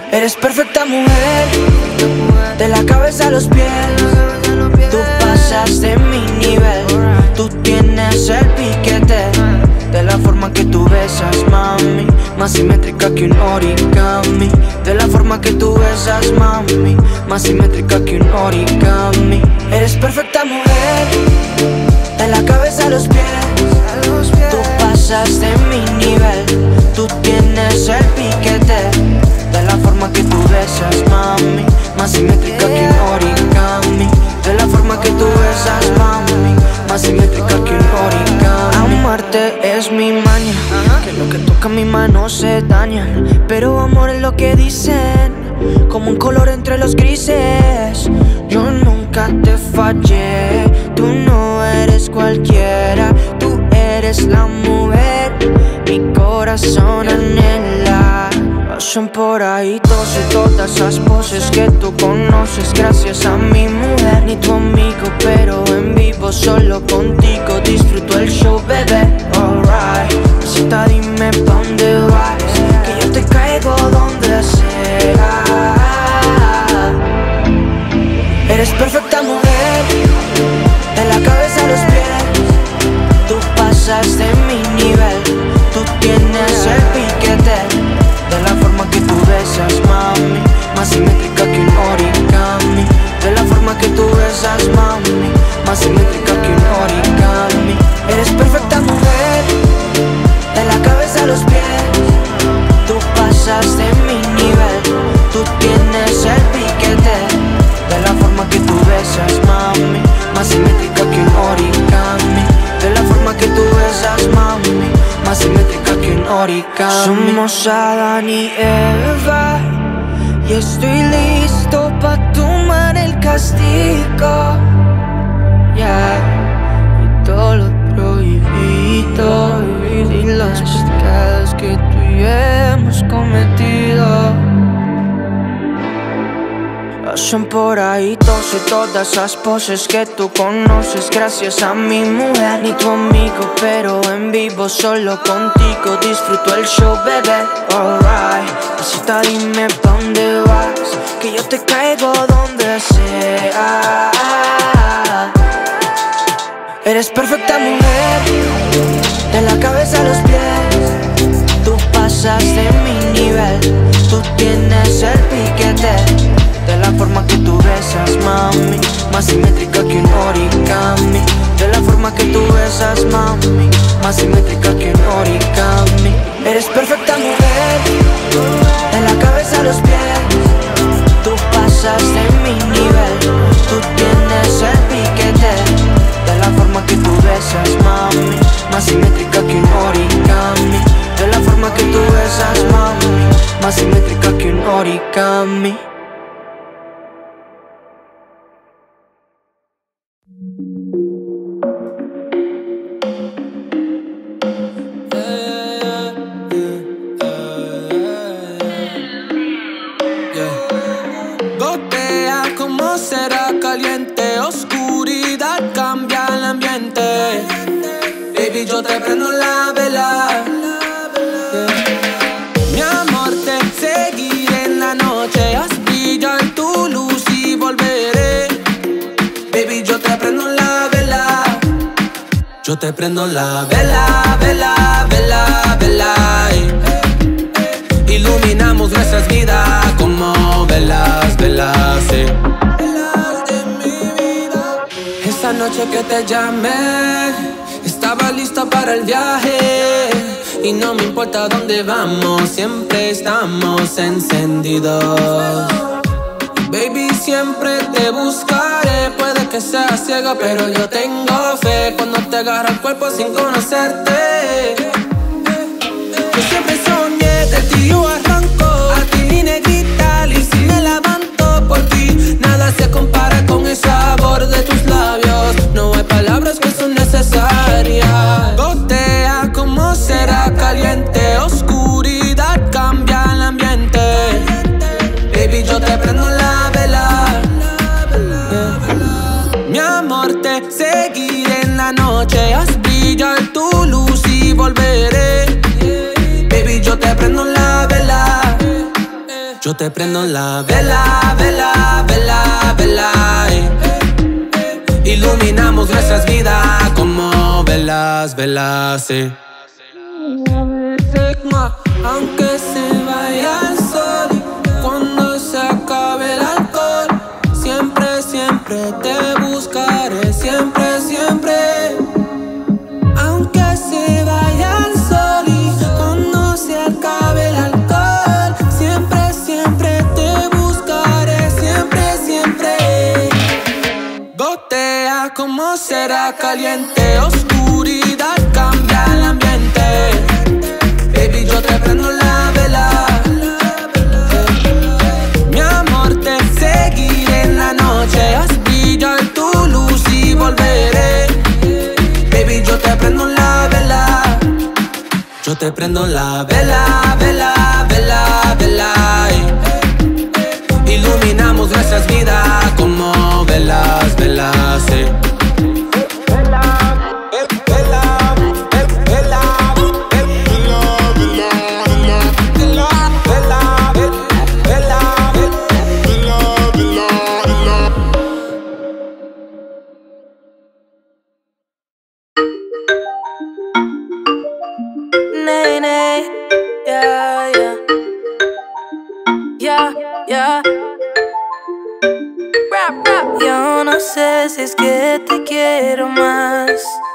Eres perfecta mujer, de la cabeza a los pies. Tú pasas de mi nivel, tú tienes el piquete. De la forma que tú besas, mami, más simétrica que un origami. De la forma que tú besas, mami, más simétrica que un origami. Eres perfecta mujer, de la cabeza a los pies. Tú pasas de mi nivel, tú tienes el piquete. De la forma que tú besas, mami, más simétrica que un origami. De la forma que tú besas, mami, más simétrica que un origami. Amarte es mi maña, que lo que toca mi mano se daña. Pero amor es lo que dicen, como un color entre los grises. Yo nunca te fallé, tú no eres cualquiera. Tú eres la mujer, mi corazón anhela. Pasan por ahí todas esas poses que tú conoces. Gracias a mi mujer, ni tu amigo, pero en vivo solo contigo disfruto el show, bebé. Alright, cita, dime pa' dónde vas, que yo te caigo donde sea. Eres perfecta mujer, de la cabeza a los pies. Tú pasas de mi nivel, tú tienes el piquete. De la forma que tú besas, mami, más simétrica que un origami. De la forma que tú besas, mami, más simétrica que un origami. Eres perfecta mujer, de la cabeza a los pies. Tú pasas de mi nivel, tú tienes el piquete. De la forma que tú besas, mami, más simétrica que un origami. De la forma que tú besas, mami, más simétrica que un origami. Somos Adán y Eva, y estoy listo pa' tomar el castigo. Yeah, y todo lo prohibido y los pecados que tú y yo hemos cometido. Pasan por ahí todas esas poses que tú conoces. Gracias a mi mujer, ni tu amigo, pero en vivo solo contigo disfruto el show, bebé. Alright, pasita, dime pa' dónde vas, que yo te caigo donde sea. Eres perfecta mujer, de la cabeza a los pies. Tú pasas de mi nivel, tú tienes el piquete. De la forma que tú besas, mami, más simétrica que un origami. De la forma que tú besas, mami, más simétrica que un origami. Eres perfecta mujer, de la cabeza a los pies. Tú pasas de mi nivel, tú tienes el piquete. De la forma que tú besas, mami, más simétrica que un origami. De la forma que tú besas, mami, más simétrica que un origami. Será caliente, oscuridad cambia el ambiente. Baby, yo te prendo la vela. Mi amor, te seguiré en la noche. Haz brillar tu luz y volveré. Baby, yo te prendo la vela. Yo te prendo la vela, vela, vela, vela. Iluminamos nuestras vidas como velas, velas, Esa noche que te llamé, estaba lista para el viaje. Y no me importa dónde vamos, siempre estamos encendidos. Baby, siempre te buscaré. Puede que seas ciega, pero yo tengo fe cuando te agarro el cuerpo sin conocerte. Yo siempre soñé de ti, yo arranco. A ti, mi negrita, y si me levanto por ti. Nada se compara con el sabor de tus labios. No hay palabras que son necesarias. Gotea como será caliente, oscuridad cambia el ambiente. Baby, yo te prendo la vela. Mi amor, te seguiré en la noche. Haz brillar tu luz y volveré. Baby, yo te prendo la vela. Yo te prendo la vela, vela, vela, vela. Iluminamos nuestras vidas como velas, velas, Aunque se vaya el sol, cuando se acabe el alcohol, siempre, siempre te buscaré, siempre, siempre. Aunque se vaya el sol y cuando se acabe el alcohol, siempre, siempre te buscaré, siempre, siempre. Gotea como será caliente, oscuridad cambia el ambiente. Baby, yo te prendo la vela. Mi amor, te seguiré en la noche. Haz brillar tu luz y volveré. Baby, yo te prendo la vela. Yo te prendo la vela, vela, vela, vela. Iluminamos nuestras vidas como velas, velas, Yo no sé si es que te quiero más.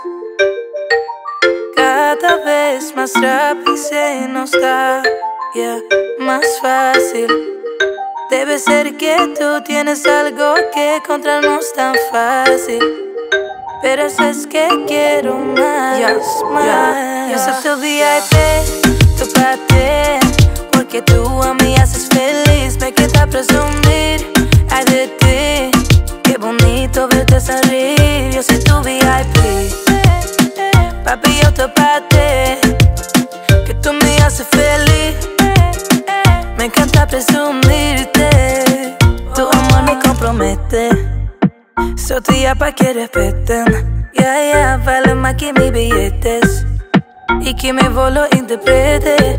Cada vez más rápido se nos da, más fácil. Debe ser que tú tienes algo que encontrarnos tan fácil. Pero eso es que quiero más, más. Yo soy tu VIP, tu parte, porque tú a mí haces feliz. Me queda presumir, ay de ti, qué bonito verte sonreír. Yo soy tu VIP, papi, yo te parte, que tú me haces feliz. Me encanta presumirte, tu amor me compromete. Soy tuya pa' que respeten, vale más que mis billetes y que mi voz lo interprete,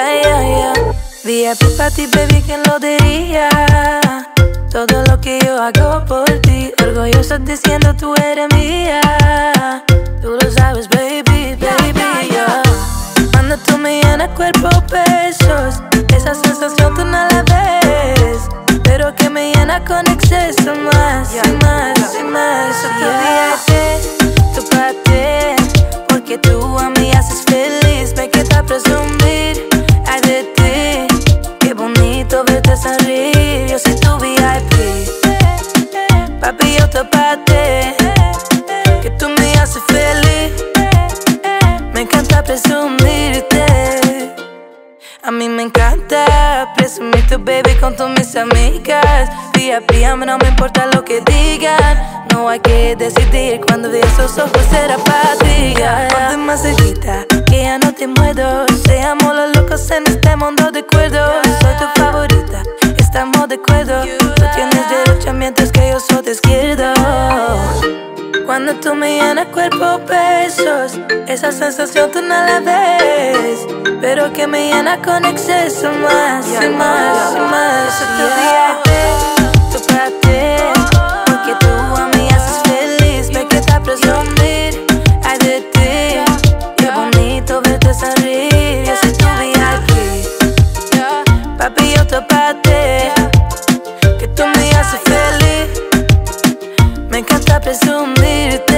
VIP pa' ti, baby, ¿quién lo diría? Todo lo que yo hago por ti, orgulloso diciendo tú eres mía. Tú lo sabes, baby, baby, Cuando tú me llenas cuerpo, besos, esa sensación tú no la ves, pero que me llena con exceso más, y más, y más. Soy tu VIP, tu parte, porque tú a mí haces feliz. Me queda presumir, ay de ti, qué bonito verte sonreír. Yo soy tu VIP, papi, yo te parte, que tú me haces feliz. Me encanta presumirte. A mí me encanta presumir tu baby con todas mis amigas. VIP, a mí no me importa lo que digan. No hay que decidir, cuando vi esos ojos era para ti. Ponte más cerquita, que ya no te muero. Seamos los locos en este mundo de cuerdos. Soy tu favorita, estamos de acuerdo. Tú tienes derecha mientras que yo soy de izquierda. Cuando tú me llenas cuerpo, besos, esa sensación tú no la ves, pero que me llena con exceso más, y más, y más. Soy tu VIP, tu parte, porque tú a mí haces feliz. Me queda presumir, ay de ti, qué bonito verte sonreír. Yo soy tu VIP, papi, yo te parte, que tú me haces feliz. Me encanta presumirte.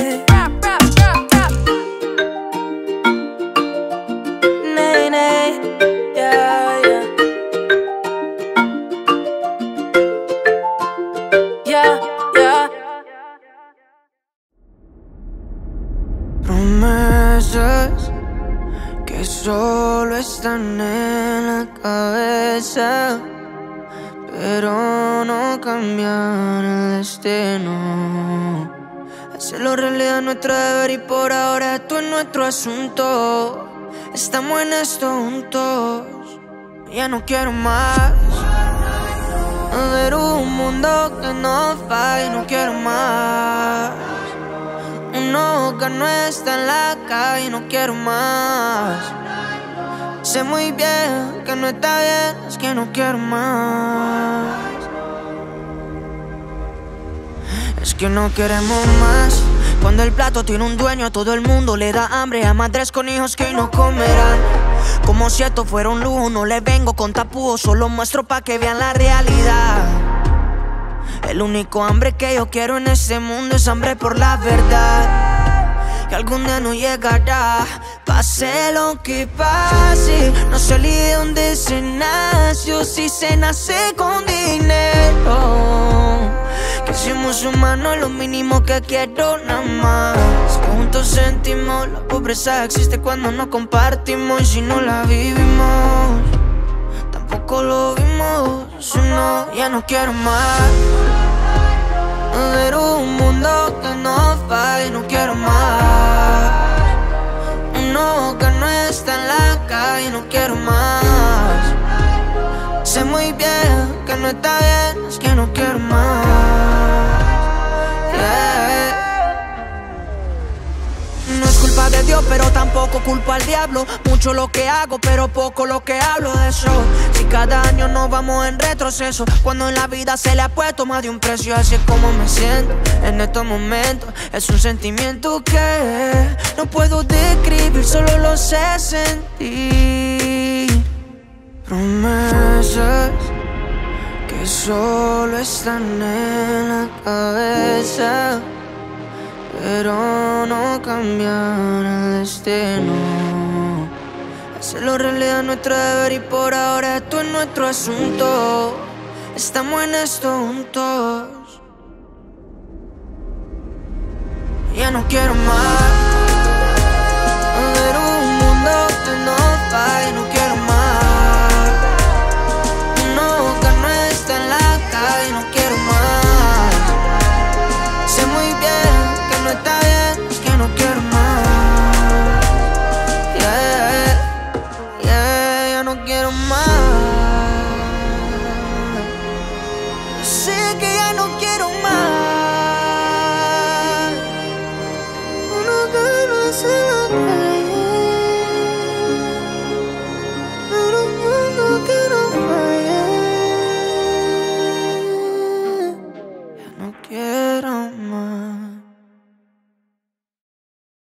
Nene, Promesas que solo están en la cabeza, pero no cambian el destino. Hacerlo realidad nuestro deber y por ahora esto es nuestro asunto. Estamos en esto juntos, ya no quiero más. Ver un mundo que no falle, no quiero más. Uno que no está en la calle, no quiero más. Sé muy bien que no está bien, es que no quiero más. Es que no queremos más. Cuando el plato tiene un dueño, a todo el mundo le da hambre. A madres con hijos que hoy no comerán. Como si esto fuera un lujo, no le vengo con tapujos, solo muestro pa' que vean la realidad. El único hambre que yo quiero en este mundo es hambre por la verdad. Que algún día no llegará, pase lo que pase. No salí de donde se nació, si se nace con dinero. Que somos humanos, lo mínimo que quiero nada más. Juntos sentimos, la pobreza existe cuando no compartimos. Y si no la vivimos, tampoco lo vimos. Si no, ya no quiero más. Ver un mundo que no falle, no quiero más. Uno que no está en la calle, no quiero más. Sé muy bien que no está bien, es que no quiero más. No es culpa de Dios, pero tampoco culpa al diablo. Mucho lo que hago, pero poco lo que hablo de eso. Si cada año nos vamos en retroceso, cuando en la vida se le ha puesto más de un precio. Así es como me siento en estos momentos. Es un sentimiento que no puedo describir, solo lo sé sentir. Promesas que solo están en la cabeza, pero no cambian el destino. Hacerlo realidad es nuestro deber y por ahora esto es nuestro asunto. Estamos en esto juntos. Ya no quiero más. Ver un mundo que no falle, no quiero más. Uno que no está en la calle, no quiero más. Sé muy bien que no está bien, es que no quiero más. Ya no quiero más. Sé que ya no quiero más.